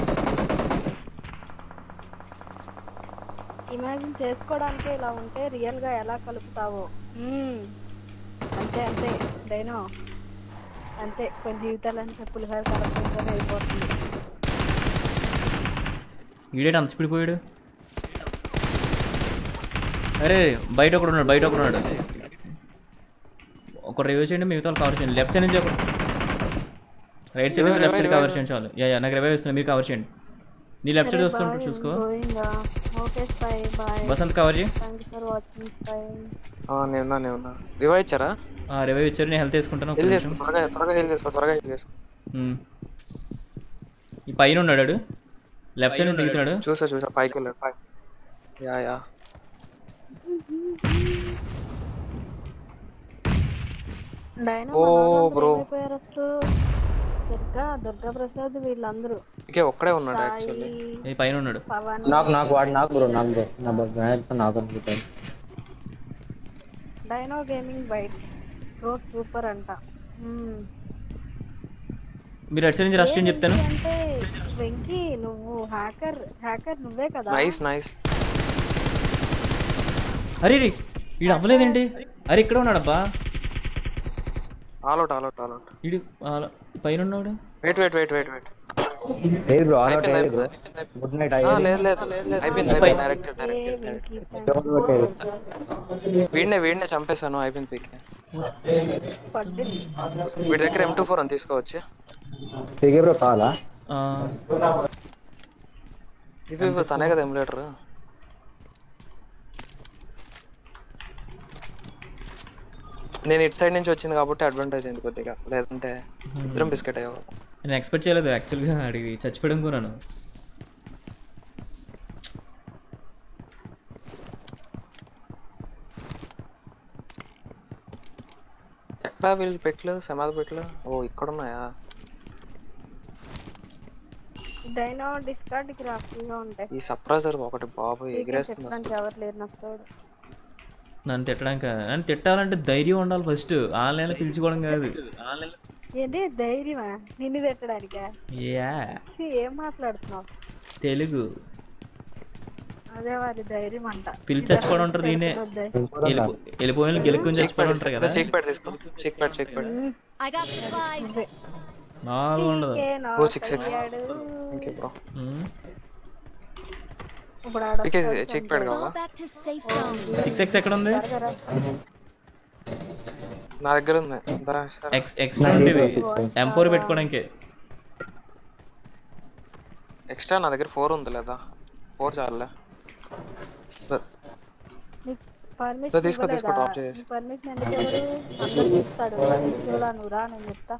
ఇమాజిన్ చేసుకోవడానికే ఇలా ఉంటే రియల్ గా ఎలా కలుపుతావో. అంతే అంతే డైనో, అంతే కొన్ని జీవితాలంటే పులిహోర కలుపుకుంటూనే అయిపోతుంది. వీడేట అంత స్పీడ్ పోయాడు. అరే బయట ఒకడు ఉన్నాడు, బయట ఒకడు ఉన్నాడు. ఒక రివ్యూ చేయండి, మిగతా వాళ్ళు కవర్ చేయండి. లెఫ్ట్ సైడ్ నుంచి ఒకటి, right side left side cover చేయండి చాలు. యా యా నాకు రివ్యూ ఇస్తున్నా, మీరు కవర్ చేయండి. నీ లెఫ్ట్ సైడ్ వస్తుంటారు చూసుకో. వసంత్ కవర్ చేయి. రివైవ్ ఇచ్చారా? రివైవ్ ఇచ్చారు, నేను హెల్త్ వేసుకుంటాను. త్వరగా త్వరగా హెల్ చేసుకో, త్వరగా హెల్ చేసుకో. ఈ పైన ఉన్నాడు, లెఫ్ట్ సైడ్ దిగుతున్నాడు. చూసా చూసా పైకి వెళ్ళాడు. పై యా యా ఓ బ్రో దుర్గా దుర్గా ప్రసాద్ వీళ్ళందరూ ఒక్కడే ఉన్నాడు యాక్చువల్లీ. ఈ పైన ఉన్నాడు. నాకు నాకు వాడు నాకు బ్రో నాకు బ్రో నా బ్యాట్ నాకు అనుకుంటాను. Dino gaming bite bro super అంట. మీరు అటు సైడ్ నుంచి రష్ అని చెప్తాను. అంటే వెంకీ నువ్వు హ్యాకర్ హ్యాకర్ నువ్వే కదా? Nice nice. అరే రీ వీడు అవ్వలేదండి. అరే ఇక్కడ ఉన్నాడబ్బా. All out all out all out. వీడు పైన ఉన్నాడు. Wait wait wait wait wait లేదు బ్రో ఆల్ అవుట్ అయ్యాడు బ్రో. గుడ్ నైట్ అయ్యాడు. లేదు లేదు అయిపోయింది అయిపోయింది. డైరెక్ట్ డైరెక్ట్ వీడినే వీడినే చంపేశాను. అయిపోయింది పీకే. వీడి దగ్గర ఎం టూ ఫోర్ అని తీసుకోవచ్చు. పీకే బ్రో కావాలా? ఇవి తనే కదా ఎమ్యులేటర్. నేను ఇటు సైడ్ నుంచి వచ్చింది కాబట్టి అడ్వాంటేజ్ అయింది కొద్దిగా, లేదంటే ఇద్దరం బిస్కెట్ అయ్యావు. నేను ఎక్స్పెక్ట్ చేయలేదు యాక్చువల్గా, అడిగి చచ్చిపోయాడు అనుకున్నాను. ఎక్కడ వీళ్ళు పెట్టలేదు సమాధి పెట్టలేదు. ఓ ఇక్కడ ఉన్నాయా? డైనో డిస్కార్డ్ కి రాఫీగా ఉంటాయి. ఈ సప్రెసర్ ఒకటి బాబు ఎగిరేస్తుంది. ఎవరు లేరు నాకు తోడు. నన్ను తిట్టడానికి, నన్ను తిట్టాలంటే ధైర్యం ఉండాలి ఫస్ట్. ఆన్లైన్లో పిలుచుకోవడం కాదు. ఏంటి ధైర్యమా నిన్ను తిట్టడానికా? యా ఏం మాట్లాడుతున్నావు? తెలుగు. అదే వారి ధైర్యం అంట. పిలిచి చచ్చిపోవడం ఉంటారు. దీనే వెళ్ళిపోయిన గెలుకుని చచ్చిపోవడం ఉంటారు కదా. చెక్ పెట్ తీసుకో. చెక్ పెట్ చెక్ పెట్ నాలుగు ఉండదు. ఓ సిక్స్ సిక్స్ ఓకే బ్రో. ఇప్పుడు ఆడ చెక్ పెట్ కావాలా? సిక్స్ ఎక్స్ ఎక్కడ ఉంది? నా దగ్గర ఉంది. ఎక్స్ ఎక్స్ట్రా ఉంటుంది ఎం ఫోర్ పెట్టుకోవడానికి. ఎక్స్ట్రా నా దగ్గర ఫోర్ ఉంది లేదా? ఫోర్ చాలే. తీసుకో తీసుకో డ్రాప్ చేసి. పర్మిషన్ ఎందుకు ఎవరు అందరూ ఇస్తాడు. చూడా నువ్వు రా నేను చెప్తా.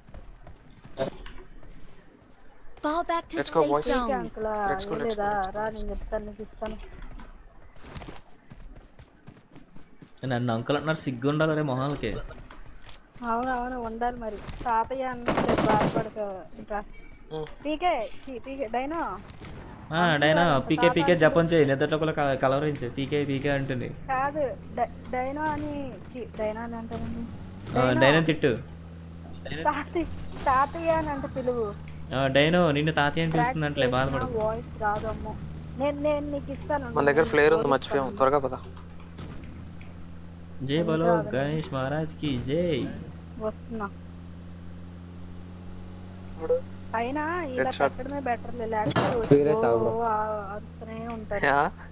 Fall back to safe zone. Uncle లేదా రా నేను చెప్తాను నీకు ఇస్తాను. నన్ను అంకుల్ అంటున్నారు, సిగ్గు ఉండాలి రే మొహాలకి. అవును అవును ఉండాలి మరి. తాతయ్య అంటే బాధపడక ఇంకా పీకే పీకే డైనో డైనా పీకే పీకే జపం చేయి నిద్రలో కూడా కలవరించే పీకే పీకే అంటుంది. కాదు డైనో అని డైనా అని అంటారండి. డైనా తిట్టు. తాతయ్య అని అంటే పిలువు. డైనో నిన్ను తాతయ్య అని పిలుస్తుందంటలే బాధపడు. వాయిస్ రాదమ్మో. నేను నేను నీకు ఇస్తాను. మన దగ్గర ఫ్లేర్ ఉంది మర్చిపోయాం త్వరగా పద. జై బలో గణేష్ మహారాజ్ కి జై. వస్తున్నా. అయినా ఇలా పెట్టడమే బెటర్ లే లేకపోతే అరుస్తూనే ఉంటాడు.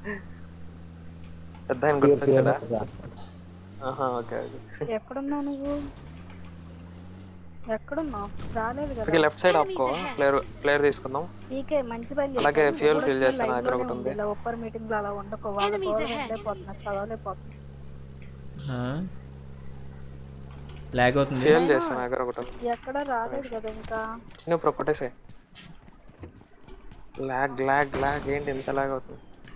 పెద్ద ఆయన గుర్తొచ్చాడా? ఆహా ఓకే ఓకే. ఎక్కడున్నావు నువ్వు? ఎక్కడున్నావు? రాలేదు కదా. ఓకే లెఫ్ట్ సైడ్ ఆపుకో. ఫ్లేర్ ఫ్లేర్ తీసుకుందాం. పీకే మంచి పని చేసి అలాగే ఫ్యూయల్ ఫిల్ చేస్తాను. దగ్గర ఒకటి ఉంది. ఇలా ఒప్పర్ మీటింగ్ లో అలా ఉండకో. వాళ్ళు పోలే పోతున్నా చదవలే పోతున్నా. హ లాగ్ అవుతుంది. ఫ్యూయల్ చేస్తాను. దగ్గర ఒకటి ఉంది. ఎక్కడ రాలేదు కదా ఇంకా. చిన్న ప్రొపటేసే. లాగ్ లాగ్ లాగ్ ఏంటి ఎంత లాగ్ అవుతుంది?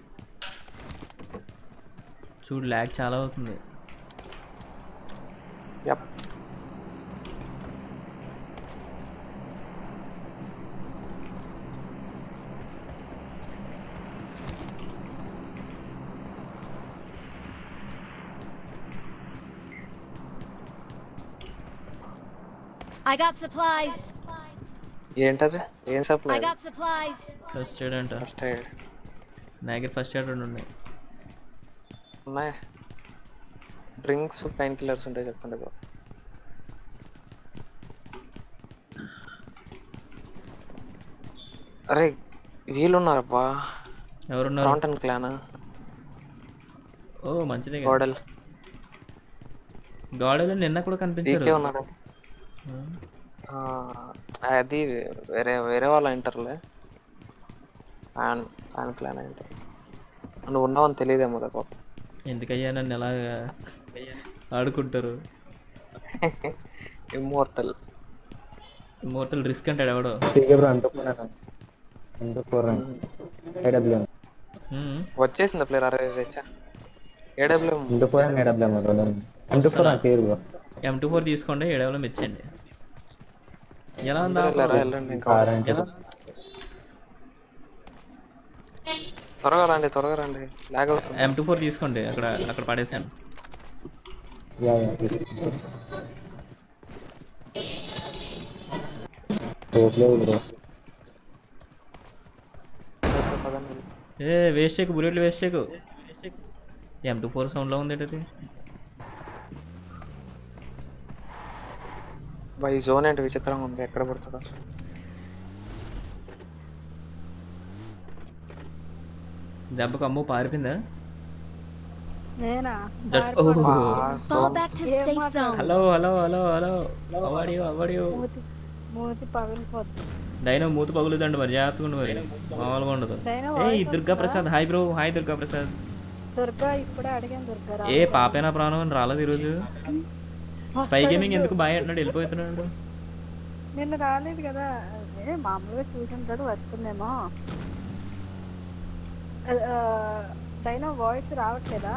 చూడు లాగ్ చాలా అవుతుంది. Yup I got supplies. ఏంటది? ఏం supply? I got supplies. First aid అంట. First aid. నా దగ్గర ఫస్ట్ ఎయిడ్ రెండు ఉన్నాయి. ఉన్నాయి. డ్రింక్స్ పెయిన్ కిల్లర్స్ ఉంటాయి చెప్పండి బ్రో. అరే వీళ్ళు ఉన్నారబ్బా. ఎవరున్నారు? Crompton clan. ఓ మంచిదే. గాడెల్. గాడెల్ నిన్న కూడా కనిపించారు. ఈకే ఉన్నాడు. అది వేరే వేరే వాళ్ళ ఇంటర్లే. Fan fan clan inter. నువ్వు ఉన్నావని తెలియదేమో కదా. ఎందుకయ్యా నన్ను ఎలా ఆడుకుంటారు? ఇమ్మోర్టల్. ఇమ్మోర్టల్ రిస్క్ అంటాడు ఎవడో. వచ్చేసింది ప్లేయర్. అరే రేచా ఏడబ్ల్యూఎం ఎం టూ ఫోర్ తీసుకోండి. ఏడబ్ల్యూఎం ఇచ్చండి. ఎలా ఉందా? త్వరగా రండి త్వరగా రండి. లాగ్ అవుతుంది. ఎం టూ ఫోర్ తీసుకోండి. అక్కడ అక్కడ పడేసాను. ఏ వేస్ట్ చేయకు. బుల్లెట్లు వేస్ట్ చేయకు. ఎం టూ ఫోర్ సౌండ్లో ఉంది ఏంటది? బై జోన్ ఏంటి విచిత్రంగా ఉంది. ఎక్కడ పడుతుంది అసలు? దెబ్బకు అమ్ము పారిపోయిందా? నేనా? జస్ట్ ఓ hello hello hello hello audio audio. మూతి పగిలిపోతుంది. డైనో మూతి పగులుదండి మరి జాగ్రత్తగా ఉండు. మరి మామూలుగా ఉండదు. ఏ Durga Prasad hi bro. Hi Durga Prasad. Durga ఇప్పుడే అడిగాను. దుర్గా ఏ పాపేనా ప్రాణం అని రాలేదు ఈరోజు. స్పై గేమింగ్ ఎందుకు బాయ్ అంటున్నాడు వెళ్ళిపోతున్నాడు. నిన్న రాలేదు కదా. అదే మామూలుగా చూసుంటాడు వస్తుందేమో. డైనో వాయిస్ రావట్లేదా?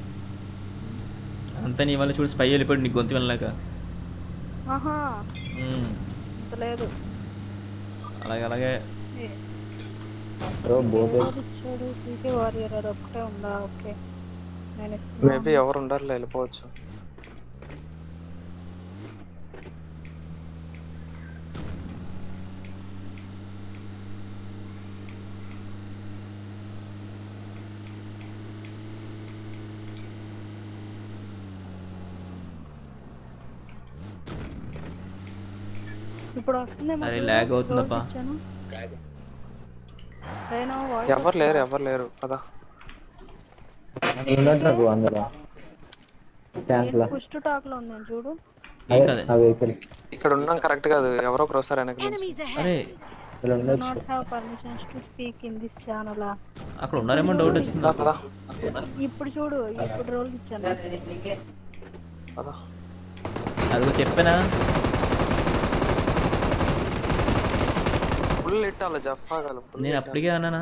అంతా నీ వల్ల చూడు. స్పై వెళ్ళిపోయాడు నీకు గొంతు వెళ్ళాక. ఆహా లేదు. అలాగే అలాగే వారియర్ అది ఒక్కటే ఉందా? ఓకే మేబీ ఎవరు ఉండాలి వెళ్ళిపోవచ్చు. ఇప్పుడు వస్తుందేమో. అరే లాగ్ అవుతుందప్పా. ఎవరు లేరు ఎవరు లేరు కదా. పుష్ టు టాక్ లో ఉంది చూడు. ఇక్కడ ఉన్నాం కరెక్ట్ కాదు. ఎవరో ఒకరు వస్తారు వెనక. అరే not have permissions to speak in this channel. అక్కడ ఉన్నారేమో డౌట్ వచ్చింది కదా. ఇప్పుడు చూడు. ఇప్పుడు రోల్ ఇచ్చాను కదా. అదిగో చెప్పానా? ఫుల్ ఇట్టాలి జఫాగాలు. నేను అప్పటికే అన్నానా?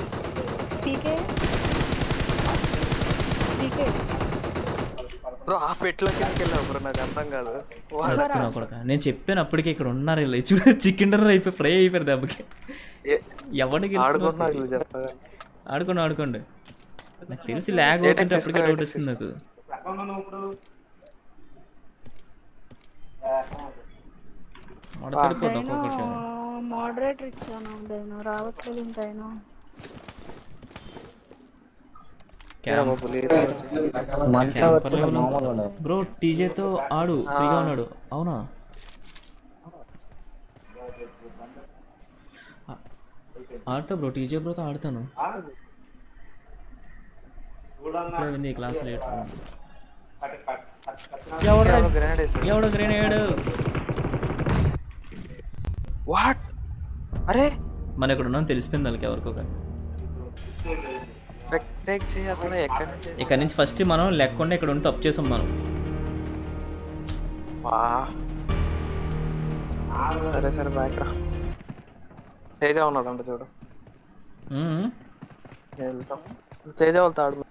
పీకే పీకే బ్రో ఆఫ్ పెట్టులోకి వెళ్ళావు బ్రో, నాకు అర్థం కాదు. చదువుతున్నా కొడక, నేను చెప్పాను అప్పటికే ఇక్కడ ఉన్నారు వీళ్ళు. చూడు చికెన్ డిన్నర్ అయిపోయి ఫ్రై అయిపోయారు దెబ్బకి. ఎవరికి ఆడుకుంటున్నా చెప్పగా ఆడుకోండి ఆడుకోండి. నాకు తెలిసి ల్యాగ్ అవుతుంటే అప్పటికే డౌట్ వచ్చింది నాకు. మాట్లాడిపోతాం ఒక్కొక్కటి. మోడరేటర్ ఇచ్చాను నేను రావట్లేదు ఇంకైనా. బ్రో టీజేతో ఆడు, ఫ్రీగా ఉన్నాడు. అవునా ఆడతా బ్రో, టీజే బ్రోతో ఆడతాను. ఇప్పుడే క్లాస్ లేట్. ఎవడో గ్రెనేడ్. వాట్? అరే మన ఇక్కడ ఉన్నాం తెలిసిపోయింది వాళ్ళకి ఎవరికో. ఇక్కడ నుంచి ఫస్ట్ మనం లేకుండా ఇక్కడ ఉండి తప్పు చేసాం మనం. సరే సరే బ్యాక్ రా. తేజ ఉన్నాడు అంట చూడు. వెళ్తాం తేజ వాళ్ళతో ఆడు.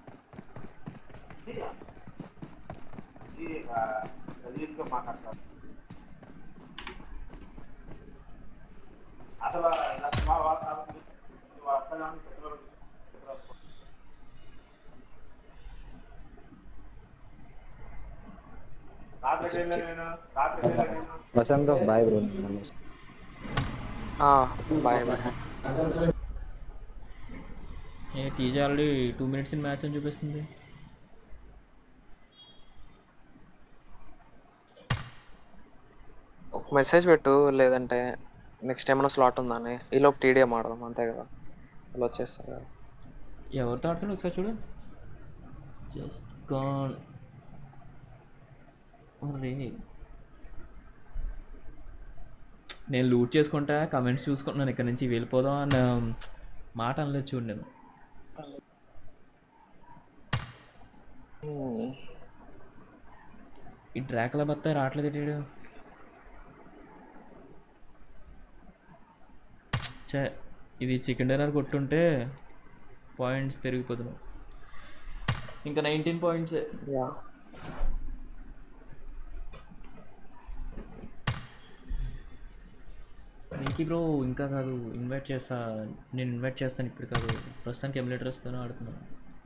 Vasanth bye bro. Bye bye. ఏ TJ already two minutes in match అని చూపిస్తుంది. ఒక మెసేజ్ పెట్టు, లేదంటే నెక్స్ట్ ఏమైనా స్లాట్ ఉందని. ఈలోపు టీడీఎం ఆడదాం అంతే కదా, వాళ్ళు వచ్చేస్తారు కదా. ఎవరితో ఆడుతున్నాడు ఒకసారి చూడు. Just gone. నేను లూట్ చేసుకుంటా కమెంట్స్ చూసుకుంటున్నాను, ఇక్కడ నుంచి వెళ్ళిపోదాం అన్న మాట అనలేదు చూడు నేను. ఈ డ్రాకులా బత్తాయి రావట్లేదు ఇటు. చే ఇది చికెన్ డిన్నర్ కొట్టుంటే పాయింట్స్ పెరిగిపోతున్నాయి. ఇంకా నైన్టీన్ పాయింట్సే. వెంకీ బ్రో ఇంకా కాదు, ఇన్వైట్ చేస్తా. నేను ఇన్వైట్ చేస్తాను ఇప్పుడు కాదు, ప్రస్తుతానికి ఎమ్యులేటర్ వస్తాను ఆడుతున్నాను.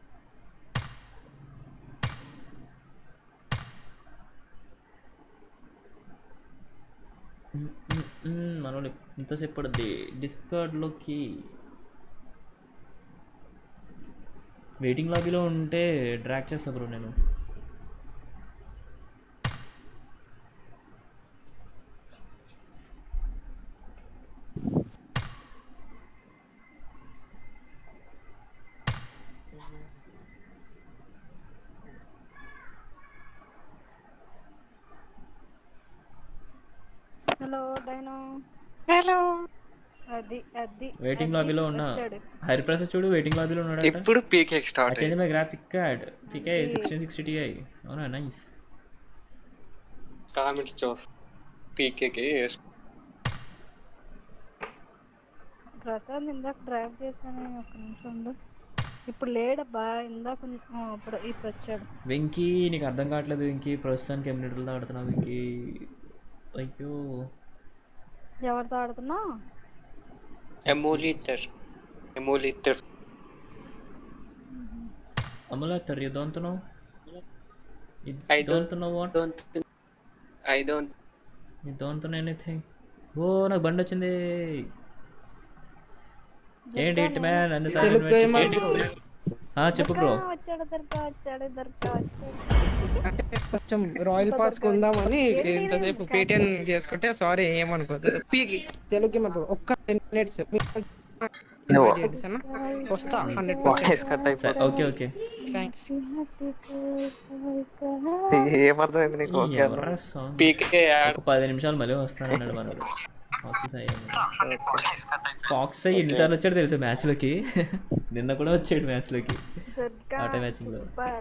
మనోళ్ళు ఎంతసేపు పడుద్ది డిస్కార్డ్లోకి? వెయిటింగ్ లాబీలో ఉంటే డ్రాక్ చేస్తా బ్రో నేను. Hello Dino. హలో. అది అది వెయిటింగ్ లాబీలో ఉన్నా. హరిప్రసాద్ చూడు వెయిటింగ్ లాబీలో ఉన్నాడు. ఇప్పుడు PK start change my graphic card PK sixteen sixty Ti. అవునా నైస్. కామెంట్స్ చూస్ పీకేకి ప్రసాద్ ఇందాక డ్రైవ్ చేశాను. ఒక నిమిషం ఉండు, ఇప్పుడు లేడబ్బా. ఇందాక ఇప్పుడు ఇప్పుడు వచ్చాడు. వెంకీ నీకు అర్థం కావట్లేదు వెంకీ, ప్రస్తుతానికి ఎమ్యూనిటీలో ఆడుతున్నావు వెంకీ. అయ్యో ఎవరితో ఆడుతున్నావు? Emulator emulator emulator. You don't know? I don't know what? I don't you don't know anything. ఓ నాకు బండి వచ్చింది. ఏంటి ఇట్ మ్యాన్ అన్ని సార్లు ఇన్వైట్ చేసి. ఆ చెప్పు బ్రో. వచ్చాడు దర్కా వచ్చాడు దర్కా వచ్చాడు. అంటే కొంచెం రాయల్ పాస్ కొందామని ఇంతసేపు పేటిఎం చేసుకుంటే సారీ ఏమనుకోదు. పీకి తెలుగుకి మాకు ఒక్క టెన్ మినిట్స్ వస్తా. Hundred percent. Okay okay thanks. ఏమర్థమైంది నీకు? ఒక పది నిమిషాలు మళ్ళీ వస్తానన్నాడు మనోడు. ఫాక్స్ అయ్యి ఎన్నిసార్లు వచ్చాడు తెలుసా మ్యాచ్లోకి? నిన్న కూడా వచ్చాడు మ్యాచ్లోకి, ఆట మ్యాచింగ్లో.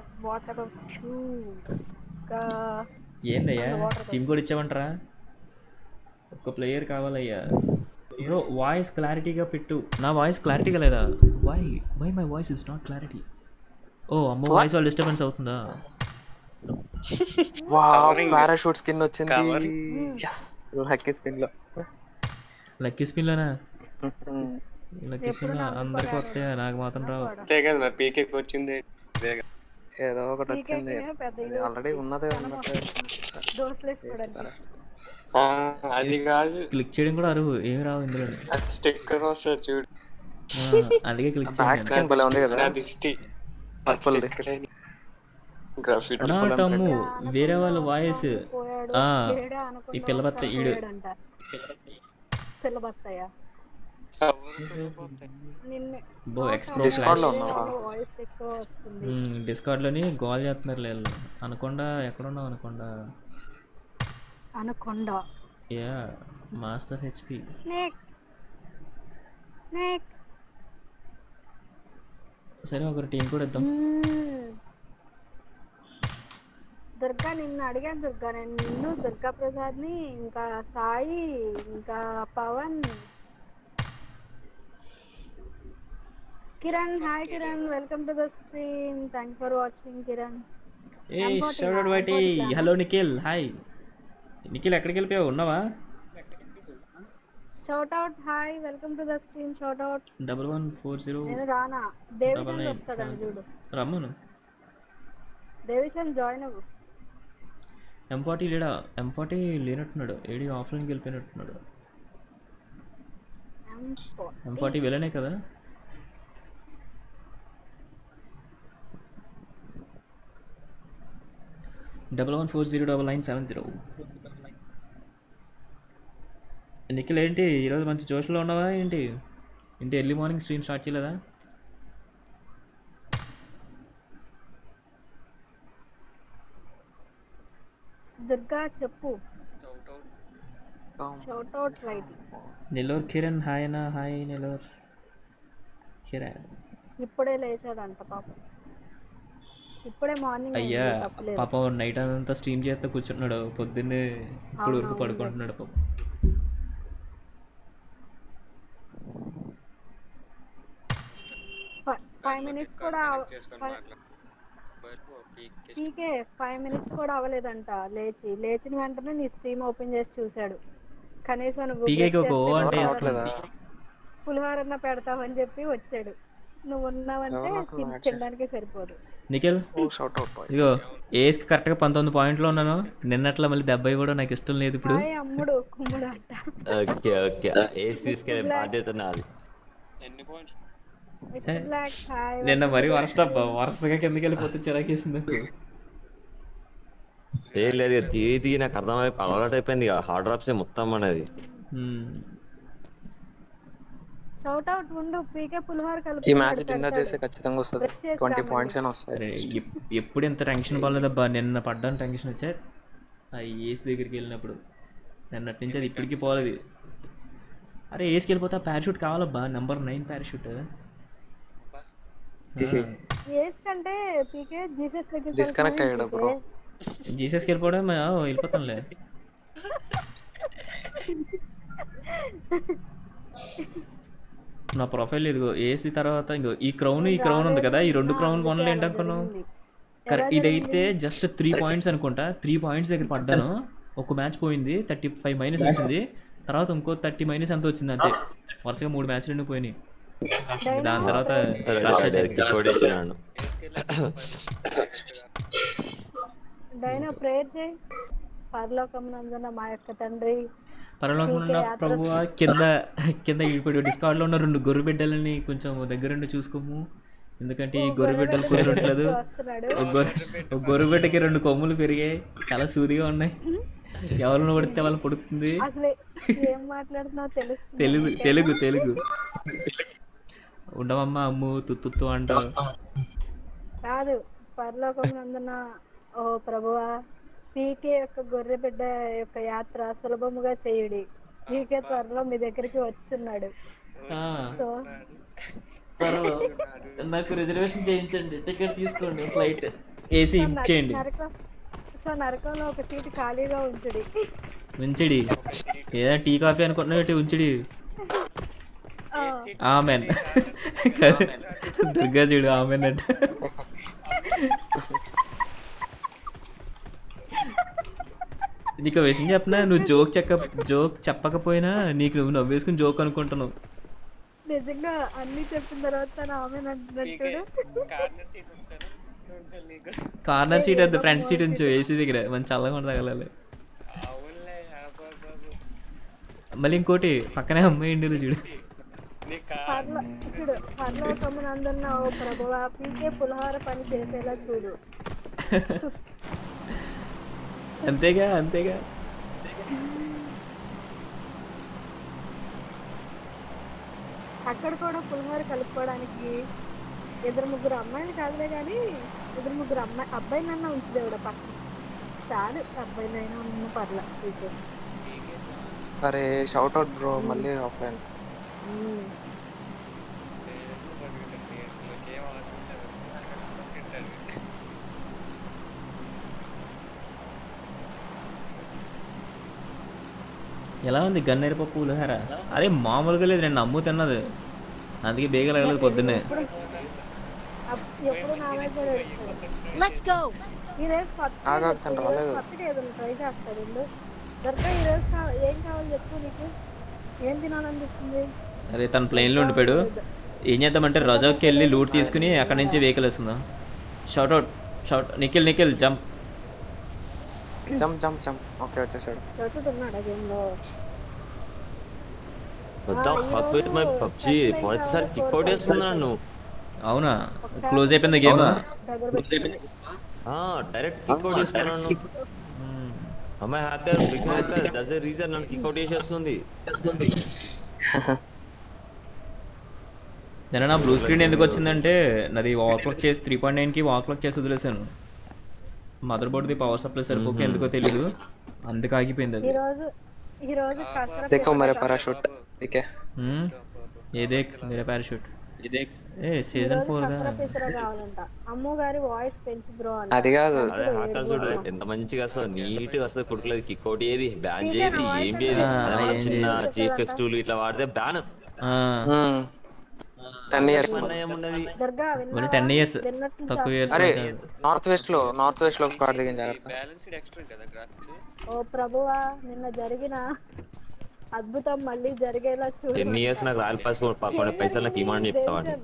ఏందయ్యా టీం కూడా ఇచ్చామంటారా? ఒక్క ప్లేయర్ కావాలయ్యా. బ్రో వాయిస్ క్లారిటీగా పెట్టు. నా వాయిస్ క్లారిటీగా లేదా? Why why my voice is not clarity? ఓ అమ్మ వాయిస్ వాళ్ళు డిస్టర్బెన్స్ అవుతుందా? వావ్ పారాషూట్ స్కిన్ వచ్చింది. yes లక్కీ స్పిన్ లో. లక్కీ స్పిన్ లోనా? లక్కీ స్పిన్ అందరికి వస్తాయి, నాకు మాత్రం రావు. అంతే కదా మరి పీకేకి వచ్చింది ఏదో ఒకటి వచ్చింది. ఆల్రెడీ ఉన్నదే ఉన్నట్టు. అది కాదు, క్లిక్ చేయడం కూడా అరువు, ఏమి రావు ఇందులో. స్టిక్కర్ వస్తుంది చూడు, అందుకే క్లిక్ బ్యాక్ స్క్రీన్ భలే ఉంది కదా. టమ్ము వేరే వాళ్ళ వాయిస్ ఈ పిల్లబత్త ఈడు డిస్కార్డ్ లోని గోల్ చేస్తున్నారు లేదు అనకుండా. ఎక్కడున్నావు అనకుండా? Anaconda yeah master HP. Snake snake. సరే ఒకరు టీం కూడా ఇద్దాం. దుర్గా నిన్ను అడిగాను దుర్గా, నేను నిన్ను దుర్గా ప్రసాద్ ని ఇంకా సాయి ఇంకా Pavan Kiran. Hi Kiran, welcome to the stream. Thank for watching Kiran. A shout out YT. Hello Nikhil. Hi Nikhil, ఎక్కడికి వెళ్ళిపోయావు? ఉన్నావా? Shout out. Hi welcome to the stream. Shout out. Double one four zero. నేను రానా? దేవిచంద్ వస్తాడని చూడు. రమ్మను. దేవిచంద్ జాయిన్ అవ్వు. ఎం ఫార్టీ లేడా? ఎం ఫార్టీ లేనట్టున్నాడు, ఏడి ఆఫ్లైన్కి వెళ్ళిపోయినట్టున్నాడు. ఎం ఫార్టీ వెళ్ళనే కదా. Double one four zero double nine seven zero. Nikhil ఏంటి ఈరోజు మంచి జోష్లో ఉన్నావా ఏంటి? ఏంటి ఎర్లీ మార్నింగ్ స్ట్రీమ్ స్టార్ట్ చేయలేదా? దుర్గా చెప్పు. Shout out right. Nellore Kiran. Hi అన్న. హాయ్ నెల్లూరు కిరణ్. ఇప్పుడే లేచాడంట పాపం, ఇప్పుడే మార్నింగ్. అయ్యా పాపం నైట్ అంతా స్ట్రీమ్ చేస్తే కూర్చుంటున్నాడు, పొద్దున్నే ఇప్పుడు వరకు పడుకుంటున్నాడు పాపం. ఫైవ్ మినిట్స్ కూడా పీకే ఫైవ్ మినిట్స్ కూడా అవ్వలేదంట లేచి. లేచిన వెంటనే నీ స్ట్రీమ్ ఓపెన్ చేసి చూసాడు. కనీసం నువ్వు పులిహోరన్న పెడతావని చెప్పి వచ్చాడు. నువ్వు ఉన్నావంటే తినడానికి సరిపోదు. నిఖిల్ ఇగో ఏస్ కరెక్ట్గా పంతొమ్మిది పాయింట్లో ఉన్నాను. నిన్నట్లా మళ్ళీ దెబ్బ కూడా నాకు ఇష్టం లేదు ఇప్పుడు. అమ్ముడు కుమ్ముడు అంట. నిన్న మరి వరస్ట్ అబ్బా, వరుసగా కిందకి వెళ్ళిపోతే చిరాకేసింది. ఏ లేదు తీది నాకు అర్థమై అలవాటు అయిపోయింది హార్డ్ డ్రాప్స్ మొత్తం అనేది. షౌట్ అవుట్ ఉండు. పీకే పులిహోర కలిపి ఈ మ్యాచ్ డిన్నర్ చేస్తే ఖచ్చితంగా వస్తుంది. ట్వంటీ పాయింట్స్ అయినా వస్తాయి. ఎప్పుడు ఎంత టెన్షన్ పడలేదబ్బా, నిన్న పడ్డాను టెన్షన్ వచ్చాయి ఆ ఏస్ దగ్గరికి వెళ్ళినప్పుడు. నిన్నటి నుంచి అది ఇప్పటికీ పోలేదు. అరే ఏస్కి వెళ్ళిపోతే ఆ పారాషూట్ కావాలబ్బా, నెంబర్ నైన్ పారాషూట్. ఏస్ కంటే పీకే జీసస్ దగ్గర డిస్కనెక్ట్ అయ్యాడు బ్రో. జీసస్కి వెళ్ళిపోవడం వెళ్ళిపోతాంలే. నా ప్రొఫైల్ ఇదిగో ఏసీ తర్వాత ఇంకో ఈ క్రౌన్ ఈ క్రౌన్ ఉంది కదా, ఈ రెండు క్రౌన్ కొనలు ఏంటనుకున్నావు? కరెక్ట్ ఇదైతే జస్ట్ త్రీ పాయింట్స్ అనుకుంటా. త్రీ పాయింట్స్ దగ్గర పడ్డాను, ఒక మ్యాచ్ పోయింది, థర్టీ ఫైవ్ మైనస్ వచ్చింది. తర్వాత ఇంకో థర్టీ మైనస్ ఎంత వచ్చింది అంతే. వరుసగా మూడు మ్యాచ్లు రెండు పోయినాయి. దాని తర్వాత డైనా ప్రేయర్ చేయి. పరలోకమునందున మా యొక్క తండ్రి, పరలోకమున్న ప్రభువా, కింద కింద ఇప్పుడు డిస్కౌంట్లో ఉన్న రెండు గొర్రె బిడ్డలని కొంచెం దగ్గరుండి చూసుకోము, ఎందుకంటే ఈ గొర్రె బిడ్డలు కుదరట్లేదు. ఒక గొర్రె బిడ్డకి రెండు కొమ్ములు పెరిగాయి, చాలా సూదిగా ఉన్నాయి. ఎవరిని పడితే వాళ్ళు పడుతుంది. తెలుగు తెలుగు తెలుగు ఉండవమ్మా అమ్ము తుత్తు అంటావు కాదు. పరలోకమునందున ఓ ప్రభువా, పీకే యొక్క గొర్రె బిడ్డ యొక్క యాత్ర సులభముగా చేయుడి. పీకే త్వరలో మీ దగ్గరికి వచ్చున్నాడు. సో నాకు రిజర్వేషన్ చేయించండి, టికెట్ తీసుకోండి, ఫ్లైట్ ఏసీ చేయండి. సో నరకంలో ఒక సీట్ ఖాళీగా ఉంచుడి. ఉంచుడి ఏదైనా టీ కాఫీ అనుకున్నట్టు ఉంచుడి. ఆమెన్. దుర్గా చూడు ఆమెన్ అంటే. నీకు విషయం చెప్పనా, నువ్వు జోక్ చెక్క జోక్ చెప్పకపోయినా నీకు నువ్వు నవ్వేసుకుని జోక్ అనుకుంటున్నావు. నిజంగా అన్ని చెప్పిన తర్వాత ఆమె కార్నర్ సీట్ వద్దు, ఫ్రంట్ సీట్ ఉంచు ఏసీ దగ్గర, మంచి చల్లగా ఉండి తగలాలి. మళ్ళీ ఇంకోటి పక్కనే అమ్మాయి ఇండిలో చూడు. చూడు పర్లోకమునందున్న ఓ ప్రభువా పీకే పులిహోర పని చేసేలా చూడు. అంతేగా అంతేగా. అక్కడ కూడా పులిహోర కలుపుకోవడానికి ఇద్దరు ముగ్గురు అమ్మాయిలు కాదులే కానీ ఇద్దరు ముగ్గురు అమ్మాయి అబ్బాయినన్నా ఉంచుదేవుడ పక్కన చాలు. అబ్బాయినైనా ఉన్న పర్లా. అరే షౌట్ అవుట్ బ్రో, మళ్ళీ ఆఫ్లైన్. ఎలా ఉంది గన్నేరు పులిహోర? అదే మామూలుగా లేదు, నేను నమ్ము తిన్నది, అందుకే బేగలగలేదు పొద్దున్నే. అరే తన ప్లేన్లో ఉండిపోయాడు. ఏం చేద్దామంటే రజాకి వెళ్ళి లూట్ తీసుకుని అక్కడ నుంచి వెహికల్ వస్తుందా. Shout out shout Nikhil Nikhil jump jump jump jump. Okay వచ్చేసాడు. పబ్జీ మొదటిసారి కిక్ అవుట్ చేస్తున్నాను. అవునా, క్లోజ్ అయిపోయింది గేమ్. డైరెక్ట్ కిక్ అవుట్ చేస్తున్నాను. అమ్మాయి hacker big hacker that's the reason నన్ను కిక్ అవుట్ చేసేస్తుంది. నేను నా బ్లూ స్క్రీన్ ఎందుకు వచ్చిందంటే నాది వాల్ క్లాక్ చేసి త్రీ పాయింట్ నైన్కి వాల్ క్లాక్ చేసి వదిలేసాను. మదర్ బోర్డ్ది పవర్ సప్లై సరిపోక ఎందుకో తెలీదు, అందుకు ఆగిపోయింది అది. देखो मेरे पैराशूट ठीक है। ये देख मेरा पैराशूट ये देख ఏ సీజన్ ఫోర్ గా అమ్ము గారి వాయిస్ పెంచు బ్రో అని. అది కాదు అదే హ్యాకర్ చూడు ఎంత మంచిగా అసలు నీట్ గా అసలు కుడుకులేదు. కిక్ అవుట్ ఏది బ్యాన్ చేయది ఏం చేయది. చిన్న చీఫ్ ఎక్స్ టూల్ ఇట్లా వాడితే బ్యాన్. టెన్ ఇయర్స్ మరి టెన్ ఇయర్స్ తక్కువ ఇయర్స్. అరే నార్త్ వెస్ట్ లో నార్త్ వెస్ట్ లో స్క్వాడ్ దిగిన జాగ్రత్త. బ్యాలెన్స్డ్ ఎక్స్ట్రా కదా గ్రాఫిక్స్. ఓ ప్రభువా నిన్న జరిగిన అద్భుతం మళ్ళీ జరిగేలా చూడు. టెన్ ఇయర్స్ నాకు రాయల్ పాస్ పక్కన పైసలు నాకు ఇమాన్ చెప్తావాడి.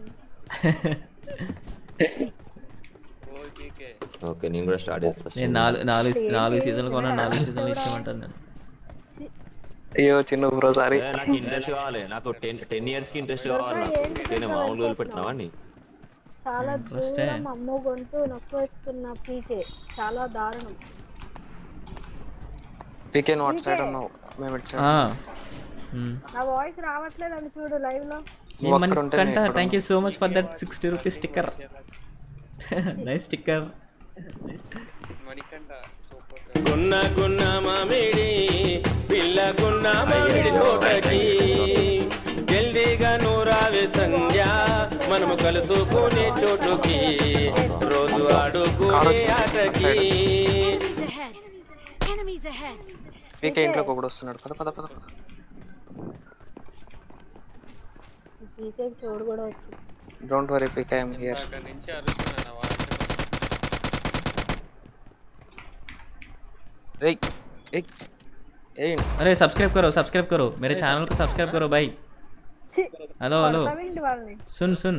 ఓకే నేను కూడా స్టార్ట్ చేస్తా. నేను నాలుగు నాలుగు నాలుగు సీజన్లు కొన్నా, నాలుగు సీజన్లు ఇచ్చామంటాను నేను. అయ్యో చిన్న బ్రో సారీ. నాకు ఇంట్రెస్ట్ కావాలి, నాకు టెన్ టెన్ ఇయర్స్ కి ఇంట్రెస్ట్ కావాలి. నేను మామూలుగా వదిలిపెట్టినావా నీ చాలా దూరం అమ్ము గొంతు నొక్కేస్తున్న పీకే చాలా దారుణం. పీకే నాట్ సైడ్ ఉన్నావు మేము ఇచ్చా. నా వాయిస్ రావట్లేదు అని చూడు లైవ్ లో. కంట thank you so much for that sixty rupees sticker. Nice sticker. గున్న గున్న మామిడి పిల్ల గున్న మామిడి తోటకి జల్దీగా నూరావే సంధ్య మనము కలుసుకునే చోటుకి రోజు ఆడుకునే ఆటకి. పీకే ఇంట్లోకి ఒకడు వస్తున్నాడు. పద పద పద పద. పీకే చోడు కూడా వచ్చి. Don't worry PK I am here. అక్కడ నుంచి అరుస్తున్నాను వాడు. रे एक ए अरे सब्सक्राइब करो सब्सक्राइब करो मेरे चैनल को सब्सक्राइब करो भाई. हेलो हेलो सुन सुन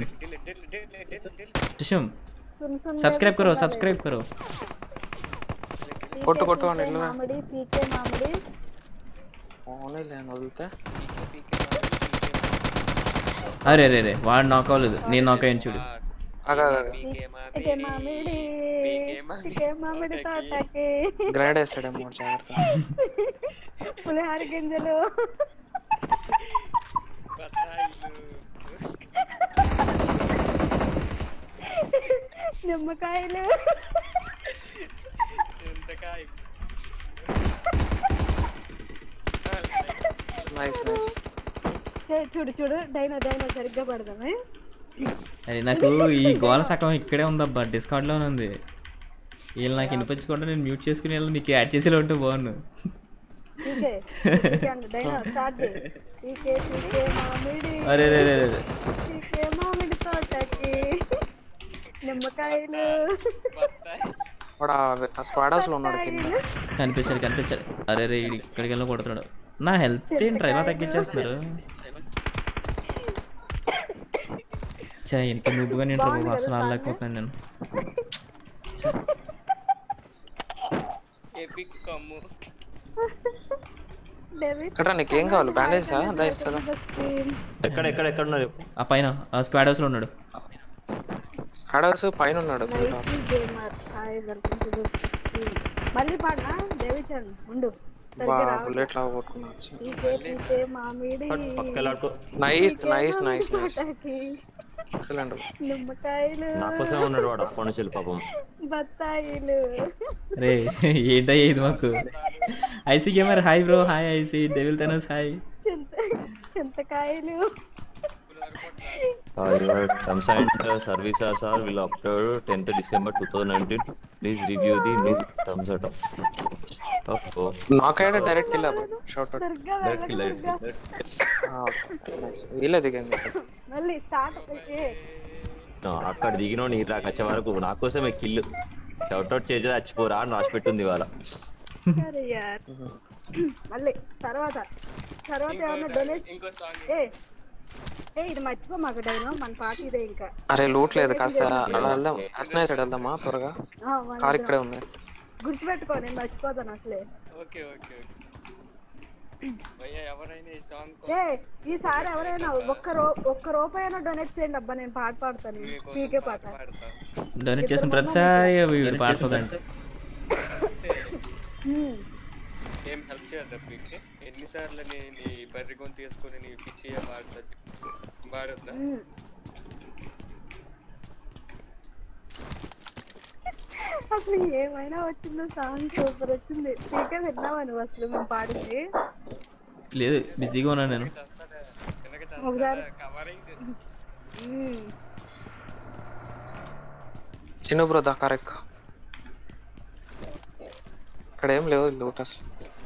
टिशम सब्सक्राइब करो सब्सक्राइब करो. కొట్టు కొట్టు అని ఇల్లు మామిడి పీకే మామిడి ఓనే లేను వదిలితే. అరే రే రే వాడు నాక్ అవ్వలేదు, నేను నాక్ అయ్యాను చూడు. ఆగా పీకే మామిడి పీకే మామిడి తోటకి గ్రాండ్ వేస్తాడేమో జాగ్రత్త. పులిహార గింజలు నిమ్మకాయలు నైస్ నైస్. చూడు చూడు డైనో డైనో సరిగ్గా పడదామే. అరే నాకు ఈ గోల సగం ఇక్కడే ఉందబ్బా, డిస్కౌంట్లోనే ఉంది. వీళ్ళు నాకు వినిపించకుండా నేను మ్యూట్ చేసుకుని వెళ్ళి నీకు యాడ్ చేసేలా ఉంటే బాగున్నాను. అరే రే రే మామిడి తోటకి నిమ్మకాయలు వాడు ఆ స్క్వాడ్ హౌస్ లో ఉన్నాడు కింద. కనిపించాడు కనిపించాడు. అరే రే ఇక్కడికి వెళ్ళి కొడుతున్నాడు. నా హెల్త్ ఏంటి ఇలా తగ్గించేస్తున్నారు. చా ఇంత నువ్వుగా నేను అసలు ఆడలేకపోతున్నాను నేను. ఇక్కడ నీకేం కావాలి? బ్యాండేజా అదా ఇస్తుందా? ఎక్కడ ఎక్కడ ఎక్కడ ఉన్నారు? ఆ పైన ఆ స్క్వాడ్ హౌస్ లో ఉన్నాడు. స్క్వాడ్ హౌస్ పైన ఉన్నాడు. మళ్ళీ పాడనా దేవిచంద్ ఉండు. బుల్లెట్ లాగా కొట్టుకున్నా. Nice nice nice nice excellent. నిమ్మకాయలు నా కోసం ఉన్నాడు వాడు అప్పటి నుంచి పాపం. బత్తాయిలు. రే ఏంటయ్యా ఇది మాకు. IC gamer hi bro. Hi IC. Devil Thanos hi. చింతకాయలు. Your terms and services are will after tenth December twenty nineteen. Please review the new terms and of నాకైతే డైరెక్ట్ కిల్ అబ్బా. Shout out direct kill. వీళ్ళే దిగింది. మళ్ళీ start okay. అక్కడ దిగినో నీ రాక వచ్చే వరకు నా కోసమే కిల్. షాట్ అవుట్ చేసి చచ్చిపోరా అని రాసి పెట్టింది ఇవాళ. అరే యార్. మళ్ళీ తర్వాత తర్వాత ఏమన్నా డొనేషన్ ఇంకో సాంగ్. ఏ ఏ ఇది మర్చిపో మాకు డైనో మన పార్టీ ఇదే ఇంకా. అరే లూట్ లేదు కాస్త అలా వెళ్దాం. అట్నే సైడ్ వెళ్దామా త్వరగా. కార్ ఇక్కడే ఉంది. గుర్తుపెట్టుకో నేను మర్చిపోతాను అసలే. ఓకే ఓకే ఓకే భయ్యా ఎవరైనా ఈ సాంగ్ ఏ ఈసారి ఎవరైనా ఒక్క రూ ఒక్క రూపాయి అయినా డొనేట్ చేయండి అబ్బా. నేను పాట పాడతాను. పీకే పాట డొనేట్ చేసిన ప్రతిసారి పాడుతుందండి. ఏం హెల్ప్ చేయద్దా పీకే? ఎన్నిసార్లు నేను నీ బర్రి గొంతు తీసుకొని నీ పిచ్చి పాడుతా పాడొద్దా? అసలు ఏమైనా వచ్చిందో సాంగ్ సూపర్ వచ్చింది. పీకే విన్నావా నువ్వు అసలు మేము పాడింది? లేదు బిజీగా ఉన్నాను నేను. ఒకసారి చిన్న బ్రో దా కరెక్ట్. ఇక్కడ ఏం లేవు లూట్ అసలు.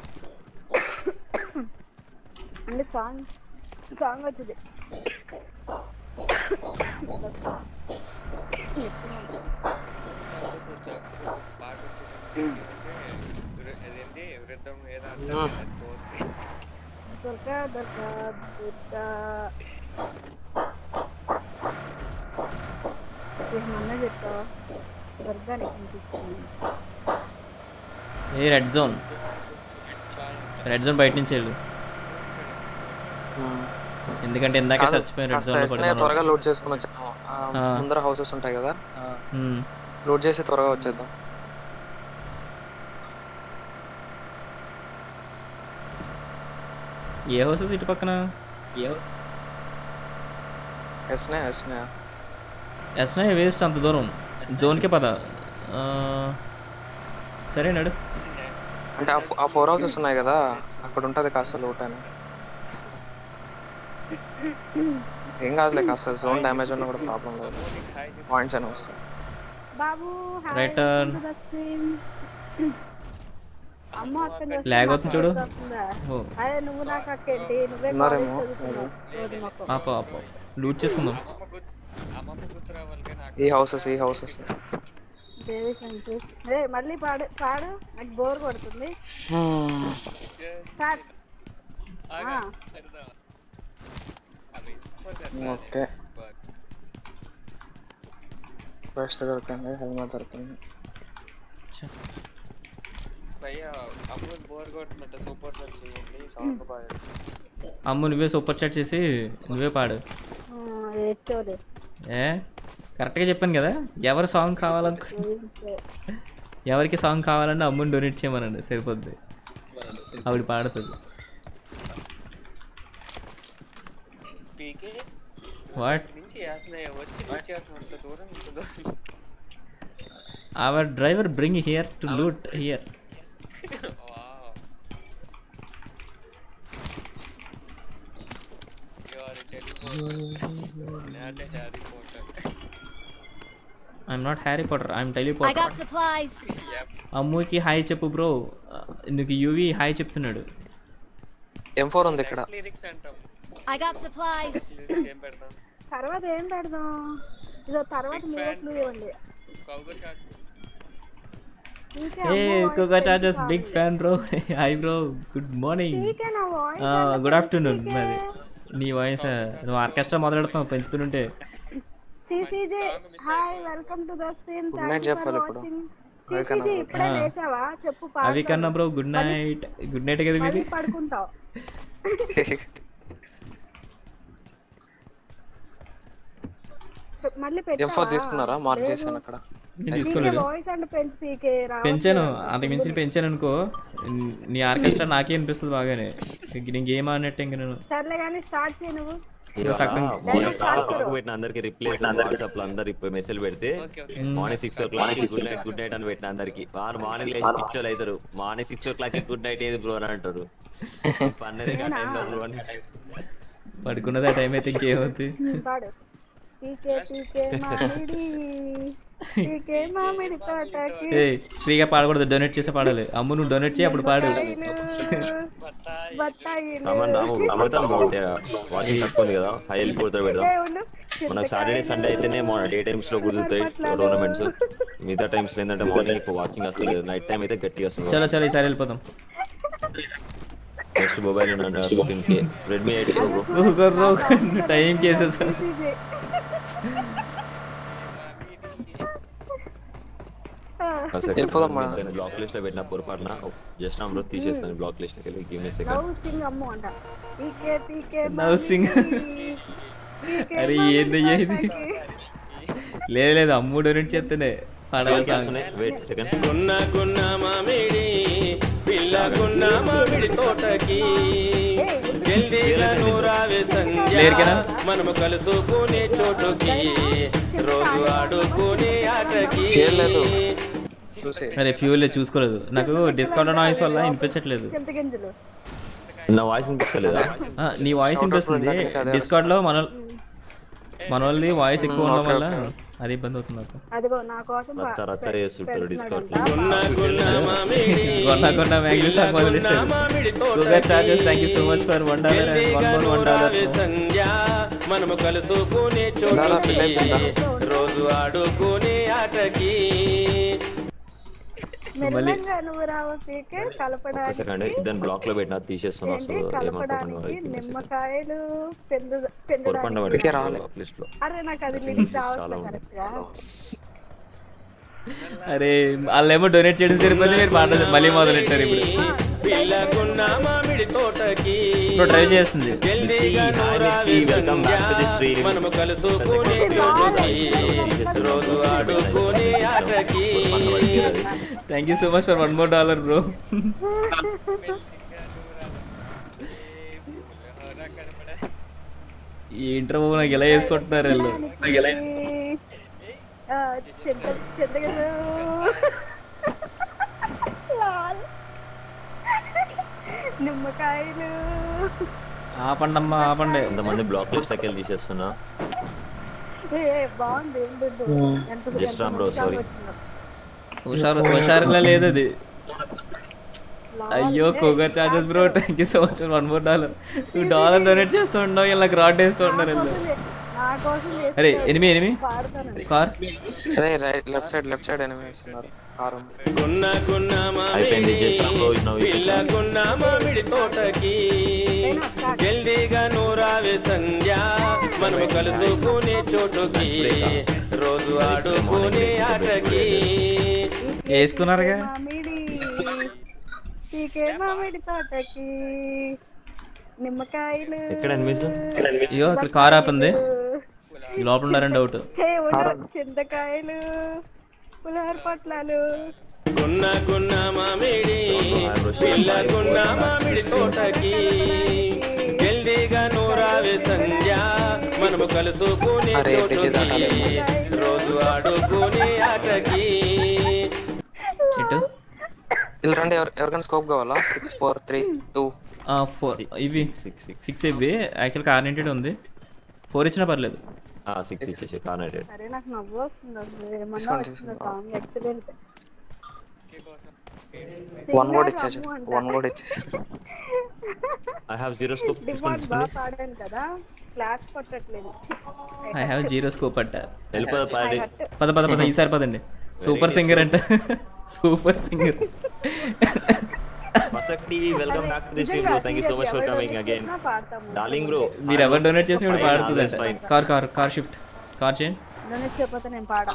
అంటే సాంగ్ సాంగ్ వచ్చింది. అదేంటి వృద్ధం ఏదో దొరకా దొరకా దొరకా ఏమన్నా చెప్తా దొరకానికి అనిపించింది. ఏ రెడ్ జోన్ రెడ్ జోన్ బయట నుంచి వెళ్ళు. ఎందుకంటే ఇందాక చచ్చిపోయిన రెడ్ జోన్ లో పడుకున్నాను. త్వరగా లోడ్ చేసుకుని వచ్చేద్దాం. ముందర హౌసెస్ ఉంటాయి కదా లోడ్ చేసి త్వరగా వచ్చేద్దాం. ఏ హౌసెస్ ఇటు పక్కన? ఎస్నే ఎస్నే ఎస్నే వేస్ట్ అంత దూరం జోన్కే పద. సరే నడు. అంటే ఆ ఫోర్ హౌసెస్ ఉన్నాయి కదా అక్కడ ఉంటుంది కాస్త లోట్ అని. ఏం కాదులే కాస్త జోన్ డ్యామేజ్ ఉన్నా కూడా ప్రాబ్లం లేదు. పాయింట్స్ అని వస్తాయి. బాబు రైట్ అమ్మ అక్కడ లాగ్ అవుతుంది చూడు. అదే నువ్వు నాకు అక్కేంటి నువ్వే చదువుతున్నావు. ఆపో ఆపో లూట్ చేసుకుందాం. ఈ హౌసెస్ ఈ హౌసెస్ దేవి సంచి. రే మళ్ళీ పాడు పాడు నాకు బోర్ కొడుతుంది. స్టార్ట్. ఓకే ఫస్ట్ దొరకండి హెల్మెట్ దొరకండి. భయ్యా అమ్ముని బోర్ కొడుతున్నట్టు సూపర్ చాట్ చేయండి సాంగ్ పాడు. అమ్ము నువ్వే సూపర్ చాట్ చేసి నువ్వే పాడు. ఏ కరెక్ట్గా చెప్పాను కదా. ఎవరు సాంగ్ కావాలనుకో ఎవరికి సాంగ్ కావాలంటే అమ్ముని డొనేట్ చేయమనండి సరిపోద్ది. ఆవిడ పాడుతుంది. What our driver bring here to loot here. I'm not Harry Potter. I'm teleporter. I got supplies. అమ్ముకి హాయ్ చెప్పు బ్రో. నీకు యూవి హాయ్ చెప్తున్నాడు. ఎం ఫోర్ ఉంది ఇక్కడ. I got supplies. తర్వాత ఏం పెడదాం? ఇదో తర్వాత మీరే క్లూ ఇవ్వండి. ఏ Coca charges big fan bro. Hi bro, good morning, good afternoon. మరి నీ వాయిస్ నువ్వు ఆర్కెస్ట్రా మొదలెడతావు పెంచుతుంటే. CCJ hi, welcome to the stream. Good night చెప్పాలి ఇప్పుడు. సిసిజే ఇప్పుడే లేచావా? చెప్పు పాట. అవి కన్నా bro good night. Good night కదా మీది. పడుకుంటావు. మళ్ళీ పెట్టావా? తీసుకున్నారా? మార్క్ చేశాను అక్కడ. తీసుకోలేదు. వాయిస్ అండ్ పెంచ్ పీకే రా. పెంచాను, అంతకు మించి పెంచాను అనుకో. నీ ఆర్కెస్ట్రా నాకే అనిపిస్తుంది బాగానే. నేను గేమ్ ఆడినట్టు ఇంక నేను. సర్లే కానీ స్టార్ట్ చేయి నువ్వు. పెట్టిన అందరికి రిప్లై వాట్సాప్ లో అందరు ఇప్పుడు మెసేజ్ పెడితే morning six o'clock good night good night అని పెట్టిన అందరికి. వారు మార్నింగ్ లేచి పిక్చర్లు అవుతారు. Morning six o'clock good night ఏది బ్రో అని అంటారు. పన్నెండు బ్రో అని పడుకున్నది ఆ టైం అయితే ఇంకేమవుతుంది. ఫ్రీగా పాడకూడదు, డొనేట్ చేసే పాడాలి. అమ్ము నువ్వు డొనేట్ చేయి అప్పుడు పాడు. వాచింగ్ తక్కువ ఉంది కదా, హై వెళ్ళిపోతాడు పెడదాం. మనకు సాటర్డే సండే అయితేనే డే టైమ్స్ లో కుదురుతాయి టోర్నమెంట్స్. మిగతా టైమ్స్ ఏంటంటే మార్నింగ్ వాచింగ్ వస్తుంది, నైట్ టైం అయితే గట్టిగా వస్తుంది. చలో చలో ఈసారి వెళ్ళిపోతాం. Next mobile Redmi eight bro time cases. Black list లో పెట్టిన పొరపాటున జస్ట్ అమృత్ తీసేస్తాను బ్లాక్ లిస్ట్ కి. Give me second. Now sing. అరే ఏంది ఇది? లేదు లేదు అమ్ము డొనేట్ చేస్తేనే పాడాలి సాంగ్. Wait second. గున్న గున్న మామిడి పిల్ల గున్న మామిడి తోటకి జల్దీగా నూరావే సంధ్య మనము కలుసుకునే చోటుకి రోజు ఆడుకునే ఆటకి. అరే ఫ్యూల్ చూసుకోలేదు, నాకు డిస్కౌంట్ నాయిస్ వల్ల వినిపించట్లేదు. నా వాయిస్ వినిపిస్తలేదా? నీ వాయిస్ వినిపిస్తుంది. డిస్కౌంట్ లో మన మన వాళ్ళది వాయిస్ ఎక్కువ ఉండడం వల్ల అది ఇబ్బంది అవుతుంది నాకు. కొన్న కొన్న మ్యాంగో సాంగ్ మొదలెట్టారు. Google charges thank you so much for one dollar and one more one dollar. మనము కలుసుకునే చోటుకి రోజు ఆడుకునే ఆటకి. బ్లాక్ లో పెట్టిన తీసేస్తున్నా. నిమ్మకాయలు అరే వాళ్ళేమో డొనేట్ చేయడం సరిపోతే మీరు మాట మళ్ళీ మొదలెట్టారు. ఇప్పుడు ఇప్పుడు ట్రై చేస్తుంది. Thank you so much for one more dollar bro. ఈ ఇంటర్వ్యూ నాకు ఎలా వేసుకుంటున్నారు వీళ్ళు. నిమ్మకాయలు ఆపండి అమ్మా ఆపండి. కొంతమంది బ్లాక్ లిస్ట్ లకి తీసేస్తున్నా. హుషారు హుషారులా లేదు అది. అయ్యో Koga charges bro thank you so much one more dollar. Two dollar donate చేస్తూ ఉండవు, ఇలా రాడ్ వేస్తూ ఉంటారు వీళ్ళు. అరే enemy enemy car left side left side enemy వేస్తున్నారు. గున్న గున్న మామిడి పిల్ల గున్న మామిడి తోటకి జల్దీగా నూరావే సంధ్య మనము కలుసుకునే చోటుకి రోజు ఆడుకునే ఆటకి. వేసుకున్నారుగా మామిడి తోటకి నిమ్మకాయలు. అయ్యో ఇక్కడ కార్ ఆపింది, లోపల ఉన్నారని డౌట్. చింతకాయలు పులిహోర పొట్లాలు. గున్న గున్న మామిడి పిల్ల గున్న మామిడి తోటకి జల్దీగా నూరావే సంధ్య మనము కలుసుకునే చోటుకి రోజు ఆడుకునే ఆటకి. ఇటు రండి. ఎవరికైనా స్కోప్ కావాలా? Six four three two four ఇవి సిక్స్ ఇవి యాక్చువల్ కార్నెటెడ్ ఉంది. ఫోర్ ఇచ్చినా పర్లేదు. అరే నాకు నవ్వు వస్తుంది అసలు. ఏమన్నా వచ్చిందా సాంగ్? ఎక్సలెంట్. వన్ వర్డ్ ఇచ్చేసి వన్ వర్డ్ ఇచ్చేసి ఐ హావ్ జీరో స్కోప్ తీసుకోండి. పాడాను కదా క్లాస్ కొట్టట్లేదు. ఐ హావ్ జీరో స్కోప్ అట్ట. వెళ్ళిపోదా పాడి. పద పద పద ఈసారి పదండి. సూపర్ సింగర్ అంట. Super singer. మసక్ TV welcome back to the stream bro. Thank you so much for coming again. Darling bro మీరు ఎవరు డొనేట్ చేసి ఇప్పుడు పాడుతుంది. Car car car shift car చేయండి. డొనేట్ చేయకపోతే నేను పాడా.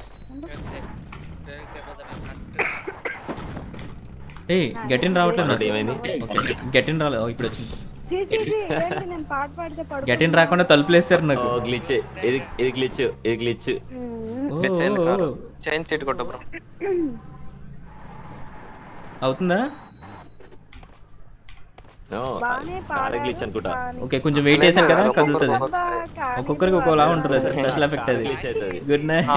ఏ గెట్ ఇన్ రావట్లేదు నాకు. ఓకే గెట్ ఇన్ రాలేదు. ఇప్పుడు వచ్చింది. నేను పాట పాడితే పాడు. గెట్ ఇన్ రాకుండా తలుపులేసారు నాకు. గ్లిచ్ ఇది ఇది గ్లిచ్ ఇది గ్లిచ్. చైన్ సీట్ కొట్టు బ్రో. అవుతుందా? ఓకే కొంచెం వెయిట్ చేసాను కదా కదులుతుంది. ఒక్కొక్కరికి ఒక్కోలా ఉంటుంది స్పెషల్ ఎఫెక్ట్ అది. Good night.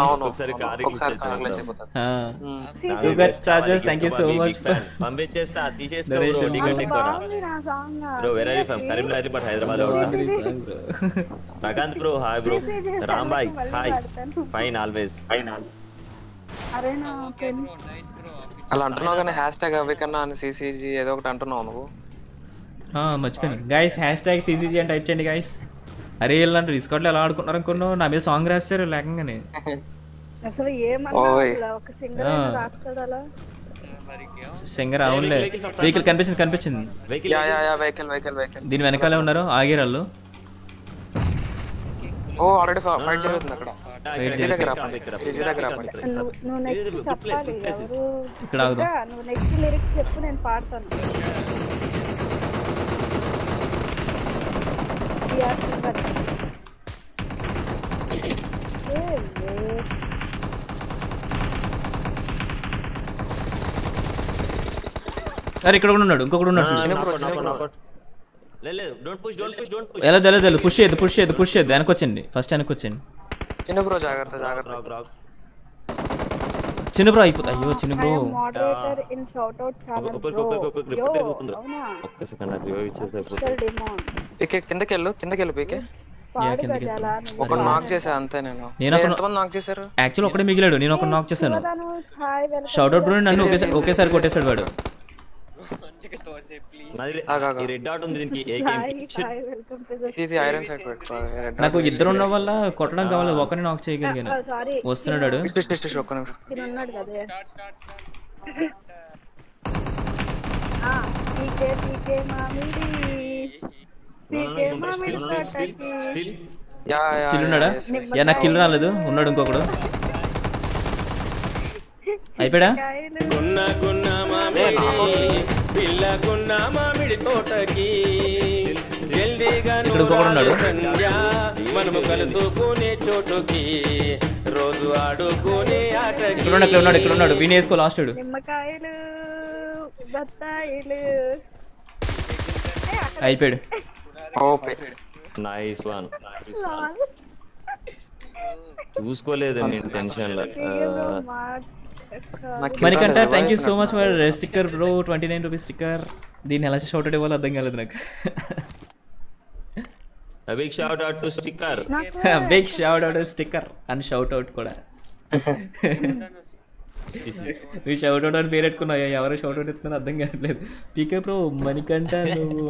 Charges thank you so much. పంపించేస్తా తీసేస్తా bro. Where are you from? Karimnagar but Hyderabad లో ఉంటా. Prakanth bro hi bro. Ram భాయ్ హాయ్. Fine always fine. అరే నా ఫ్రెండ్ అలా అంటున్నావు కానీ హ్యాష్ ట్యాగ్ అవి కన్నా అని సిసిజీ ఏదో ఒకటి అంటున్నావు నువ్వు. మర్చిపోయాను గైస్. హ్యాష్ ట్యాగ్ సిసిజీ అని టైప్ చేయండి గైస్. అరే వీళ్ళంటే డిస్కౌంట్లో ఎలా ఆడుకుంటున్నారు అనుకున్నావు. నా మీద సాంగ్ రాస్తారు లేకంగానే. అసలు ఏమన్నా ఒక సింగర్ రాస్తాడు అలా. సింగర్ అవునులే. వెహికల్ కనిపించింది కనిపించింది. దీని వెనకాలే ఉన్నారు ఆగిరాళ్ళు. ఓ ఆల్రెడీ ఫైట్ జరుగుతుంది అక్కడ. నువ్వు నెక్స్ట్ చెప్పాలి ఎవరు. ఇక్కడ నువ్వు నెక్స్ట్ లిరిక్స్ చెప్పు నేను పాడతాను. అరే ఇక్కడ కూడా ఉన్నాడు. ఇంకొకడు ఉన్నాడు. ఎలా తెలియదు పుష్ చేయద్దు పుష్ చేయద్దు పుష్ చేయద్దు. వెనకొచ్చండి ఫస్ట్ వెనకొచ్చండి. చిన్న బ్రో జాగ్రత్త జాగ్రత్త. చిన్న బ్రో అయిపోతా. అయ్యో చిన్న bro moderator in shout out channel ఒక్క సెకండ్ నాకు రివైవ్ ఇచ్చేసే. పీకే కిందకి వెళ్ళు కిందకి వెళ్ళు పీకే. ఒక నాక్ చేసా అంతే. నేను నేను ఎంతమంది నాక్ చేశారు? యాక్చువల్ ఒకటే మిగిలాడు. నేను ఒక నాక్ చేశాను. షౌట్ అవుట్ బ్రో నన్ను ఒకేసారి ఒకేసారి కొట్టేశాడు వాడు. నాకు ఇద్దరు ఉన్న వల్ల కొట్టడం కావాలి. ఒకరిని నాక్ చేయగలిగాను. వస్తున్నాడు స్టిల్ ఉన్నాడా? యా నాకు కిల్ రాలేదు. ఉన్నాడు ఇంకొకడు. అయిపోయా? ఇక్కడ ఇంకొకడు ఉన్నాడు. మనము కలుసుకునే చోటుకి రోజు ఆడుకునే ఆటకి. ఇక్కడ ఉన్నాడు ఇక్కడ ఉన్నాడు ఇక్కడ ఉన్నాడు. వీని వేసుకో లాస్ట్. నిమ్మకాయలు బత్తాయిలు. అయిపోయాడు. Nice one. చూసుకోలేదు నేను టెన్షన్ లో. Manikanta thank you so much for sticker bro. Twenty nine rupees sticker. దీన్ని ఎలా షౌట్ అవుట్ ఇవ్వాలో అర్థం కాలేదు నాకు. Big shout out to sticker. Big shout out sticker and shout out కూడా. మీ షౌట్ అవుట్ అని పేరు పెట్టుకున్నావు. ఎవరు షౌట్ అవుట్ ఇస్తున్నారు అర్థం కావట్లేదు. పీకే బ్రో మణికంఠ నువ్వు.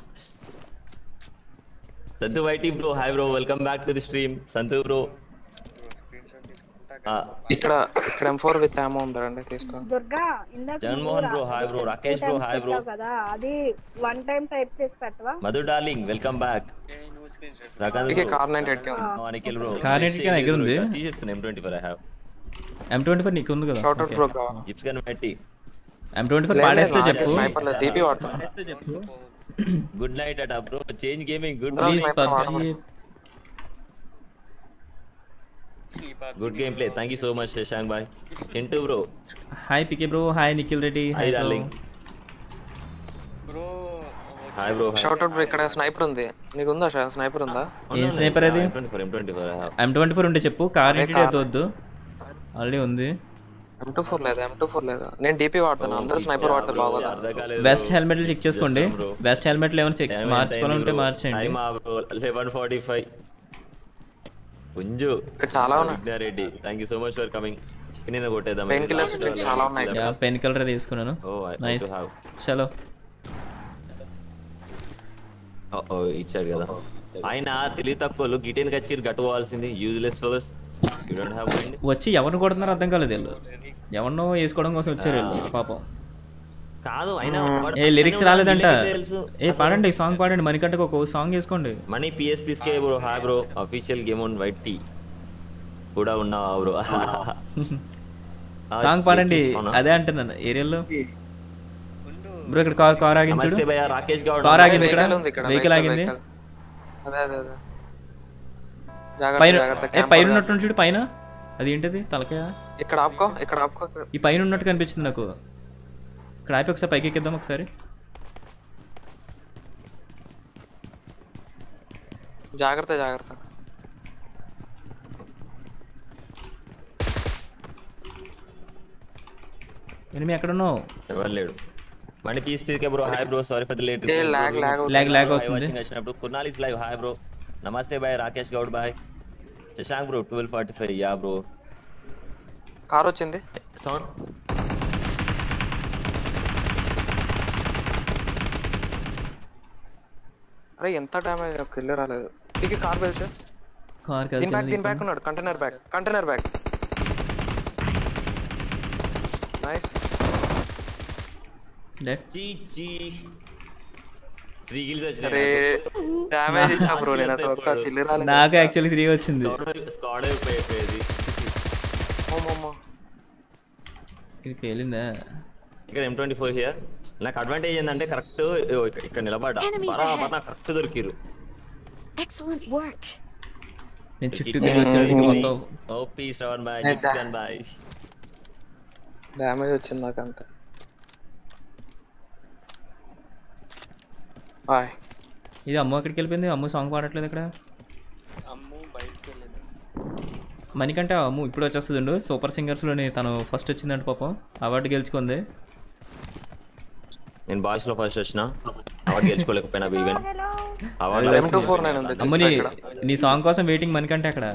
Santhu YT bro hi bro. Welcome back to the stream Santhu bro. ఇక్కడ ఇక్కడ ఎం ఫోర్ విత్ అమో ఉందండి తీసుకో. దుర్గా ఇందాక Jaganmohan bro hi bro. Rakesh bro hi bro. కదా అది వన్ టైం టైప్ చేసి పెట్టవా? Madhu darling welcome back. ఇకే కార్ నైన్ ఎయిట్ కే ఉంది. అనికిల్ bro car nine eight K దగ్గర ఉంది. తీసేసుకున్నా. M twenty four I have. M twenty four నీకు ఉంది కదా? షార్ట్ అవుట్ బ్రో కా జిప్స్ గన్ పెట్టి ఎం ట్వంటీ ఫోర్ పాడేస్తే చెప్పు. స్నైపర్ లో టీపీ వాడతా. గుడ్ నైట్ అట bro. Change gaming good. Please PUBG. Good game play. Thank you so much Shashank bye. కెంటు bro hi PK bro. Hi Nikhil Reddy. Hi darling bro. Hi bro. Shout out bro. ఇక్కడ sniper ఉంది. నీకు ఉందా sniper ఉందా? ఏం sniper అది? M twenty four M twenty four I have. M twenty four ఉంటే చెప్పు. కార్ ఏంటి అది వద్దు. ఆల్రెడీ ఉంది. ఎం ట్వంటీ ఫోర్ లేదు ఎం ట్వంటీ ఫోర్ లేదు. నేను డీపీ వాడతాను. అందరూ స్నైపర్ వాడతారు బాగోదా? వెస్ట్ హెల్మెట్లు చెక్ చేసుకోండి. వెస్ట్ హెల్మెట్లు ఏమైనా చెక్ మార్చుకోవాలంటే మార్చేయండి. Eleven forty five. పుంజు ఇక్కడ చాలా ఉన్నాయి. Reddy thank you so much for coming. Chicken కొట్టేద్దాం. పెయిన్ కిల్లర్స్ ట్రిక్స్ చాలా ఉన్నాయి. యా పెయిన్ కిల్లర్ తీసుకున్నాను. నైస్. చలో ఓ ఇచ్చాడు కదా ఆయన. తెలివి తక్కువలు గిటెన్ కచ్చిరు కట్టుకోవాల్సింది. Useless fellows. You don't have wind? వచ్చి ఎవరిని కొడుతున్నారో అర్థం కాలేదు వీళ్ళు. ఎవరినో వేసుకోవడం కోసం వచ్చారు వీళ్ళు పాపం. కాదు అయినా ఏ లిరిక్స్ రాలేదంట. ఏ పాడండి సాంగ్ పాడండి మణికంటకు ఒక సాంగ్ వేసుకోండి. మనీ పిఎస్పీస్కే bro hi bro official game on white T కూడా ఉన్నావా బ్రో సాంగ్ పాడండి అదే అంటున్నాను ఏరియాలో బ్రో. ఇక్కడ కార్ కార్ ఆగింది చూడు. రాకేష్ గౌడ్ కార్ ఆగింది ఇక్కడ వెహికల్ ఆగింది అదే అదే అదే జాగ్రత్త పైన. జాగ్రత్త ఏ పైన ఉన్నట్టు చూడు పైన. అది ఏంటిది తలకాయ? ఇక్కడ ఆపుకో ఇక్కడ ఆపుకో. ఈ పైన ఉన్నట్టు కనిపించింది నాకు. ఇక్కడ ఆపి ఒకసారి పైకి ఎక్కిద్దాం ఒకసారి. జాగ్రత్త జాగ్రత్త. ఎనిమి ఎక్కడ ఉన్నావు? ఎవరు లేడు. Mani PSPK bro hi bro sorry for the late ఏ లాగ్ లాగ్ లాగ్ లాగ్ అవుతుంది. వాచింగ్ వచ్చినప్పుడు Kurnal is live hi bro నమస్తే బాయ్ రాకేష్ గౌడ్ బాయ్ Shashank bro twelve forty five yeah bro. Car వచ్చింది సౌండ్ అరే ఎంత డ్యామేజ్ కిల్ రాలేదు. ఇది కార్ బెల్ట్ కార్ దీని బ్యాక్ దీని బ్యాక్ ఉన్నాడు. Container back container back nice. Left G G three kills వచ్చాయి. అరే డ్యామేజ్ ఇచ్చా బ్రో నేను అసలు ఒక్క కిల్ రాలేదు. నాకు యాక్చువల్లీ త్రీ వచ్చింది. స్క్వాడ్ అయిపోయేది. ఓమమ్మ ఇది పేలిందా? ఇక్కడ ఎం ట్వంటీ ఫోర్ హియర్. నాకు అడ్వాంటేజ్ ఏంటంటే కరెక్ట్ ఇక్కడ నిలబడ్డా బరాబర్ నాకు కరెక్ట్ దొరికిరు. Excellent work. నేను చుట్టూ తిరిగి వచ్చాను మొత్తం. ఓపీ శ్రవణ్ బాయ్ జిప్స్కన్ బాయ్. డ్యామేజ్ వచ్చింది నాకు అంత. బాయ్. ఇది అమ్మ ఎక్కడికి వెళ్ళిపోయింది? అమ్మ సాంగ్ పాడట్లేదు ఇక్కడ. అమ్ము బయటికి వెళ్ళింది. మణికంటే అమ్ము ఇప్పుడు వచ్చేస్తుండు. సూపర్ సింగర్స్లోని తను ఫస్ట్ వచ్చిందంట పాపం. అవార్డు గెలుచుకుంది. నేను బాయ్స్ లో ఫస్ట్ వచ్చిన అవార్డు గెలుచుకోలేకపోయినా ఈవెన్ అమ్మని నీ సాంగ్ కోసం వెయిటింగ్ మణికంటే అక్కడ.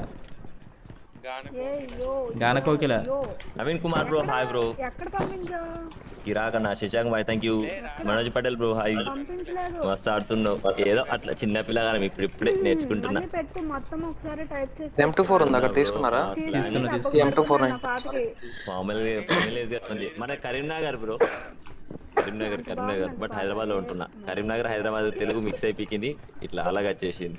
గాన కోకిల. Naveen Kumar bro hi bro. కిరాక్ అన్న శశాంక్ బాయ్ thank you. Manoj Patel bro hi. మస్తు ఆడుతున్నావు. ఏదో అట్లా చిన్న పిల్లగానే ఇప్పుడు ఇప్పుడే నేర్చుకుంటున్నా. ఎం టూ ఫోర్ ఉంది అక్కడ తీసుకున్నారా? ఎం టూ ఫోర్ మన కరీంనగర్ బ్రో. కరీంనగర్ కరీంనగర్ బట్ హైదరాబాద్ లో ఉంటున్నా. కరీంనగర్ హైదరాబాద్ తెలుగు మిక్స్ అయిపోయింది ఇట్లా అలాగ వచ్చేసింది.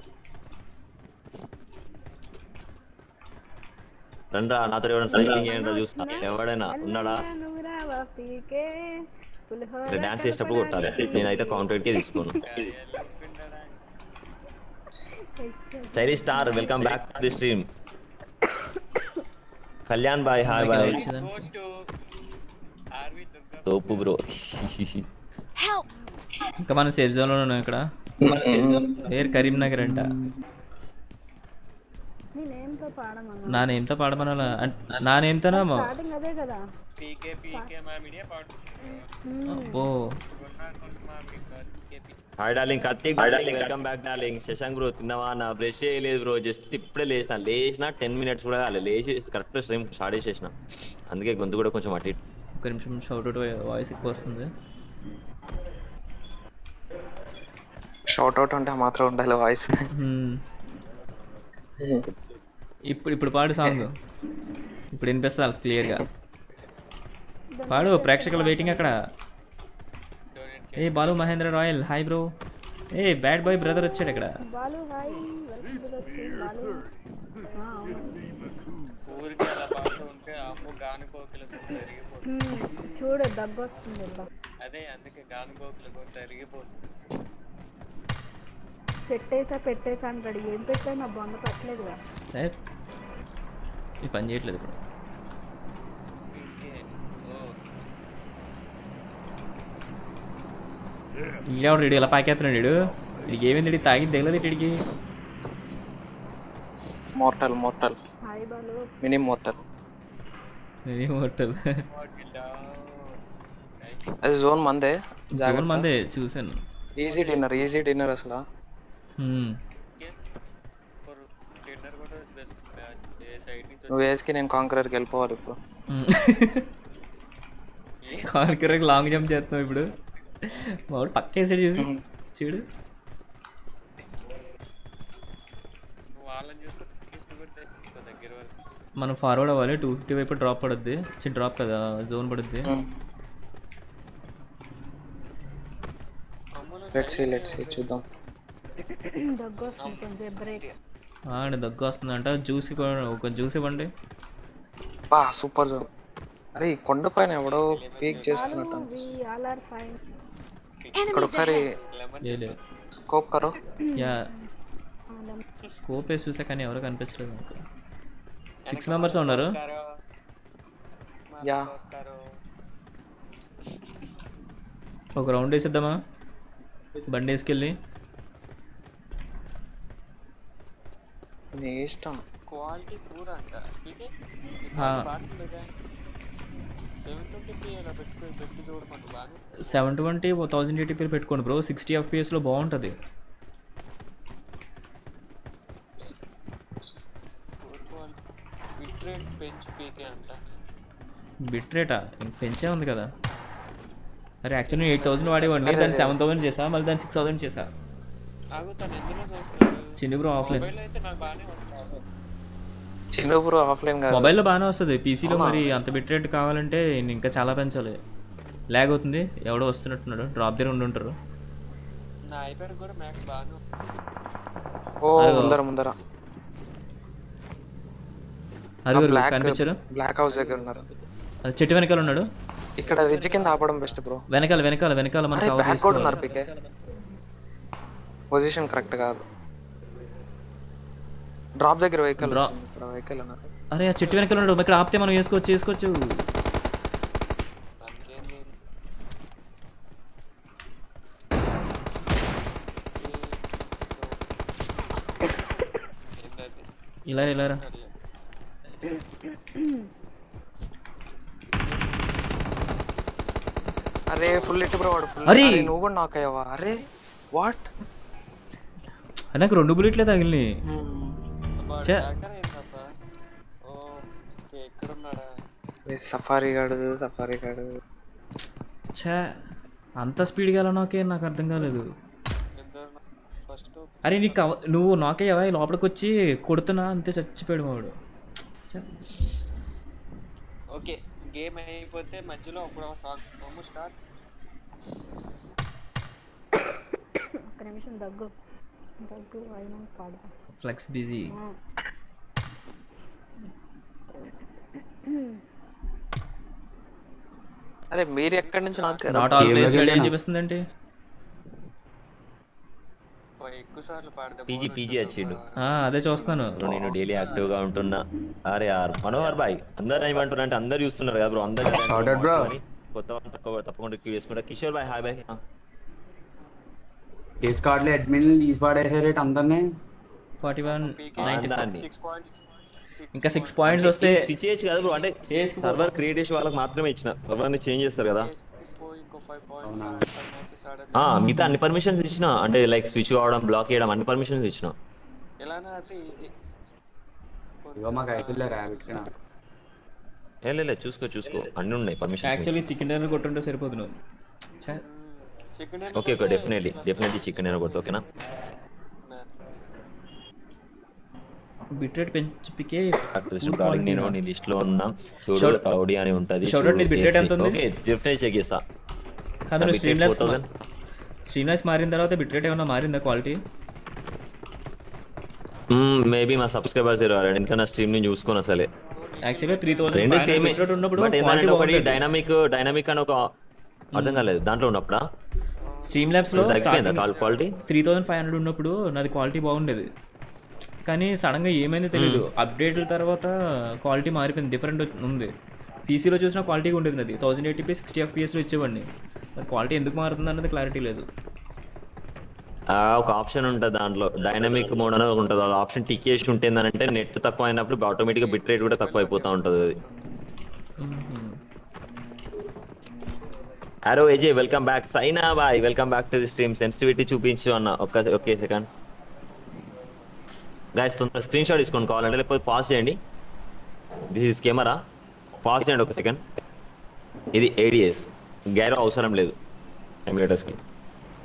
రండ్రా నాతో ఎవరైనా సైక్లింగ్ చేయండి చూస్తా. ఎవడైనా ఉన్నాడా? ఇట్లా డాన్స్ చేసేటప్పుడు కొట్టాలి. నేనైతే కాంట్రాక్ట్ కే తీసుకోను. Shaili star welcome back to the stream. Kalyan బాయ్ హాయ్ బాయ్. తోపు బ్రో. ఇంకా మనం సేఫ్ జోన్ లో ఉన్నాం ఇక్కడ. పేరు కరీంనగర్ అంట. నా నేమ్తో పాడమనాలా? నా నేమ్తోనా? అబ్బో hi darling Karthik welcome back darling. Shashank bro తిన్నావా? నా బ్రష్ చేయలేదు బ్రో. జస్ట్ ఇప్పుడే లేచిన. లేచిన టెన్ మినిట్స్ కూడా కాలేదు. లేచి కరెక్ట్ స్ట్రీమ్ స్టార్ట్ చేసేసిన. అందుకే గొంతు కూడా కొంచెం అటు ఒక నిమిషం షౌట్ అవుట్ వాయిస్ ఎక్కువ వస్తుంది. షౌట్ అవుట్ అంటే మాత్రం ఉండాలి వాయిస్. ఇప్పుడు ఇప్పుడు పాడు సాంగ్. ఇప్పుడు వినిపిస్తా క్లియర్గా పాడు. ప్రేక్షకుల వెయిటింగ్ అక్కడ. ఏ Balu Mahendra royal hi bro. ఏ బ్యాడ్ బాయ్ బ్రదర్ వచ్చాడు ఇక్కడ. ఊరికి అలా పాడుతూ ఉంటే అమ్ము గాను కోకిలకు చూడు దగ్గు వస్తుంది. అదే అందుకే గాను కోకిలకు తరిగిపోతుంది. పెట్టేసా పెట్టేసా అంటాడు. ఏం పెట్టా నా బొంద పెట్టలేదుగా. ఈ పని చేయట్లేదు ఇప్పుడు. ఈడెవడు రెడీ ఇలా పాకేస్తున్నాడు. వీడు వీడికి ఏమైంది? తాగి తెగలేదు ఇటుడికి. Mortal mortal mini mortal mini mortal. అది జోన్ మందే. జోన్ మందే చూసాను. ఈజీ డిన్నర్ ఈజీ డిన్నర్ అసలు. నువ్వు వేసుకి నేను కాంకరర్కి వెళ్ళిపోవాలి ఇప్పుడు. కాంకరర్కి లాంగ్ జంప్ చేస్తున్నావు ఇప్పుడు. వాడు పక్క వేసాడు చూసి చూడు. దగ్గర వరకు మనం ఫార్వర్డ్ అవ్వాలి. టూ ఫిఫ్టీ వైపు డ్రాప్ పడుద్ది. చి డ్రాప్ కదా, జోన్ పడుద్ది. లెట్స్ సీ లెట్స్ సీ చూద్దాం. దగ్గు వస్తుంది కొంచెం బ్రేక్. అండి దగ్గు వస్తుందంట. జ్యూస్ ఒక జ్యూస్ ఇవ్వండి. బా సూపర్ జోన్. అరే ఈ కొండ పైన ఎవడో పీక్ చేస్తున్నట్టు ఆల్ ఆర్ ఫైన్. ఇక్కడ ఒకసారి స్కోప్ కరో. యా స్కోప్ వేసి చూసా కానీ ఎవరు కనిపించలేదు నాకు. సిక్స్ మెంబర్స్ ఉన్నారు. యా ఒక రౌండ్ వేసిద్దామా బండి వేసుకెళ్ళి? నీ ఇష్టం. క్వాలిటీ పూరా అంట పీకే సెవెన్ ట్వంటీ ఇలా పెట్టుకుని పెట్టి చూడమంటు బాగా. సెవెన్ ట్వంటీ థౌజండ్ ఎయిటీపీ పెట్టుకోండి బ్రో. సిక్స్టీ ఎఫ్పిఎస్లో బాగుంటుంది. బిట్ రేట్ పెంచి పీకే అంట. బిట్ రేటా ఇంక పెంచే ఉంది కదా. అరే యాక్చువల్లీ ఎయిట్ థౌసండ్ వాడేవాడిని, దాన్ని సెవెన్ థౌసండ్ చేసా, మళ్ళీ దాన్ని సిక్స్ థౌసండ్ చేసా. Chinni bro offline Chinna bro offline కాదు, మొబైల్లో బాగానే వస్తుంది. పీసీలో మరి అంత బిట్ రేట్ కావాలంటే ఇంకా చాలా పెంచాలి. లాగ్ అవుతుంది. ఎవడో వస్తున్నట్టున్నాడు. డ్రాప్ దగ్గర ఉండి ఉంటారు. నా ఐప్యాడ్ కూడా మ్యాక్స్ బాగానే. ఓ ముందర ముందర అరుగురు కనిపించారు. బ్లాక్ హౌస్ దగ్గర ఉన్నారు. చెట్టు వెనకాల ఉన్నాడు. ఇక్కడ రిడ్జ్ కింద ఆపడం బెస్ట్ బ్రో. వెనకాల వెనకాల వెనకాల మనకి కవర్ బ్యాక్ కూడా ఉన్నారు. పీకే పొజిషన్ కరెక్ట్ కాదు. డ్రాప్ దగ్గర వెహికల్ వెహికల్ అన్నారు. అరే ఆ చెట్టు వెనకాల ఉన్నాడు. ఇక్కడ ఆపితే మనం వేసుకోవచ్చు వేసుకోవచ్చు. ఇలా ఇలారా అరే ఫుల్ హిట్ బ్రో వాడు. ఫుల్. అరే నువ్వు కూడా నాక్ అయ్యావా? అరే వాట్? నాకు రెండు బుల్లెట్లే తగిలినాయి. సఫారీ గాడు సఫారీ గాడు ఛా అంత స్పీడ్గా ఎలా నాకే నాకు అర్థం కాలేదు. అరే నీకు నువ్వు నాకయ్యావా లోపలికి వచ్చి కొడుతున్నా అంతే చచ్చిపోయాడు వాడు. ఓకే గేమ్ అయిపోతే మధ్యలో అప్పుడు సాంగ్ స్టార్ట్. ఒక్క నిమిషం దగ్గు దగ్గు అయినా పాడతా. Flex busy. అరే మీరు ఎక్కడి నుంచి నాకు నాట్ ఆల్ ప్లేస్ ఏం చూపిస్తుందండి? ఎక్కువసార్లు పాడతా. పీజీ పీజీ వచ్చిండు. అదే చూస్తాను. నేను డైలీ యాక్టివ్ గా ఉంటున్నా. అరే యార్ మనోహర్ బాయ్ అందరు ఏమంటారు అంటే అందరు చూస్తున్నారు కదా బ్రో. అందరు కొత్త తక్కువ తప్పకుండా క్యూ చేసుకుంటా. కిషోర్ బాయ్ హాయ్ బాయ్. కేస్ కార్డులో అడ్మిన్ తీసి పాడేసారేట్ అందరినీ. ఫార్టీ వన్ ఇంకా సిక్స్ పాయింట్స్ వస్తే స్విచ్ చేయొచ్చు కదా బ్రో. అంటే సర్వర్ క్రియేట్ చేసే వాళ్ళకి మాత్రమే ఇచ్చిన. సర్వర్ని చేంజ్ చేస్తారు కదా. మిగతా అన్ని పర్మిషన్స్ ఇచ్చిన. అంటే లైక్ స్విచ్ కావడం బ్లాక్ చేయడం అన్ని పర్మిషన్స్ ఇచ్చిన. ఏ లేదు చూసుకో చూసుకో అన్ని ఉన్నాయి పర్మిషన్. యాక్చువల్లీ చికెన్ డిన్నర్ కొట్టుంటే సరిపోదు నువ్వు. Okay okay definitely definitely chicken dinner కొడతా. ఓకేనా బిట్ రేట్ పెంచిపికే నేను నీ లిస్ట్ లో ఉన్నా చూడు. రౌడీ అని ఉంటది. బిట్ రేట్ ఎంత ఉంది? ఓకే డెఫినెట్లీ చెక్ చేస్తా. కాదు స్ట్రీమ్ ల్యాబ్స్ స్ట్రీమ్ ల్యాబ్స్ మారిన తర్వాత బిట్ రేట్ ఏమైనా మారిందా క్వాలిటీ? మేబీ మా సబ్స్క్రైబర్స్ ఇవ్వాలి. ఇంకా నా స్ట్రీమ్ ని చూసుకోను అసలే. యాక్చువల్లీ త్రీ థౌసండ్ రెండు సేమ్ ఉన్నప్పుడు ఒకటి డైనామిక్ డైనామిక్ అని ఒక అర్థం కాలేదు దాంట్లో ఉన్నప్పుడు. స్ట్రీమ్ ల్యాబ్స్ లో quality three thousand five hundred ఉన్నప్పుడు నాది క్వాలిటీ బాగుండేది. కానీ సడన్గా ఏమైందో తెలియదు. అప్డేట్ల తర్వాత క్వాలిటీ మారిపోయింది. డిఫరెంట్ ఉంది. పీసీలో చూసిన క్వాలిటీగా ఉండేది. అది థౌసండ్ ఎయిటీపీ సిక్స్టీ ఎఫ్పిఎస్లో ఇచ్చేవాడిని. మరి క్వాలిటీ ఎందుకు మారుతుంది అన్నది క్లారిటీ లేదు. ఒక ఆప్షన్ ఉంటుంది దాంట్లో డైనమిక్ మోడ్ అనేది ఉంటుంది. ఆ ఆప్షన్ టిక్ చేసి ఉంటుందంటే నెట్ తక్కువ అయినప్పుడు ఆటోమేటిక్గా బిట్ రేట్ కూడా తక్కువ అయిపోతూ ఉంటుంది అది. అరో ఏజే వెల్కమ్ బ్యాక్. సైనా బాయ్ welcome back to the stream. Sensitivity చూపించు అన్న ఒక్క ఒకే సెకండ్. గైస్ తొందర స్క్రీన్ షాట్ తీసుకోండి కావాలంటే, లేకపోతే పాస్ చేయండి. This is camera. పాస్ చేయండి ఒక సెకండ్. ఇది ఏడిఎస్ గైరో అవసరం లేదు ఎమ్యులేటర్స్కి.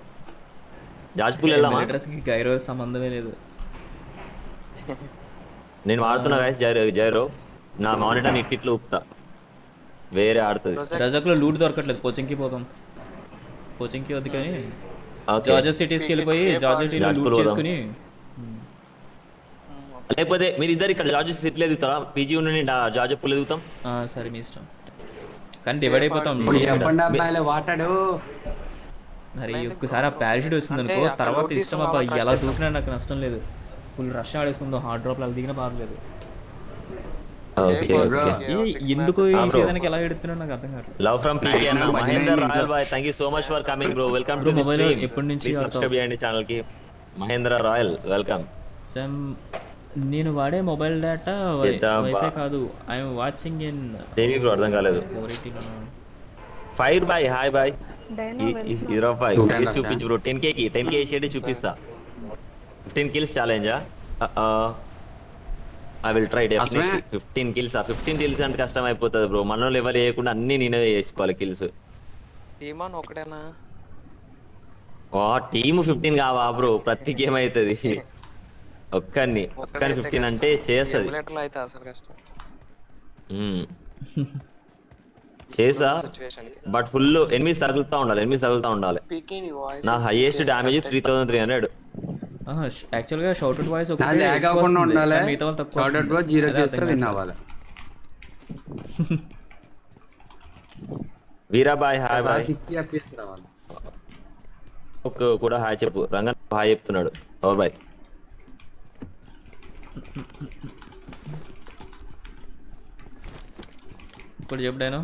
జాజ్పూల్ వెళ్దామా? ఎమ్యులేటర్స్కి గైరో సంబంధమే లేదు. నేను వాడుతున్నా గాయస్ జైరో జైరో నా మానిటర్ ఇట్ ఇట్లా ఊపుతా వేరే ఆడుతుంది. రజాక్లో లూట్ దొరకట్లేదు, కోచింగ్కి పోతాం. కోచింగ్కి వద్దు కానీ జార్జియా సిటీస్కి వెళ్ళిపోయి జార్జియా సిటీలో లూట్ చేసుకుని, లేకపోతే మీరు ఇద్దరు ఇక్కడ జార్జియా సిటీలో ఎదుగుతారా? పీజీ ఉండి జార్జియా పూల్ ఎదుగుతాం. సరే మీ ఇష్టం, కానీ డివైడ్ అయిపోతాం. వాటాడు మరి ఒక్కసారి ఆ ప్యారిషూట్ వస్తుంది అనుకో, తర్వాత ఇష్టం అబ్బా ఎలా దూకినా నాకు నష్టం లేదు. ఫుల్ రష్ ఆడేసుకుందాం, హార్డ్ డ్రాప్ అలా దిగినా బాగలేదు. ఎందుకు ఈ సీజన్కి ఎలా ఎడుతున్నా నాకు అర్థం కాదు. లవ్ ఫ్రమ్ పీకే అన్న మహేందర్ రాయల్ బాయ్, thank you so much for coming bro. Welcome to the stream. ఎప్పటి నుంచి సబ్స్క్రైబ్ చేయండి ఛానల్ కి. Mahindra royal welcome. సమ్ నేను వాడే మొబైల్ డేటా వైఫై కాదు, I am watching in Devi bro. అర్థం కాలేదు. ఫైర్ బాయ్ హాయ్ బాయ్. ఇరవై ఫైవ్ చూపించు బ్రో. టెన్ కే కి టెన్ కే షేడ్ చూపిస్తా. ఫిఫ్టీన్ కిల్స్ ఛాలెంజా? I will try definitely. Fifteen kills fifteen kills అంటే కష్టం అయిపోతుంది బ్రో. మనలో ఎవరు వేయకుండా అన్ని నేనే చేసుకోవాలి కిల్స్. టీమాన్ ఒకటేనా? టీమ్ ఫిఫ్టీన్ కావా బ్రో? ప్రతి గేమ్ అవుతుంది ఒక్కని ఒక్కని ఫిఫ్టీన్ అంటే చేస్తుంది. చేసా బట్ ఫుల్ ఎనిమిస్ తగులుతా ఉండాలి, ఎనిమిస్ తగులుతా ఉండాలి. నా highest damage three thousand three hundred. Actual గా షౌట్ అవుట్ వాయిస్ ఒకటి లాగ్ అవ్వకుండా ఉండాలి. షౌట్ అవుట్ వాయిస్ జీరో చేస్తే విన్ అవ్వాలి. వీరాబాయ్ హాయ్ బాయ్. సిక్స్టీ ఎఫ్పిఎస్ రావాలి. ఒక కూడా హాయ్ చెప్పు. రంగన్ హాయ్ చెప్తున్నాడు. ఓవర్ బాయ్. ఇప్పుడు చెప్తాను.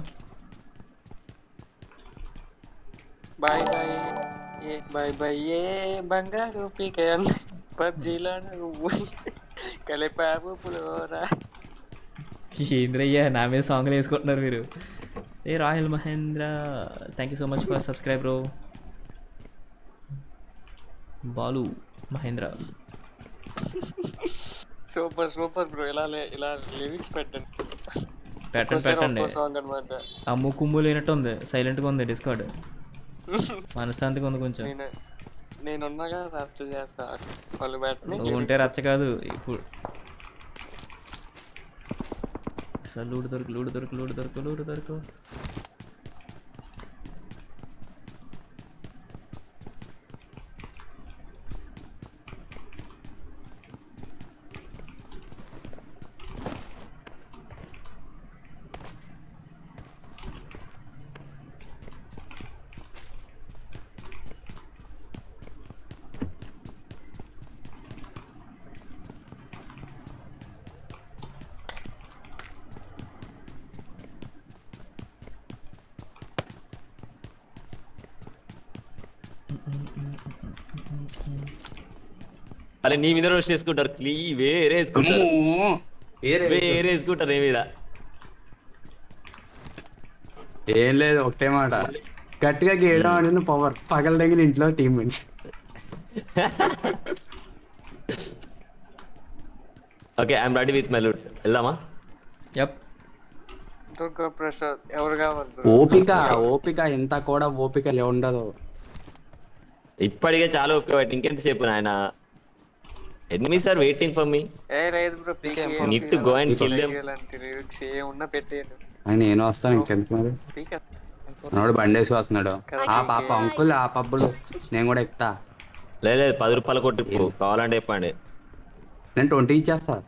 బాయ్ బాయ్ ఏ బాయ్ బాయ్ ఏ బంగారు పీకయన్ పబ్జీలో నువ్వు కలిపావు పులోరా. ఏంద్రయ్యా నా మీద సాంగ్లు వేసుకుంటున్నారు మీరు. ఏ royal Mahendra thank you so much for subscribe bro. Balu Mahendra super super bro. ఇలా ఇలా లిరిక్స్ పెట్టండి పెట్టండి పెట్టండి. ఆ ముక్కు లేనట్టు ఉంది, సైలెంట్గా ఉంది డిస్కార్డ్. మనశ్శాంతిగా ఉంది కొంచెం. నేనున్నాగా రచ్చ చేస్తా. వాళ్ళు నువ్వు ఉంటే రచ్చ కాదు. ఇప్పుడు లూడు దొరకు లూడు దొరకు లూడు దొరకు లూడు దొరకు అరే నీ మీద రోస్ట్ చేసుకుంటారు. క్లీ వేరే వేసుకుంటారు, వేరే వేసుకుంటారు నీ మీద. ఏం లేదు ఒకటే మాట, గట్టిగా గేయడం అనేది పవర్. పగల దగ్గర ఇంట్లో team wins. Okay I'm ready with my loot. వెళ్దామా? యప్. దుర్గా ప్రసాద్ ఎవరు కావాలి? ఓపిక ఓపిక ఎంత కూడా ఓపిక ఉండదు. ఇప్పటికే చాలా ఓపిక పట్టి ఇంకెంతసేపు నాయన. Enemies are waiting for me. ఏ లేదు బ్రో, PK need to go and kill them. ఏ ఉన్న పెట్టేను. నేను వస్తాను ఇంకెంత మరి. పీకే మనోడు బండేసి వస్తున్నాడు. ఆ పాప అంకుల్ ఆ పబ్బులు నేను కూడా ఎక్కుతా. లేదు లేదు పది రూపాయలు కొట్టి కావాలంటే చెప్పండి, నేను ట్వంటీ ఇచ్చేస్తా.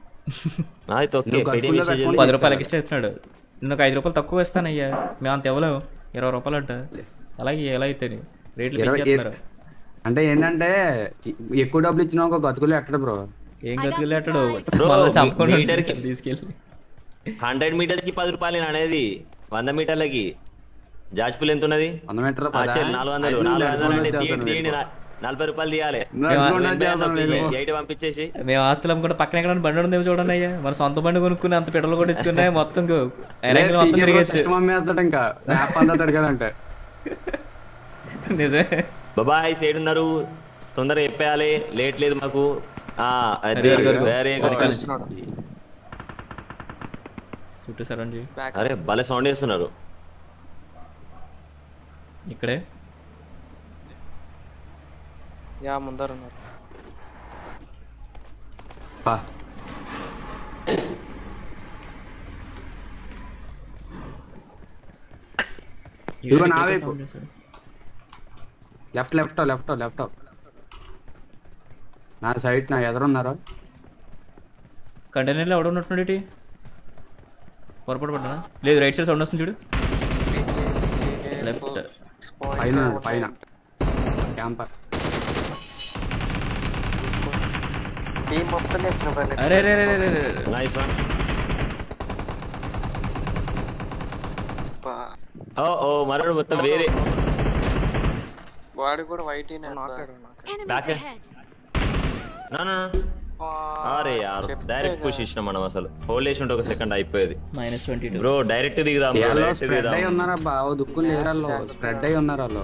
పది రూపాయలకి ఇష్టం ఇస్తున్నాడు. నేను ఒక ఐదు రూపాయలు తక్కువ ఇస్తానయ్యా. మేము అంత ఇవ్వలేము. ఇరవై రూపాయలు అంట. అలాగే ఎలా అయితే రేట్లు పెంచేస్తున్నారు. అంటే ఏంటంటే ఎక్కువ డబ్బులు ఇచ్చినా ఒక గతుకులు ఎట్టడు బ్రో. ఏం గతుకులు ఎట్టడు తీసుకెళ్ళి. హండ్రెడ్ మీటర్స్ కి పది రూపాయలు అనేది. వంద మీటర్లకి జాజ్పూల్ ఎంత ఉన్నది? వంద మీటర్ నాలుగు వందలు నాలుగు వందలు అంటే తీయండి, నలభై రూపాయలు తీయాలి. పంపించేసి మేము ఆస్తులం కూడా పక్కన ఎక్కడ బండి ఉందేమో చూడండి అయ్యా. మన సొంత బండి కొనుక్కుని అంత పెట్రోల్ కూడా ఇచ్చుకున్నాయి. మొత్తం మొత్తం తిరిగేచ్చు. ఇంకా కదంటే నిజమే. బాబాయ్ సైడ్ ఉన్నారు, తొందరగా చెప్పేయాలి, లేట్ లేదు మాకు. అరే భలే సౌండ్ చేస్తున్నారు ఇక్కడే. యా ముందర ఉన్నారు. ఇదిగో నా వైపు లెఫ్ట్ లెఫ్ట్ లెఫ్ట్ లెఫ్ట్ నా సైడ్ నా ఎదురున్నారు. కంటైనర్లో ఎవడ ఉన్నట్టున్నాడు ఇటీ పొరపాటు పడ్డా లేదు. రైట్ సైడ్ సౌండ్ వస్తుంది చూడు. లెఫ్ట్ పైన పైన క్యాంపర్. అరే రే రే రే రే నైస్ వన్. ఓ ఓ మరొకడు మొత్తం వేరే వాడు కూడా వైట్ బ్యాక్. నా నా అరే యార్ డైరెక్ట్ పుష్ ఇచ్చినాం మనం. అసలు హోల్డ్ చేసి ఉంటే ఒక సెకండ్ అయిపోయేది. Minus twenty two bro direct దిగుదాం బ్రో. డైరెక్ట్ స్ప్రెడ్ దిగుదాం. అయి ఉన్నారా బావ దుక్కులు లేరాల్లో స్ప్రెడ్ అయి ఉన్నారు వాళ్ళు.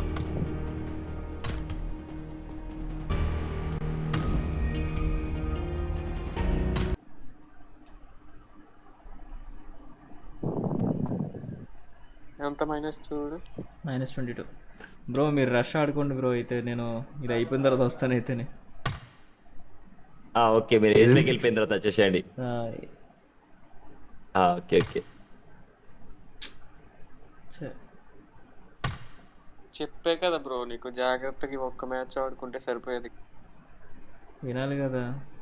ఎంత మైనస్ చూడు. Minus twenty two bro. మీరు రష్ ఆడుకోండి బ్రో. అయితే నేను ఇది అయిపోయిన తర్వాత వస్తాను అయితేనే. ఓకే మీరు ఏజ్లోకి వెళ్ళిపోయిన తర్వాత వచ్చేసేయండి. ఓకే ఓకే చెప్పే కదా బ్రో నీకు జాగ్రత్తగా ఒక్క మ్యాచ్ ఆడుకుంటే సరిపోయేది. వినాలి కదా.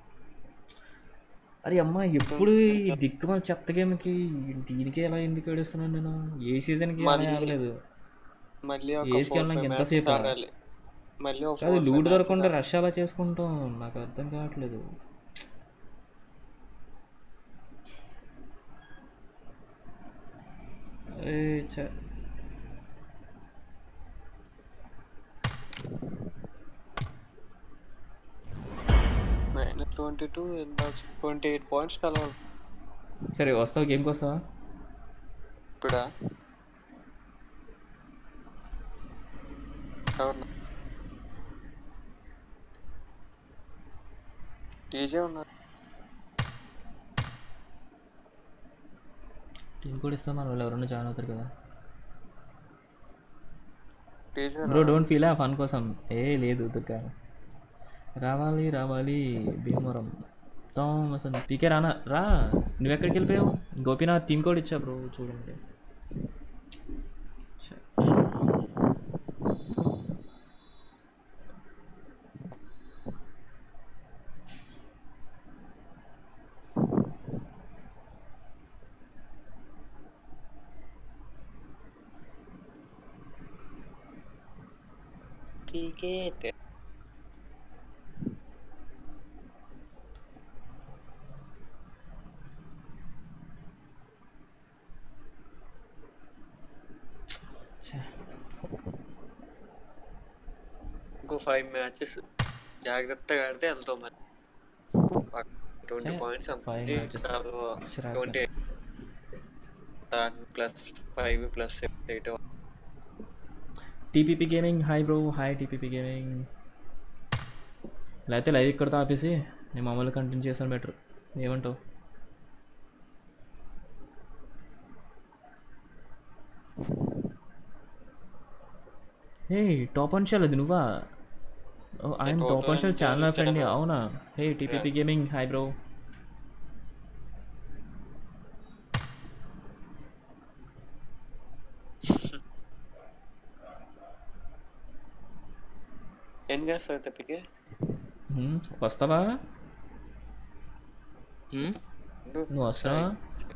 అరే అమ్మ ఎప్పుడు ఈ దిక్కు మన చెత్త గేమ్కి దీనికి ఎలా ఎందుకు ఏడుస్తున్నాను నేను. ఏ సీజన్కి ఆడలేదు. ఏజ్కి వెళ్ళడానికి ఎంతసేపు అది లూట్ దొరకకుండా రష్ అలా చేసుకుంటాం. నాకు అర్థం కావట్లేదు. అరే చ minus twenty two twenty eight points కలవాలి. సరే వస్తావా గేమ్కి వస్తావా ఇప్పుడా? అవునా టీజే ఉన్నారు. టీం కూడా ఇస్తాం మన వాళ్ళు ఎవరన్నా జాయిన్ అవుతారు కదా. టీజే బ్రో డోంట్ ఫీల్ ఆ ఫన్ కోసం. ఏ లేదు దుక్క రావాలి రావాలి భీమవరం థామస్ అని పీకే రానా రా. నువ్వెక్కడికి వెళ్ళిపోయావు? గోపీనాథ్ టీం కోడ్ ఇచ్చా బ్రో చూడండి. పీకే ఇంకో ఫైవ్ మ్యాచెస్ జాగ్రత్తగా ఆడితే వెళ్తాం మరి. Twenty points twenty plus five plus eight. TPP gaming hi bro. Hi TPP gaming. ఇలా అయితే లైవ్ ఇక్కడితో ఆపేసి నేను మామూలుగా కంటిన్యూ చేస్తాను బెటర్. ఏమంటావు? హే టాప్ అండ్ షాల్ అది నువ్వా? I'm top and shall channel friend. అవునా? Hey TPP gaming hi bro. ఏం చేస్తావు తప్పికే? వస్తావా? నువ్వు వస్తావా?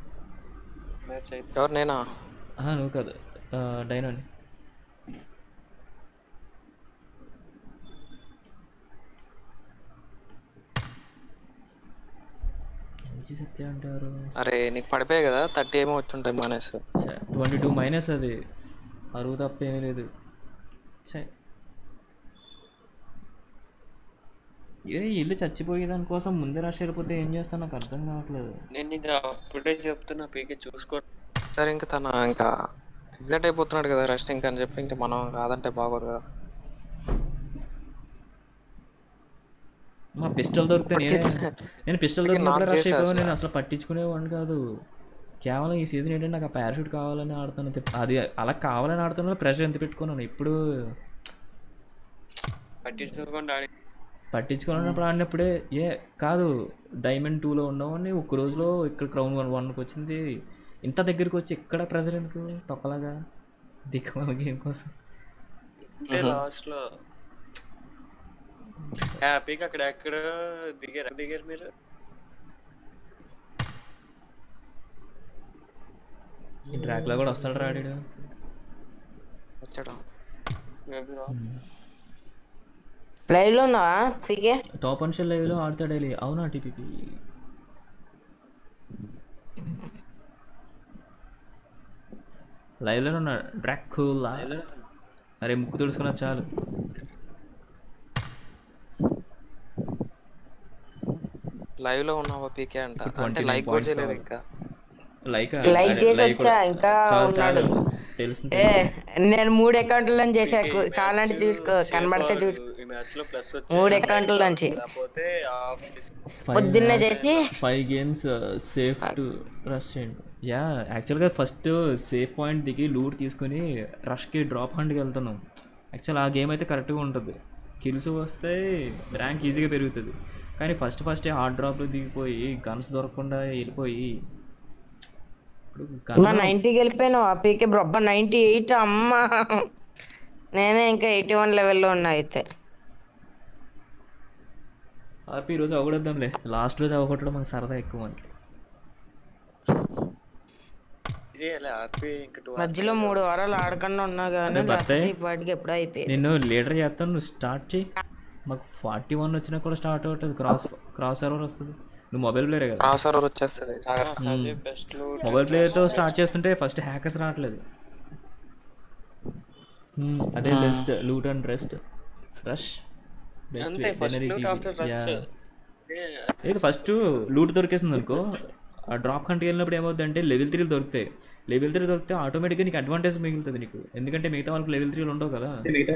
ఎవరు నేనా? నువ్వు కాదు డైనోని. సత్య అంటారు. అరే నీకు పడిపోయాయి కదా థర్టీ ఏమో వచ్చుంటాయి మైనస్. ట్వంటీ టూ మైనస్ అది అరువు తప్ప ఏమీ లేదు. ఏ ఇల్లు చచ్చిపోయే దానికోసం ముందే రష్ వెళ్ళిపోతే ఏం చేస్తాను నాకు అర్థం కావట్లేదు. నేను ఇంకా అప్పుడే చెప్తున్నా పీకే చూసుకో సరే. ఇంకా తన ఇంకా ఎగ్జాక్ట్ అయిపోతున్నాడు కదా రష్ ఇంకా అని చెప్పి ఇంకా మనం కాదంటే బాగోదు కదా. మా పిస్టల్ దొరికితే నేనే నేను పిస్టల్ దొరికినప్పుడు రష్ అయిపోయాను. నేను అసలు పట్టించుకునేవాడిని కాదు. కేవలం ఈ సీజన్ ఏంటంటే నాకు ఆ పారాషూట్ కావాలని ఆడుతాను. అది అలా కావాలని ఆడుతున్నా ప్రెషర్ ఎంత పెట్టుకున్నాను. ఇప్పుడు పట్టించుకోకుండా పట్టించుకున్నప్పుడు ఆడినప్పుడే ఏ కాదు డైమండ్ టూలో ఉన్నామని ఒక్క రోజులో ఇక్కడ క్రౌన్ వన్ వన్కి వచ్చింది. ఇంత దగ్గరికి వచ్చి ఎక్కడ ప్రెజర్ ఎందుకు తొక్కలాగా దిక్కుమాల గేమ్ కోసం అంటే లాస్ట్ లో హ్యాపీగా అక్కడ ఎక్కడ దిగారు దిగారు మీరు ఈ ట్రాక్ లో కూడా వస్తాడు రాడు వచ్చాడు లైవ్ లో ఉన్నావా PK top and shell live లో ఆడతాడు వెళ్ళి అవునా టీపీపీ లైవ్ లో ఉన్నాడు డ్రాకులా అరే ముక్కు తుడుచుకున్నా చాలు లైవ్ లో ఉన్నావా పీకే అంట అంటే లైక్ కూడా చేయలేదు ఇంకా లైక్ లైక్ చేసి వచ్చా ఇంకా ఉన్నాడు ఏ నేను మూడు అకౌంట్ల నుంచి చేసా కావాలంటే చూసుకో కనబడితే చూసుకో మూడు అకౌంట్ల నుంచి పొద్దున్నే చేసి five games safe to rush చేయండి యా యాక్చువల్గా ఫస్ట్ సేఫ్ పాయింట్ దిగి లూట్ తీసుకుని రష్కి డ్రాప్ హండ్కి వెళ్తున్నాం యాక్చువల్ ఆ గేమ్ అయితే కరెక్ట్గా ఉంటుంది కిల్స్ వస్తే ర్యాంక్ ఈజీగా పెరుగుతుంది కానీ ఫస్ట్ ఫస్టే హార్డ్ డ్రాప్లో దిగిపోయి గన్స్ దొరకకుండా వెళ్ళిపోయి నైన్టీకి వెళ్ళిపోయాను ఆ పీకే బ్రొబ్బ నైన్టీ ఎయిట్ అమ్మ నేనే ఇంకా ఎయిటీ వన్ లెవెల్లో ఉన్నా అయితే ఆర్పీ ఈరోజు అవగొడద్దాంలే లాస్ట్ రోజు అవగొట్టడం మనకు సరదా ఎక్కువ మనకి మధ్యలో మూడు వారాలు ఆడకుండా ఉన్నా కానీ వాటికి ఎప్పుడో అయిపోయింది నేను లీడర్ చేస్తాను నువ్వు స్టార్ట్ చేయి మాకు ఫార్టీ వన్ వచ్చినా కూడా స్టార్ట్ అవుతుంది క్రాస్ క్రాస్ సర్వర్ వస్తుంది నువ్వు మొబైల్ ప్లేయర్ కదా క్రాస్ సర్వర్ వచ్చేస్తుంది మొబైల్ ప్లేయర్తో స్టార్ట్ చేస్తుంటే ఫస్ట్ హ్యాకర్స్ రావట్లేదు అదే best loot and rest rush first loot దొరికేసింది అనుకో ఆ డ్రాప్ కంటికి వెళ్ళినప్పుడు ఏమవుతుంది అంటే లెవెల్ త్రీలు దొరుకుతాయి లెవెల్ త్రీ దొరికితే ఆటోమేటిక్గా నీకు అడ్వాంటేజ్ మిగులుతుంది నీకు ఎందుకంటే మిగతా వాళ్ళకి లెవెల్ త్రీలు ఉండవు కదా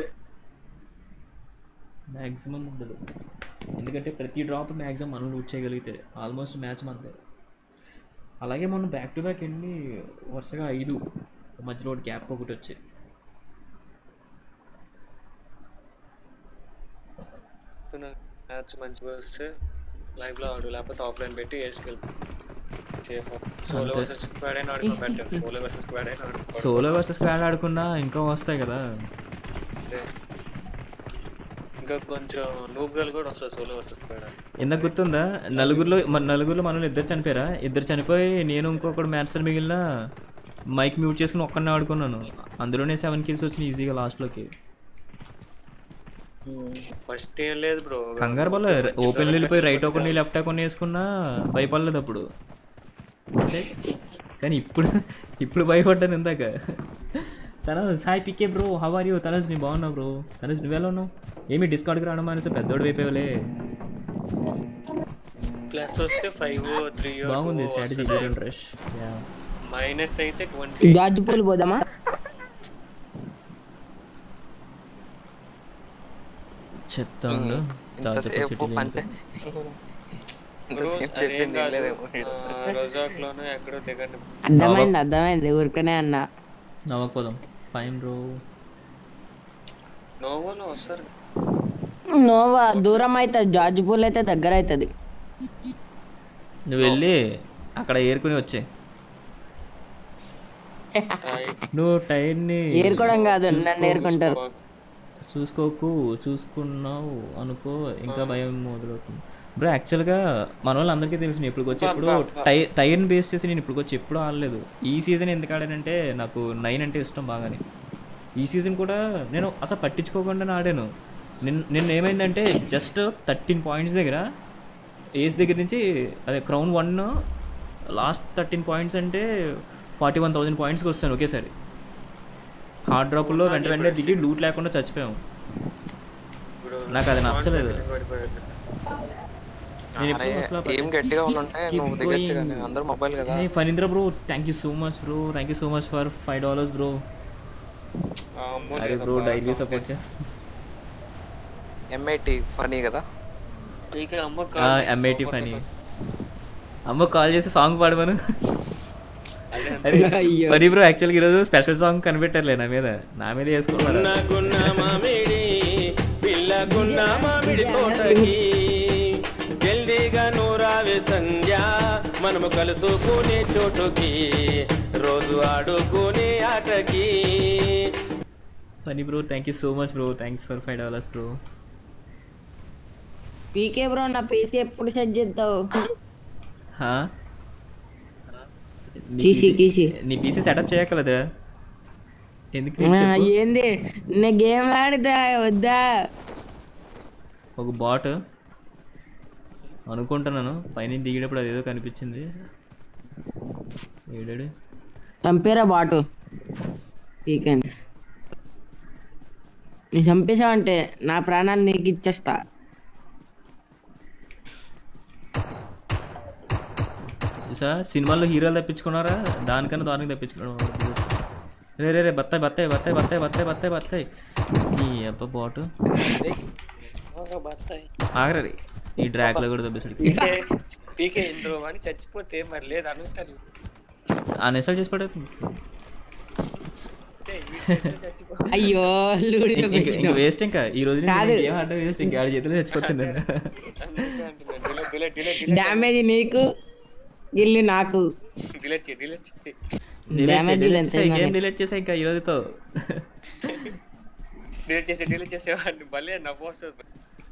మ్యాక్సిమం ఉండదు ఎందుకంటే ప్రతి డ్రాప్ మ్యాక్సిమం మనం లూట్ చేయగలిగితే ఆల్మోస్ట్ మ్యాచ్ మనదే అలాగే మనం బ్యాక్ టు బ్యాక్ ఎన్ని వరుసగా ఐదు మధ్యలో గ్యాప్ ఒకటి వచ్చాయి మ్యాచ్ మంచిగా వస్తే లైవ్లో ఆడు లేకపోతే ఆఫ్లైన్ పెట్టి వేసుకెళ్ళి సోలో వర్సెస్ స్క్వాడ్ అయినా ఆడుకో బెటర్ సోలో వర్సెస్ స్క్వాడ్ అయినా ఆడుకో సోలో వర్సెస్ స్క్వాడ్ ఆడుకున్నా ఇంకా వస్తాయి కదా ఇంకా కొంచెం నూబ్గల్ కూడా వస్తుంది సోలో వర్సెస్ స్క్వాడ్ ఇందాక గుర్తుందా నలుగురిలో మన నలుగురిలో మనల్ని ఇద్దరు చనిపోయారా ఇద్దరు చనిపోయి నేను ఇంకొకటి మ్యాచ్ మిగిలిన మైక్ మ్యూట్ చేసుకుని ఒక్కడినే ఆడుకున్నాను అందులోనే సెవెన్ కిల్స్ వచ్చినాయి ఈజీగా లాస్ట్లోకి ఫస్ట్ ఏం లేదు బ్రో కంగారు బల్ల ఓపెన్ వెళ్ళిపోయి రైట్ ఒకటి లెఫ్ట్ కొన్ని వేసుకున్నా భయపడలేదు అప్పుడు కానీ ఇప్పుడు ఇప్పుడు భయపడ్డాను ఇందాక తనజ్ hi PK bro how are you తనజ్ నీ బాగున్నావు బ్రో తనజ్ నువ్వెలా ఉన్నావు ఏమి డిస్కౌంట్కి రావడం అనేసి పెద్దోడు అయిపోయావులే ప్లస్ వస్తే ఫైవ్ త్రీ బాగుంది స్ట్రాటజీ రష్ మైనస్ అయితే ట్వంటీ గాజుపూలు పోదామా చెప్తాను అర్థమైంది అర్థమైంది ఊరికనే అన్నా నవ్వకపోదాం ఫైన్ బ్రో నోవాలో వస్తారు నోవా దూరం అవుతుంది జార్జిపూల్ అయితే దగ్గర అవుతుంది నువ్వు వెళ్ళి అక్కడ ఏరుకుని వచ్చే నువ్వు టైర్ని ఏరుకోవడం కాదు నన్ను ఏరుకుంటారు చూసుకోకు చూసుకున్నావు అనుకో ఇంకా భయం మొదలవుతుంది బ్రో యాక్చువల్గా మన వాళ్ళు అందరికీ తెలుసు నేను ఇప్పుడు వచ్చి ఎప్పుడు టై టైర్ని బేస్ చేసి నేను ఇప్పుడు వచ్చి ఎప్పుడు ఆడలేదు ఈ సీజన్ ఎందుకు ఆడానంటే నాకు నైన్ అంటే ఇష్టం బాగానే ఈ సీజన్ కూడా నేను అసలు పట్టించుకోకుండా ఆడాను నిన్న నిన్న ఏమైందంటే జస్ట్ థర్టీన్ పాయింట్స్ దగ్గర ఏజ్ దగ్గర నుంచి అదే crown one last thirteen points అంటే ఫార్టీ వన్ థౌజండ్ పాయింట్స్కి వస్తాను ఒకేసారి హార్డ్ డ్రాప్లో వెంట వెంటనే దిగి లూట్ లేకుండా చచ్చిపోయాము నాకు అది నచ్చలేదు Phanindra bro thank you so much bro thank you so much for five dollars bro అరే బ్రో డైలీ సపోర్ట్ చేస్తాను ఎంఐటి ఫనీ కదా ఎంఐటి ఫనీ అమ్మ కాల్ చేసి సాంగ్ పాడమను ఫనీ బ్రో యాక్చువల్గా ఈరోజు స్పెషల్ సాంగ్ కనిపెట్టారులే నా మీద నా మీద వేసుకోవాలి జల్దీగా నూరావే సంధ్య మనము కలుసుకునే చోటుకి రోజు ఆడుకునే ఆటకి. Phani bro, thank you so much bro, thanks for five dollars bro. PK bro నా పీసీ ఎప్పుడు సెట్ చేద్దావు? హా కీసీ కీసీ నీ పీసీ సెటప్ చేయక్కలేదా? ఎందుకు ఏంది నే గేమ్ ఆడదా వద్దా? ఒక బాట్ అనుకుంటున్నాను, పైన దిగేటప్పుడు అదేదో కనిపించింది. ఏడాడు చంపేరా బాటు పీకండి. నీ చంపేసావు అంటే నా ప్రాణాలు నీకు ఇచ్చేస్తా. సార్ సినిమాల్లో హీరోలు తప్పించుకున్నారా? దానికన్నా దానికి తప్పించుకోవడం. రే రే రే బత్తాయి బత్తాయి బత్తాయి బత్తాయి బత్తాయి బత్తాయి బత్తాయి ఈ అబ్బా బాటు ఆగరే. ఈ డ్రాక్ లో కూడా తప్పిస్తాడు. పీకే ఇంద్రో అని చచ్చిపోతే మరి లేదు అనుకుంటాను. ఆ నెసల్ చేసి పడే అయ్యో వేస్ట్. ఇంకా ఈ రోజు ఏం ఆడ వేస్ట్. ఇంకా ఆడ చేతులు చచ్చిపోతుంది. డ్యామేజ్ నీకు గిల్లి నాకు. డిలీట్ చేయి డిలీట్ చేయి గేమ్ డిలీట్ చేసా ఇంకా ఈ రోజుతో. డిలీట్ చేసి డిలీట్ చేసేవాడిని భలే నవ్వు వస్తుంది.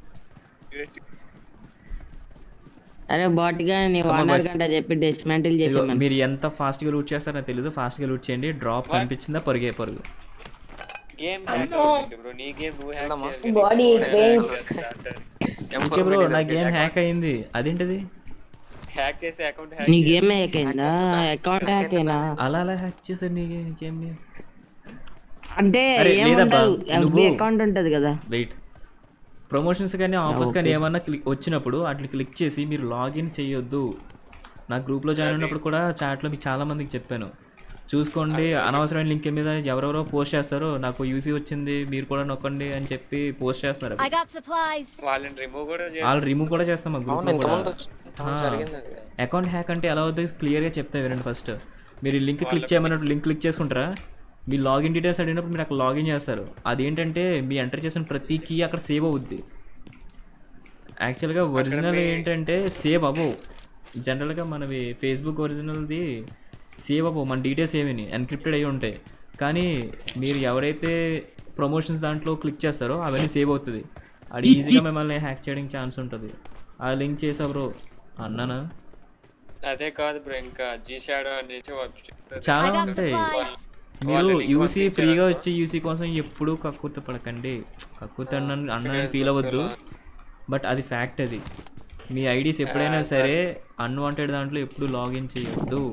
అరే బాట్గా నీ ఓనర్ గంట చెప్పి డిస్మాంటిల్ చేసాను. మీరు ఎంత ఫాస్ట్ గా లూట్ చేస్తారో తెలియదు. ఫాస్ట్ గా లూట్ చేయండి. డ్రాప్ కనిపించిందా పరుగే పరుగు. గేమ్ హ్యాక్ అవుతుంది బ్రో. నీ గేమ్ నువ్వు హ్యాక్ చేయాలి. Body pains. ఓకే బ్రో నా గేమ్ హ్యాక్ అయింది. అదేంటిది? హ్యాక్ చేసి అకౌంట్ హ్యాక్. నీ గేమ్ హ్యాక్ అయిందా? అకౌంట్ హ్యాక్ అయినా? అలా అలా హ్యాక్ చేశారు నీ గేమ్ ని అంటే ఏమంటారు? ఎఫ్బి అకౌంట్ ఉంటది కదా. వెయిట్, ప్రమోషన్స్ కానీ ఆఫర్స్ కానీ ఏమన్నా క్లిక్ వచ్చినప్పుడు అట్లా క్లిక్ చేసి మీరు లాగిన్ చేయొద్దు. నా గ్రూప్లో జాయిన్ అయినప్పుడు కూడా చాట్లో మీకు చాలా మందికి చెప్పాను, చూసుకోండి. అనవసరమైన లింక్ మీద ఎవరెవరో పోస్ట్ చేస్తారో నాకు యూసీ వచ్చింది మీరు కూడా నొక్కండి అని చెప్పి పోస్ట్ చేస్తున్నారు. వాళ్ళని రిమూవ్ కూడా చేస్తాం. వాళ్ళు రిమూవ్ కూడా చేస్తాం మా గ్రూప్లో కూడా. అకౌంట్ హ్యాక్ అంటే ఎలా అవుతుంది క్లియర్గా చెప్తా వినండి. ఫస్ట్ మీరు లింక్ క్లిక్ చేయమన్నట్టు లింక్ క్లిక్ చేసుకుంటారా, మీ లాగిన్ డీటెయిల్స్ అడిగినప్పుడు మీరు అక్కడ లాగిన్ చేస్తారు. అదేంటంటే మీ ఎంటర్ చేసిన ప్రతి కీ అక్కడ సేవ్ అవుద్ది. యాక్చువల్గా ఒరిజినల్ ఏంటంటే సేవ్ అవ్వవు. జనరల్గా మనవి ఫేస్బుక్ ఒరిజినల్ది సేవ్ అవ్వవు, మన డీటెయిల్స్ ఏమని ఎన్క్రిప్టెడ్ అయ్యి ఉంటాయి. కానీ మీరు ఎవరైతే ప్రమోషన్స్ దాంట్లో క్లిక్ చేస్తారో అవన్నీ సేవ్ అవుతుంది. అది ఈజీగా మిమ్మల్ని హ్యాక్ చేయడానికి ఛాన్స్ ఉంటుంది. ఆ లింక్ చేసా బ్రో అన్నానా? అదే కాదు బ్రో, ఇంకా జీ షాడో అనేసి చాలా ఉంటాయి. మీరు యూసీ ఫ్రీగా వచ్చి యూసీ కోసం ఎప్పుడూ కక్కుర్తి పడకండి. కక్కుర్తి అన్న అన్న ఫీల్ అవ్వద్దు, బట్ అది ఫ్యాక్ట్. అది మీ ఐడీస్ ఎప్పుడైనా సరే అన్వాంటెడ్ దాంట్లో ఎప్పుడు లాగిన్ చేయొద్దు.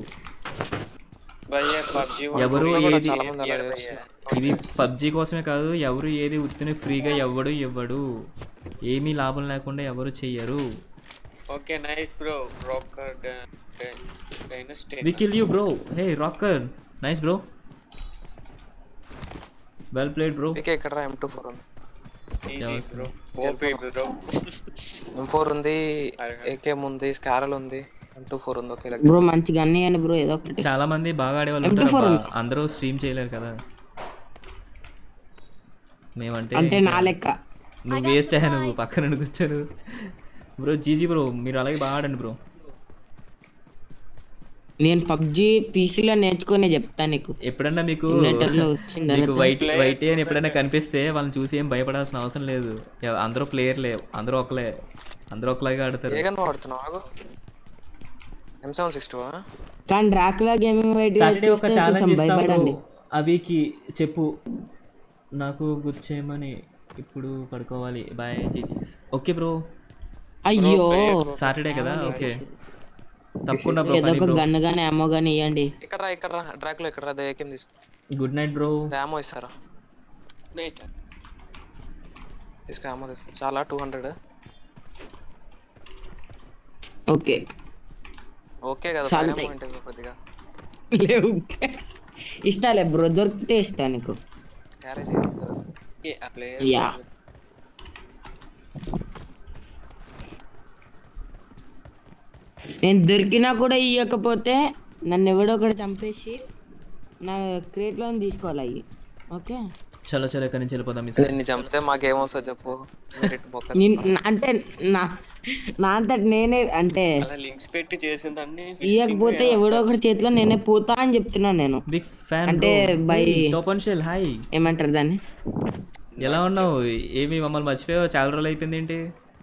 ఎవరు ఏది ఇది పబ్జీ కోసమే కాదు, ఎవరు ఏది ఉత్తిని ఫ్రీగా ఎవడు ఇవ్వడు. ఏమీ లాభం లేకుండా ఎవరు చెయ్యరు. Okay nice bro. Rocker dynasty we kill you bro. Hey rocker nice bro, well played bro. Okay ఇక్కడ ఎం టూ ఫోర్ ఉంది. Easy bro. OP bro. M four ఉంది, ఏకేఎం ఉంది, స్కారల్ ఉంది, ఎం టూ ఫోర్ ఉంది. Okay bro మంచి gun ఇయ్యండి bro ఏదో ఒకటి. చాలా మంది బాగా ఆడే వాళ్ళు ఉంటారు, అందరూ స్ట్రీమ్ చేయలేరు కదా. మేమంటే అంటే నా లెక్క నువ్వు వేస్ట్ అయ్యా, నువ్వు పక్కన కూర్చోను బ్రో. జీజీ బ్రో మీరు అలాగే బాగా ఆడండి బ్రో. నేను పబ్జీ పీసీలో నేర్చుకునే చెప్తాను నీకు. ఎప్పుడన్నా మీకు మీకు వైట్ వైట్ అని ఎప్పుడైనా కనిపిస్తే వాళ్ళని చూసి ఏం భయపడాల్సిన అవసరం లేదు. అందరూ ప్లేయర్లే, అందరూ ఒకలే, అందరూ ఒకలాగా ఆడతారు. కానీ డ్రాకులా గేమింగ్ వైట్ సాటర్డే ఒక ఛాలెంజ్ ఇస్తాను, అవికి చెప్పు నాకు గుర్తు చేయమని. ఇప్పుడు పడుకోవాలి. Bye GGs. Okay bro. అయ్యో సాటర్డే కదా. ఓకే తప్పకుండా బ్రో. ఏదో ఒక గన్ గాని అమ్మో గాని ఇవ్వండి. ఇక్కడ ఇక్కడ డ్రాకులో ఇక్కడ రా. ఏకేం తీసుకో. Good night bro. అమ్మో ఇస్తారా? నైట్ తీసుకో. అమ్మో తీసుకో. చాలా టూ హండ్రెడ్. ఓకే ఓకే కదా. కొద్దిగా లేవు ఇష్టాలే బ్రో, దొరికితే ఇస్తా నీకు. యా నేను దొరికినా కూడా ఇవ్వకపోతే నన్ను ఎవడో ఒకటి చంపేసి నా క్రేట్లో తీసుకోవాలి అవి. ఓకే చలో చలో ఎక్కడి నుంచి వెళ్ళిపోదాం. చంపితే మాకేమొస్తుంది చెప్పు. అంటే నా నా అంతటి నేనే అంటే అలా లింక్స్ పెట్టి చేసిందన్నీ ఇవ్వకపోతే ఎవడో ఒకటి చేతిలో నేనే పోతా అని చెప్తున్నాను నేను. బిగ్ ఫ్యాన్ అంటే బై టోపన్ షెల్ హాయ్ ఏమంటారు దాన్ని? ఎలా ఉన్నావు? ఏమి మమ్మల్ని మర్చిపోయావు? చాలా రోజులు అయిపోయింది ఏంటి?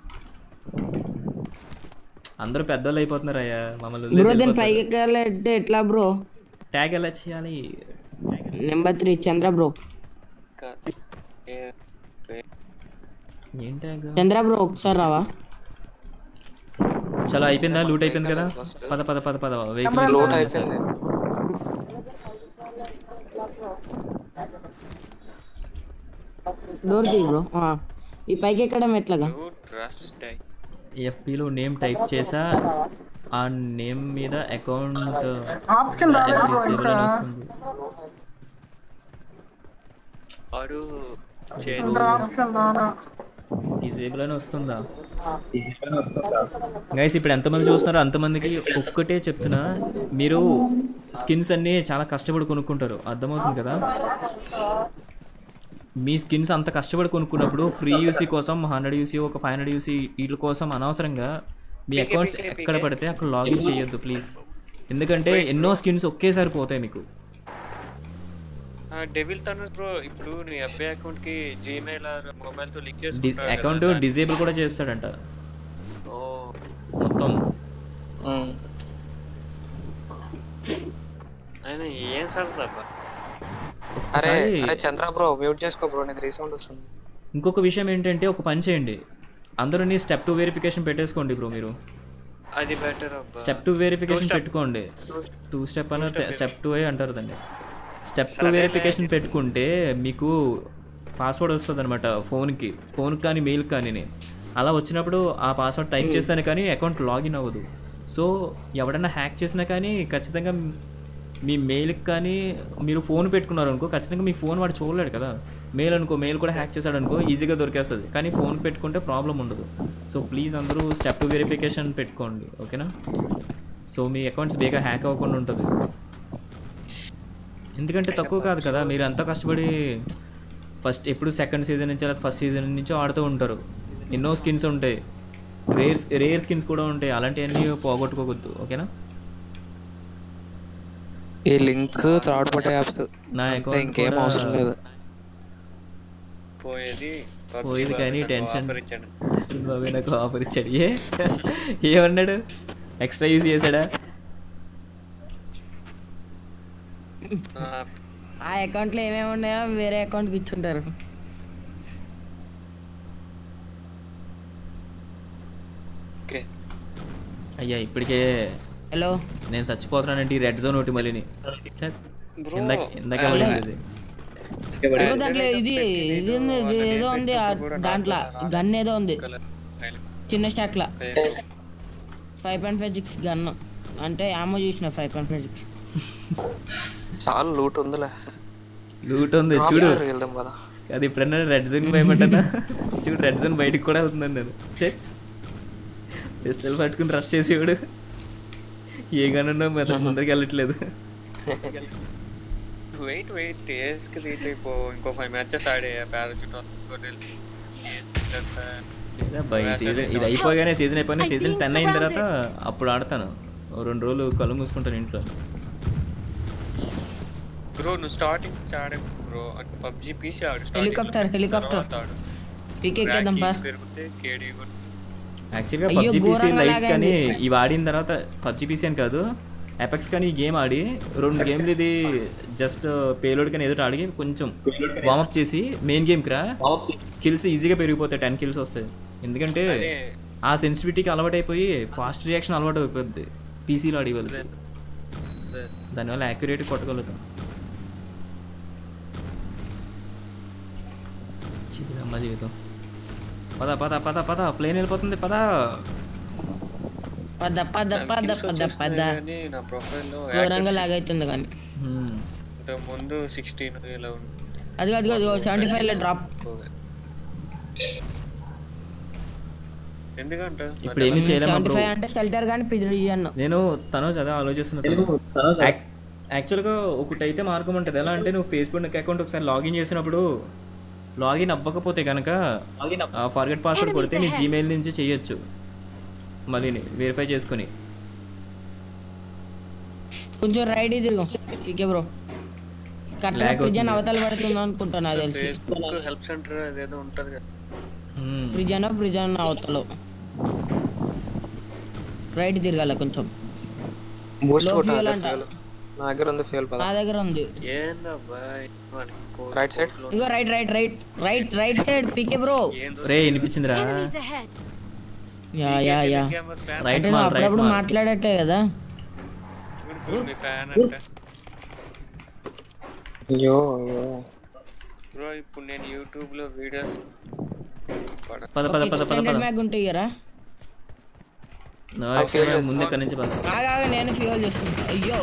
అందరూ పెద్దోళ్ళు అయిపోతున్నారు అయ్యా మమ్మల్ని. బ్రో దాని పైకి ఎక్కాలంటే ఎట్లా బ్రో? ట్యాగ్ ఎలా చేయాలి? Number three Chandra bro. ఏం ట్యాగ్ చంద్ర బ్రో ఒకసారి రావా? చలో అయిపోయిందా? లూట్ అయిపోయింది కదా? పద పద పద పద వెహికల్ లూట్ అయిపోయింది. డోర్ తీ బ్రో. ఈ పైకి ఎక్కడం ఎట్లాగా? ఎఫ్పిలో నేమ్ టైప్ చేసా, ఆ నేమ్ మీద అకౌంట్ ఆప్షన్ రాలేదు డిజేబుల్ అని వస్తుందా? గైస్ ఇప్పుడు ఎంతమంది చూస్తున్నారో అంతమందికి ఒక్కటే చెప్తున్నా, మీరు స్కిన్స్ అన్నీ చాలా కష్టపడి కొనుక్కుంటారు, అర్థమవుతుంది కదా? మీ స్కిన్స్ అంత కష్టపడి కొనుక్కున్నప్పుడు ఫ్రీ యూసీ కోసం హండ్రెడ్ యూసీ ఒక ఫైవ్ హండ్రెడ్ యూసీ వీటి కోసం అనవసరంగా మీ అకౌంట్స్ ఎక్కడ పడితే అక్కడ లాగిన్ చేయొద్దు ప్లీజ్. ఎందుకంటే ఎన్నో స్కిన్స్ ఒకేసారి పోతాయి మీకు. డెవిల్ తనుజ్ బ్రో ఇప్పుడు నీ ఎఫ్బి అకౌంట్ కి జీమెయిల్ ఆర్ మొబైల్ తో లింక్ చేసుకుంటాడు, అకౌంట్ డిజేబుల్ కూడా చేస్తాడంట. ఓ మొత్తం ఆయన ఏం సార్ అబ్బా. అరే అరే చంద్ర బ్రో మ్యూట్ చేసుకో బ్రో, నీది రీసౌండ్ వస్తుంది. ఇంకొక విషయం ఏంటంటే ఒక పని చేయండి, అందరూ స్టెప్ టూ వెరిఫికేషన్ పెట్టేసుకోండి బ్రో. మీరు అది బెటర్ అబ్బా. స్టెప్ టూ వెరిఫికేషన్ పెట్టుకోండి. టూ స్టెప్ అన్న స్టెప్ టూ ఏ అంటారు దాన్ని. స్టెప్ టూ వెరిఫికేషన్ పెట్టుకుంటే మీకు పాస్వర్డ్ వస్తుంది అనమాట ఫోన్కి, ఫోన్కి కానీ మెయిల్కి కానీ. అలా వచ్చినప్పుడు ఆ పాస్వర్డ్ టైప్ చేస్తాను కానీ అకౌంట్ లాగిన్ అవ్వదు. సో ఎవడన్నా హ్యాక్ చేసినా కానీ ఖచ్చితంగా మీ మెయిల్కి కానీ మీరు ఫోన్ పెట్టుకున్నారు అనుకో, ఖచ్చితంగా మీ ఫోన్ వాడు చూడలేడు కదా. మెయిల్ అనుకో, మెయిల్ కూడా హ్యాక్ చేశాడు అనుకో ఈజీగా దొరికేస్తుంది, కానీ ఫోన్ పెట్టుకుంటే ప్రాబ్లం ఉండదు. సో ప్లీజ్ అందరూ స్టెప్ టూ వెరిఫికేషన్ పెట్టుకోండి, ఓకేనా? సో మీ అకౌంట్స్ బేగా హ్యాక్ అవ్వకుండా ఉంటుంది. ఎందుకంటే తక్కువ కాదు కదా, మీరు అంతా కష్టపడి ఫస్ట్ ఎప్పుడు సెకండ్ సీజన్ నుంచి లేదా ఫస్ట్ సీజన్ నుంచి ఆడుతూ ఉంటారు. ఎన్నో స్కిన్స్ ఉంటాయి, రేర్ రేర్ స్కిన్స్ కూడా ఉంటాయి, అలాంటివన్నీ పోగొట్టుకోవద్దు, ఓకేనా? ఈ లింక్ థర్డ్ పార్టీ యాప్స్ నా అకౌంట్ ఇంకేం అవసరం లేదు. పోయేది పోయేది కానీ టెన్షన్. బాబు నాకు ఆఫర్ ఇచ్చాడు. ఏ ఏమన్నాడు? ఎక్స్ట్రా యూజ్ చేశాడా? ఆ అకౌంట్లో ఏమేమి ఉన్నాయో వేరే అకౌంట్కి ఇచ్చుంటారు. అయ్యా ఇప్పటికే హలో నేను చచ్చిపోతున్నానంటే ఈ రెడ్ జోన్ ఒకటి మళ్ళీ ఇందాక ఇందాక పడింది. దాంట్లో ఇది ఇది ఏదో ఉంది, దాంట్లో గన్ ఏదో ఉంది చిన్న స్టాక్ లా, five point five six gun అంటే ఆమో చూసిన ఫైవ్ పాయింట్ ఫైవ్ సిక్స్. చాలా లూట్ ఉందిలే, లూట్ ఉంది చూడు. వెళ్దాం కదా. అది ఇప్పుడన్నా రెడ్ జోన్ భయపడ్డా చూడు, రెడ్ జోన్ బయటికి కూడా వెళ్తున్నాను నేను. పిస్టల్ పట్టుకుని రష్ చేసేవాడు, ఏ గనున్నా మెదడు ముందరికి వెళ్ళట్లేదు. వెయిట్ వెయిట్ టీఎస్కి రీచ్ అయిపో, ఇంకో ఫైవ్ మ్యాచెస్ ఆడే పారాచూట్ తెలుసు. ఇది అయిపోగానే సీజన్ అయిపోయినా సీజన్ టెన్ అయిన తర్వాత అప్పుడు ఆడతాను. రెండు రోజులు కళ్ళు మూసుకుంటాను ఇంట్లో. బ్రో నువ్వు స్టార్టింగ్ ఆడే బ్రో అంటే పబ్జి పీసీ ఆడు. హెలికాప్టర్ హెలికాప్టర్ పీకేద్దాం బా. పెరిగితే కేడీ కూడా యాక్చువల్గా పబ్జి పీసీ లైట్ కానీ ఇవి ఆడిన తర్వాత పబ్జి పీసీ అని కాదు ఎపెక్స్ కానీ ఈ గేమ్ ఆడి రెండు గేమ్లు ఇది జస్ట్ పేలోడ్ కానీ ఎదుట ఆడి కొంచెం వార్మప్ చేసి మెయిన్ గేమ్కి రా, కిల్స్ ఈజీగా పెరిగిపోతాయి, టెన్ కిల్స్ వస్తాయి. ఎందుకంటే ఆ సెన్సిటివిటీకి అలవాటు అయిపోయి ఫాస్ట్ రియాక్షన్ అలవాటు అయిపోద్ది పీసీలో ఆడి వాళ్ళు, దానివల్ల యాక్యురేట్ కొట్టగలుగుతాం. అమ్మ జీవితం. పద పద పద పద ప్లేన్ వెళ్ళిపోతుంది. పద పద పద పద పద పద. నా ప్రొఫైల్లో ఘోరంగా లాగ్ అవుతుంది కానీ ముందు సిక్స్టీన్ ఇలా ఉంది. అది అది అది సెవెంటీ ఫైవ్ లో డ్రాప్. ఎందుకంటే ఇప్పుడు ఏమి చేయలేము బ్రో. అంటే షెల్టర్ కానీ పిజ్జా ఇయ్యను నేను తను అదే ఆలోచిస్తున్నాను. యాక్చువల్గా ఒకటి అయితే మార్గం ఉంటుంది. ఎలా అంటే నువ్వు ఫేస్బుక్ అకౌంట్ ఒకసారి లాగిన్ చేసినప్పుడు లాగిన్ అవ్వకపోతే కనుక ఫర్గెట్ పాస్వర్డ్ కొడితే నీ జీమెయిల్ నుంచి చేయొచ్చు. మళ్ళీ వెరిఫై చేసుకొని కొంచెం రైట్ తిరుగు ఓకే బ్రో కరెక్ట్గా ప్రిజన్ అవతల పడుతుంది అనుకుంటున్నా తెలిసి ఫేస్బుక్ హెల్ప్ సెంటర్ అదేదో ఉంటుంది కదా ప్రిజన్ ప్రిజన్ అవతల రైట్ తిరగాల కొంచెం బూస్ట్ Low కొట్టాలి fuel అంట. నా దగ్గర ఉంది ఫ్యూల్ పద నా దగ్గర ఉంది ఏందబ్బా రైట్ సైడ్ ఇగో right right right right right side PK bro రే వినిపించిందిరా Enemies ahead. Yeah yeah yeah right అంటే మాల్ రైట్ అప్పుడప్పుడు మాల్ మాట్లాడట్లే కదా చూడు చూడు మీ ఫ్యాన్ అంటే అయ్యో అయ్యో బ్రో ఇప్పుడు నేను యూట్యూబ్ లో వీడియోస్ పద పద పద పద పద మ్యాగ్ ఉంటాయిరా నో యాక్చువల్లీ ముందు ఇక్కడ నుంచి పద ఆగా ఆగా నేను ఫ్యూల్ చేస్తున్నా అయ్యో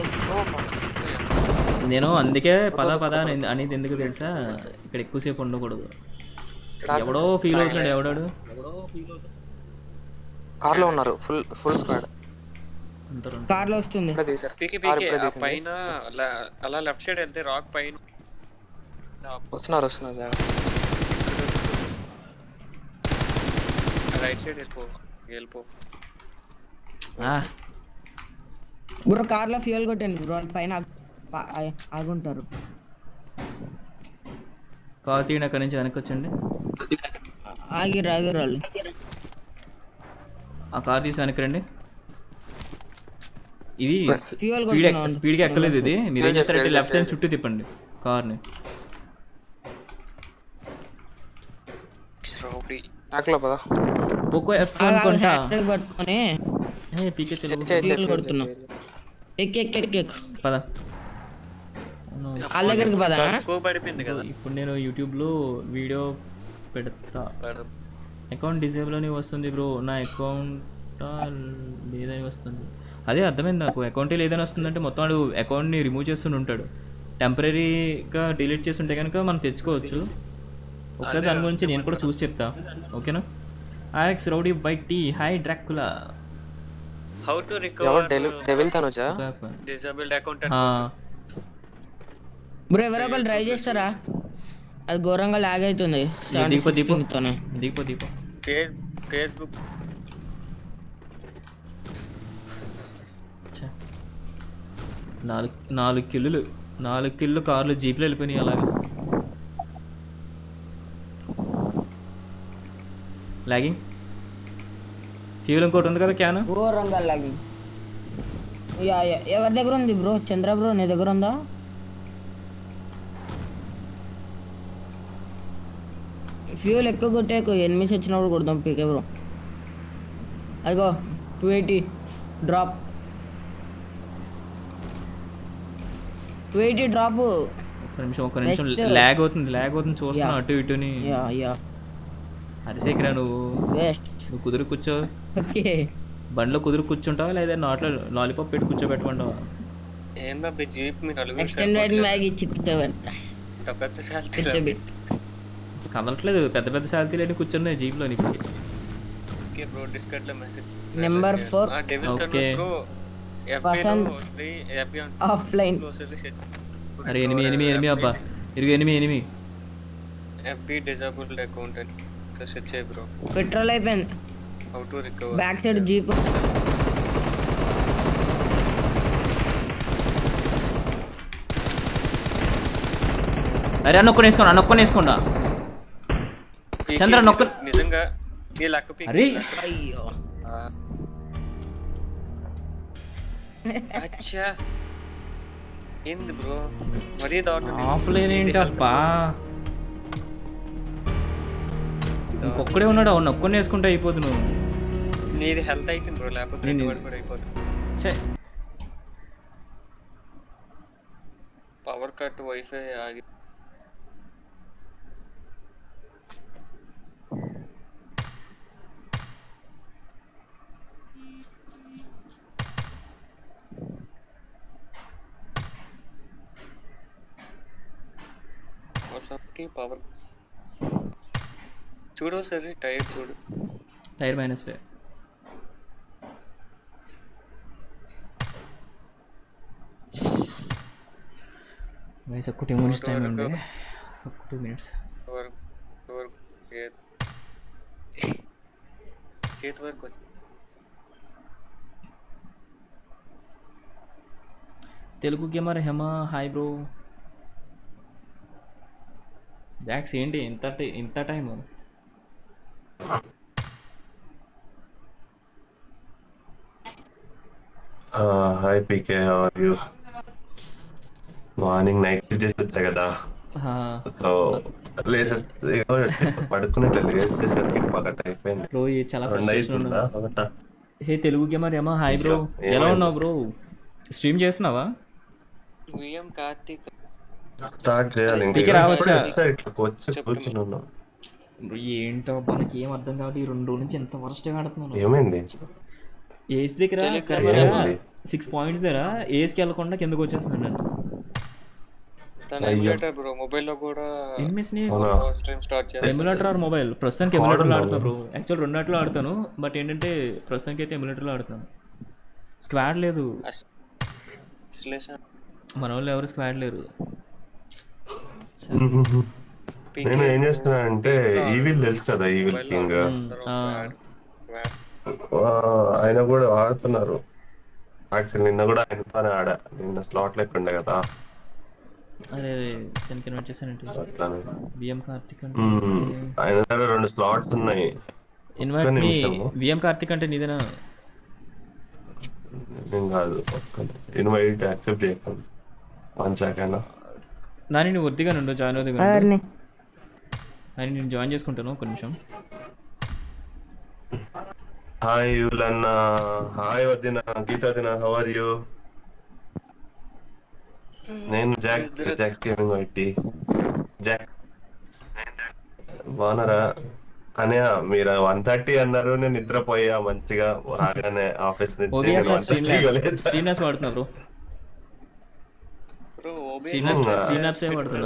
నేను అందుకే పద పద అని- అనేది ఎందుకు తెలుసా ఇక్కడ ఎక్కువసేపు ఉండకూడదు ఎవడో ఫీల్ అవుతున్నాడు ఎవడాడు కార్ లో ఉన్నారు ఫుల్ ఫుల్ స్క్వాడ్ కార్ లో వస్తుంది ఇప్పుడే తీశారు పీకి కార్ పీకి ఇప్పుడే ఆ తీసింది. పైన అలా అలా లెఫ్ట్ సైడ్ వెళ్తే రాక్ పైన వస్తున్నారు వస్తున్నారు జాగ్రత్త. రైట్ సైడ్ వెళ్ళిపో వెళ్ళిపో బ్రో కార్ లో ఫ్యూల్ కొట్టండి బ్రో పైన ఆగు- ఆ- ఆగుంటారు కాల్ తీయండి అక్కడి నుంచి వెనక్కి వచ్చండి ఆగిరు ఆగిరు వాళ్ళు ఆ కార్ తీసి వెనక్కి రండి ఇది Fuel స్పీడ్ కొడుతున్నాను. స్పీడ్గా ఎక్కలేదు ఇది మీరు ఏం Fuel చేస్తారంటే fuel లెఫ్ట్ సైడ్ fuel. చుట్టూ తిప్పండి కార్ని రౌడీ ట్రాక్ లో పద పోకో ఎఫ్ అనుకుంటా హ్యాండిల్ పట్టుకొని ఏ పీకే తెలుగు చెయ్, చెయ్, ఫ్యూల్ చెయ్, కొడుతున్నాం చెయ్. ఎక్ ఎక్ ఎక్ ఎక్ పద వాళ్ళ దగ్గరికి పదా తక్కువ పడిపోయింది కదా ఇప్పుడు నేను యూట్యూబ్లో వీడియో పెడతా పడు. అకౌంట్ డిజేబుల్ అని వస్తుంది బ్రో నా అకౌంట్ లేదని వస్తుంది అదే అర్థమైంది నాకు అకౌంటే లేదని వస్తుందంటే మొత్తం వాడు అకౌంట్ని రిమూవ్ చేస్తూనే ఉంటాడు టెంపరీగా డిలీట్ చేసి ఉంటే కనుక మనం తెచ్చుకోవచ్చు ఒకసారి దాని గురించి నేను కూడా చూసి చెప్తా ఓకేనా ఆక్స్ రౌడీ బై టీ హాయ్ డ్రాకులా హౌ టు ఎవరు రికవర్ డెల్- devil Tanuja disabled account bro ఎవరో ఒకరు డ్రైవ్ చేస్తారా అది ఘోరంగా లాగ్ అవుతుంది దీపో దీపో దీపో దీపో ఫేస్ ఫేస్బుక్ నాలుగు నాలుగు కిల్లులు నాలుగు కిల్లు కార్లు జీప్లో వెళ్ళిపోయినాయి అలాగా లాగింగ్ ఫ్యూల్ ఇంకోటి ఉంది కదా క్యాన్ ఘోరంగా లాగింగ్ యా యా ఎవరి దగ్గర ఉంది బ్రో చంద్ర బ్రో నీ దగ్గర ఉందా ఫ్యూల్ ఎక్కువ కొట్టేకు ఎనిమిస్ వచ్చినప్పుడు కొడదాం పీకే బ్రో అదిగో two eighty drop two eighty drop ఒక్క నిమిషం ఒక్క నిమిషం Next. ల్యాగ్ అవుతుంది ల్యాగ్ అవుతుంది చూస్తున్నా Yeah. అటు ఇటుని యా యా అరిసేకిరా నువ్వు వేస్ట్ నువ్వు కుదురు కూర్చో ఓకే బండిలో కుదురు కూర్చుంటావా లేదా నాట్లో లాలీపాప్ పెట్టి కూర్చోబెట్టుకుంటావా ఏందబ్బా జీప్ మీ నలుగురు ఎక్స్టెండెడ్ మ్యాగ్ ఇచ్చి కూర్చోబెట్ట ఇంత పెద్ద శాలరీ కూర్చోబెట్టు కదలట్లేదు పెద్ద పెద్ద శాలరీలు కూర్చున్నాయి జీప్లో నీకు ఓకే బ్రో డిస్కట్ లో మెసేజ్ నెంబర్ ఫోర్ ఆ డెవిల్ Okay. టర్నస్ బ్రో ఎఫ్బి Person లో వస్తాయి ఎఫ్బి ఆఫ్లైన్ అరే ఎనిమి ఎనిమి ఎనిమి అబ్బా ఇరుగు enemy enemy FB disabled account అని సెర్చ్ చేయి బ్రో పెట్రోల్ అయిపోయింది how to recover back side jeep అరే నొక్కని వేసుకోండి నొక్కని వేసుకోండా చంద్ర నొక్క నిజంగా ఈ లక్క పీక్ అరే అయ్యో అచ్చా ఏంది బ్రో మరీ దారుణం ఆఫ్లైన్ ఏంటబ్బా ఇంకొక్కడే ఉన్నాడు అవును నొక్కని వేసుకుంటే అయిపోదు నువ్వు నీది హెల్త్ అయిపోయింది బ్రో లేకపోతే నేను- రెండు కూడా అయిపోతుంది ఛే పవర్ కట్ వైఫై ఆగి ఒకసారి పవర్ చూడు సరే టైర్ చూడు టైర్ మైనస్ ఫైవ్ వయసు ఒక టూ మినిట్స్ టైం ఉంది ఒక టూ మినిట్స్ వరకు వరకు చేతి చేతి వరకు వచ్చి Telugu gamer Hema hi bro. Jacks ఏంటి ఇంత టి- ఇంత time? Hi PK, how are you? Morning night చేసి వచ్చా కదా, సో లేసేస్తే పడుకునేట్లే లేసేసరికి పగట అయిపోయింది. బ్రో ఇది చాలా రెండు ఫ్రస్ట్రేషన్ అవుతుందా పగట? Hey Telugu gamer Hema hi bro. ఎలా ఏమైంది? ఉన్నావు బ్రో? స్ట్రీమ్ చేస్తున్నావా? విఎం కార్తీక్ స్టార్ట్ చేయాలి ఇంకా. పీకే రావచ్చా? ఇప్పుడే ఇట్లా వచ్చి కూర్చుని ఉన్నాం. బ్రో ఏంటో మనకి ఏం అర్థం కాబట్టి ఈ రెండు రోజుల నుంచి ఎంత వరస్ట్గా ఆడుతున్నాను. ఏమైంది? ఏస్ దగ్గర ఏమైంది? సిక్స్ పాయింట్స్ దగ్గర ఏస్కి వెళ్ళకుండా కిందకు వచ్చేస్తున్నాడు అండి. తన ఎమ్యులేటర్ బ్రో మొబైల్లో కూడా స్ట్రీమ్ స్టార్ట్ చేస్తాను. Emulator or mobile? ప్రస్తుతానికి ఎమ్యులేటర్లో ఆడుతాను బ్రో. యాక్చువల్ రెండాట్లో ఆడుతాను, బట్ ఏంటంటే ప్రస్తుతానికి అయితే ఎమ్యులేటర్లో ఆడుతాను. స్క్వాడ్ లేదు మన వాళ్ళు, ఎవరు స్క్వాడ్ లేరు. నేను ఏం చేస్తున్నా అంటే ఈవిల్ తెలుసు కదా, ఈవిల్ కింగ్ ఆయన కూడా ఆడుతున్నారు. యాక్చువల్ నిన్న కూడా ఆయనతోనే ఆడా, నిన్న స్లాట్ లెక్క ఉండే కదా. అరే దానికి ఇన్వైట్ చేశానంటే బిఎం కార్తిక్ అంటే ఆయన దగ్గర రెండు స్లాట్స్ ఉన్నాయి. ఇన్వైట్ మీ బిఎం కార్తిక్ అంటే నీదేనా? నేను కాదు, ఇన్వైట్ యాక్సెప్ట్ చేయకండి. వన్ సెకండ్ నాని నువ్వు వద్దిగా నుండు జాయిన్ అవుతుంది ఎవరిని? అని నేను జాయిన్ చేసుకుంటాను ఒక నిమిషం. హాయ్ యులన్న, హాయ్ వదిన, గీత వదిన, హౌ ఆర్ యూ? నేను Jack, Jack's gaming YT. Jack బాగున్నారా? అనయ్య మీరు వన్ థర్టీ అన్నారు, నేను నిద్రపోయా మంచిగా రాగానే ఆఫీస్ నుంచి. స్ట్రీమ్ ల్యాబ్స్ వాడుతున్నా బ్రో. స్ట్రీమ్ ల్యాబ్స్ ఏ వాడుతున్నా.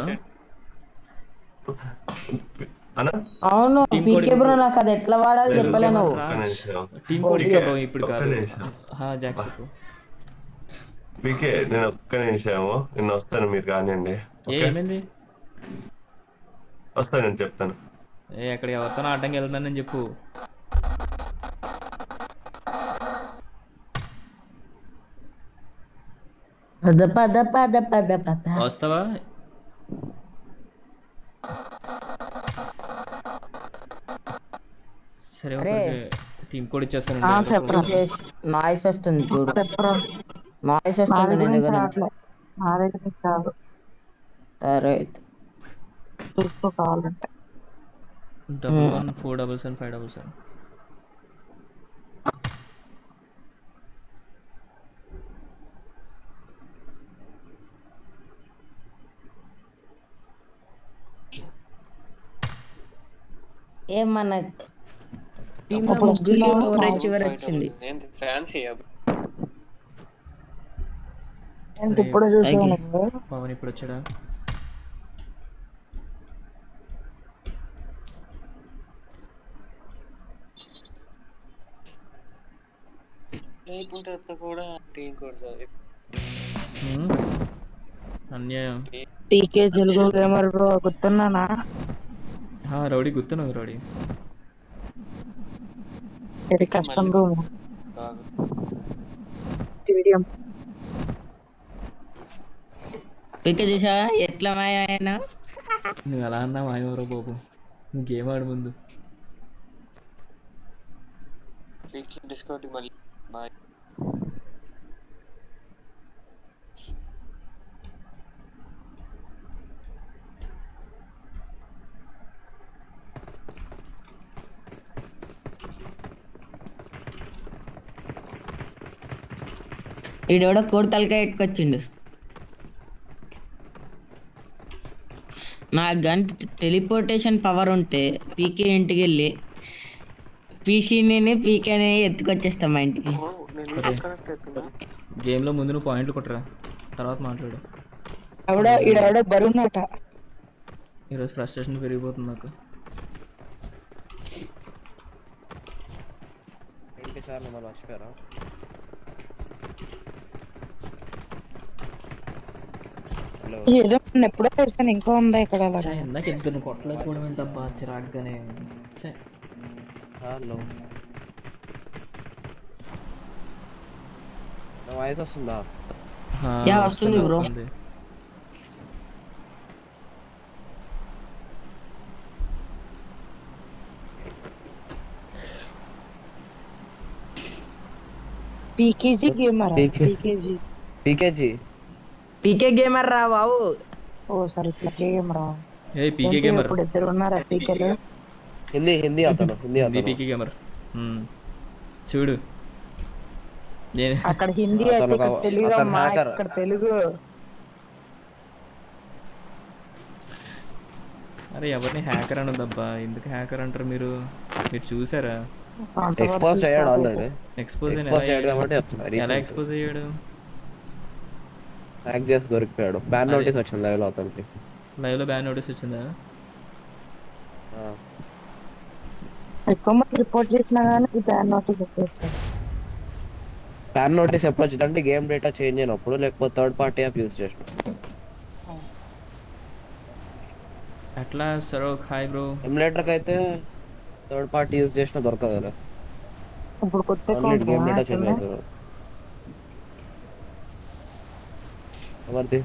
అవును పీకే బ్రో, నాకు అది ఎట్లా వాడాలి చెప్పలేను. టీమ్ కోడ్ ఇస్తా బ్రో ఇప్పుడు కాదు. హా జాక్స్ బ్రో. పీకే నేను ఒక్క నిమిషము, నేను వస్తాను, మీరు కానివ్వండి. ఏమైంది? వస్తాను, నేను చెప్తాను. ఏ అక్కడ ఎవరితో ఆటంకి వెళ్తానని చెప్పు. వస్తావా? సరే టీమ్ కోడ్ ఇచ్చేస్తాను. నాయిస్ వస్తుంది చూడు, నాయిస్ వస్తుంది నీ దగ్గర. సరే double one four double seven five double seven. ఏమన్నా టీంలో ముగ్గురికి కవరేజ్ చివరి వచ్చింది. ఫ్యాన్సీ పవన్ ఇప్పుడు వచ్చాడా? లేకుంటే కూడా టీం కోడ్స్ అన్యాయం. పీకే తెలుగు గేమర్ బ్రో గుర్తున్నానా? రౌడీ గుర్తున్నావు రౌడీ? ఇది కష్టం బ్రో. పీకే చేసా ఎట్లా మాయా? నువ్వు ఎలా అన్నా మాయవరో బాబు, గేమ్ ఆడు ముందు. డిస్కౌంట్ మళ్ళీ బాయ్. ఈడోడ కోడి తలకాయ ఎట్టుకొచ్చిండు. నా గన్ టెలిపోర్టేషన్ పవర్ ఉంటే పీకే ఇంటికి వెళ్ళి పీసీని పీకేనే ఎత్తుకొచ్చేస్తాం మా ఇంటికి. గేమ్లో ముందు నువ్వు పాయింట్లు కొట్టరా, తర్వాత మాట్లాడు. ఆవిడ ఈడవిడ బరువునట. ఈరోజు ఫ్రస్ట్రేషన్ పెరిగిపోతుంది నాకు. ఏదో ఎప్పుడో చేస్తాను, ఇంకో ఉందా ఇక్కడ? ఇందాక ఇద్దరు కొట్టలేకపోవడం ఏంటబ్బా చిరాగ్గానే. హలో వాయిస్ వస్తుందా? యా వస్తుంది బ్రో. పీకేజీ గేమర్ పీకేజీ పీకేజీ పీకే గేమర్ రా బాబు. ఓ సారీ పీకే గేమర్. ఏ పీకే గేమర్ ఇప్పుడు ఇద్దరు ఉన్నారా పీకేలు? హిందీ హిందీ అతను హిందీ హిందీ అతను పీకే గేమర్. చూడు నేను అక్కడ హిందీ అయితే ఇక్కడ తెలుగు అమ్మా, ఇక్కడ తెలుగు. అరే ఎవరిని హ్యాకర్ అనొద్దబ్బా, ఎందుకు హ్యాకర్ అంటారు మీరు? మీరు చూసారా? ఎక్స్పోజ్ అయ్యాడు ఆల్రెడీ. ఎక్స్పోజ్ ఎక్స్పోజ్ అయ్యాడు కాబట్టి చెప్తున్నా. ఎలా ఎక్స్పోజ్ అయ్యాడు? హ్యాక్ చేసి దొరికిపోయాడు. బ్యాన్ నోటీస్ వచ్చింది లైవ్ లో అతనికి. లైవ్ లో బ్యాన్ నోటీస్ వచ్చిందా? ఎక్కువ మంది రిపోర్ట్ చేసినా కానీ బ్యాన్ నోటీస్ వచ్చేస్తాయి. బ్యాన్ నోటీస్ ఎప్పుడు వచ్చింది అంటే గేమ్ డేటా చేంజ్ అయినప్పుడు, లేకపోతే థర్డ్ పార్టీ యాప్ యూజ్ చేసినప్పుడు. అట్లా సరోక్ హాయ్ బ్రో. ఎమ్యులేటర్ అయితే థర్డ్ పార్టీ యూజ్ చేసినా దొరకదు కదా. ఇప్పుడు కొత్త గేమ్ డేటా చేంజ్ అవుతుంది. ఎవరిది?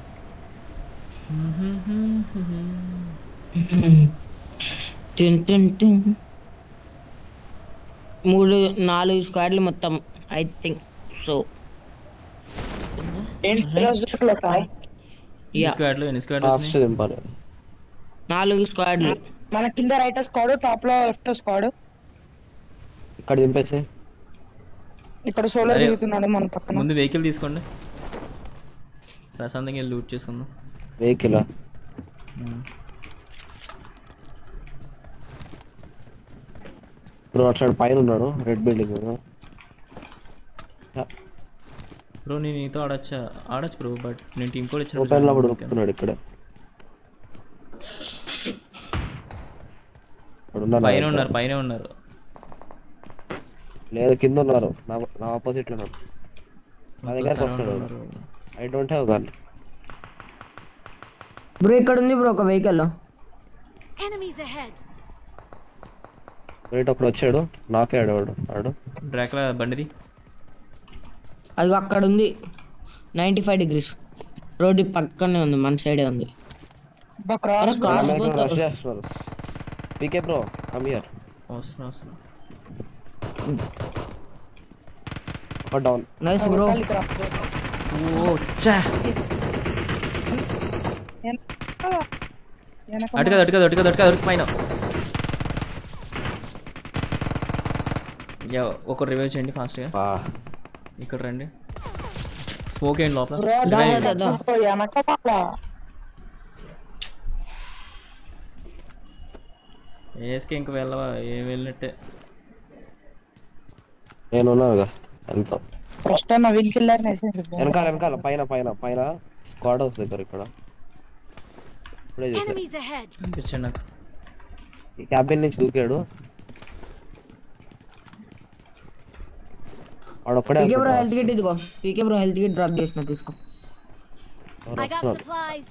మూడు నాలుగు స్క్వాడ్లు మొత్తం ఐ థింక్ సో. స్క్వాడ్లు ఎన్ని స్క్వాడ్లు వచ్చినాయి? నాలుగు స్క్వాడ్లు. మన కింద రైట్ స్క్వాడ్, టాప్ లో లెఫ్ట్ స్క్వాడ్. ఇక్కడ దింపేసి ఇక్కడ సోలో దిగుతున్నాడు మన పక్కన. ముందు వెహికల్ తీసుకోండి, ప్రశాంతంగా వెళ్ళి లూట్ చేసుకుందాం. వెహికల్ బ్రో అటు పైన ఉన్నాడు రెడ్ బిల్డింగ్. బ్రో నేను నీతో ఆడచ్చా? ఆడచ్చు బ్రో, బట్ నేను టీం కూడా ఇచ్చిన ఇక్కడ పైన ఉన్నారు. పైన ఉన్నారు లేదు కింద ఉన్నారు. నా ఆపోజిట్ లో ఉన్నారు. నా దగ్గర వస్తాడు. I don't have gun bro. ఇక్కడ ఉంది బ్రో ఒక వెహికల్. Enemies ahead. వెయిట్ అప్పుడు వచ్చాడు నాకే ఆడవాడు ఆడు డ్రాక్లా బండిది. అది అక్కడ ఉంది నైంటీ ఫైవ్ డిగ్రీస్ రోడ్డు పక్కనే ఉంది, మన సైడే ఉంది. PK bro come here. అవసరం అవసరం డౌన్. Nice bro. ఓ చా అటుగా అటుగా అటుగా అటుగా అటుకు పైన. యా ఒక రివైవ్ చేయండి ఫాస్ట్గా. ఇక్కడ రండి. స్మోక్ ఏంటి లోపల? ఏస్కి ఇంక వెళ్ళవా? ఏం వెళ్ళినట్టే. నేను ఉన్నానుగా వెళ్తా. వెనకాల వెనకాల పైన పైన పైన స్క్వాడ్ హౌస్ దగ్గర ఇక్కడ ఈ క్యాబిన్ నుంచి దూకాడు వాడు ఒక్కడే. పీకే బ్రో హెల్త్ కిట్ ఇదిగో. PK bro health kit drop చేసిన తీసుకో. I got supplies.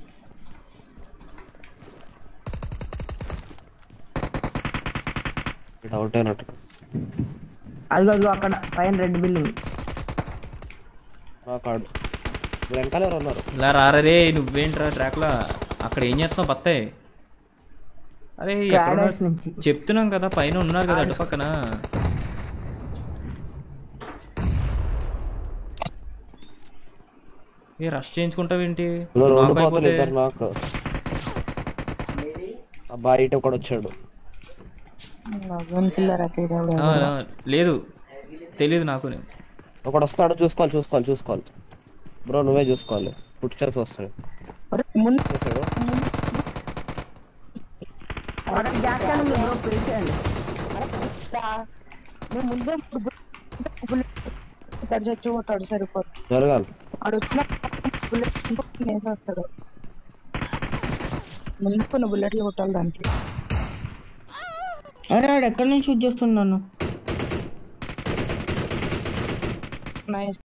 ఇట్ అవుట్ అయినట్టు. అదిగో అదిగో అక్కడ పైన రెడ్ బిల్డింగ్. నా కార్డు వెనకాల ఎవరు ఉన్నారు? ఇలా రారే నువ్వేంట్రా ట్రాక్లా అక్కడ ఏం చేస్తున్నావు? బత్తాయి అరే చెప్తున్నాం కదా పైన ఉన్నారు కదా అటు పక్కన. ఏ రష్ చేయించుకుంటావేంటి? బయట ఒకడు వచ్చాడు. లేదు తెలీదు నాకు. ఒకడు వస్తాడు చూసుకోవాలి చూసుకోవాలి చూసుకోవాలి బ్రో. నువ్వే చూసుకోవాలి. ఫుట్ స్టెప్స్ వస్తాడు. జరగాలి ముందు బుల్లెట్లు కొట్టాలి దానికి. అరే వాడు ఎక్కడి నుంచి షూట్ చేస్తున్నాను?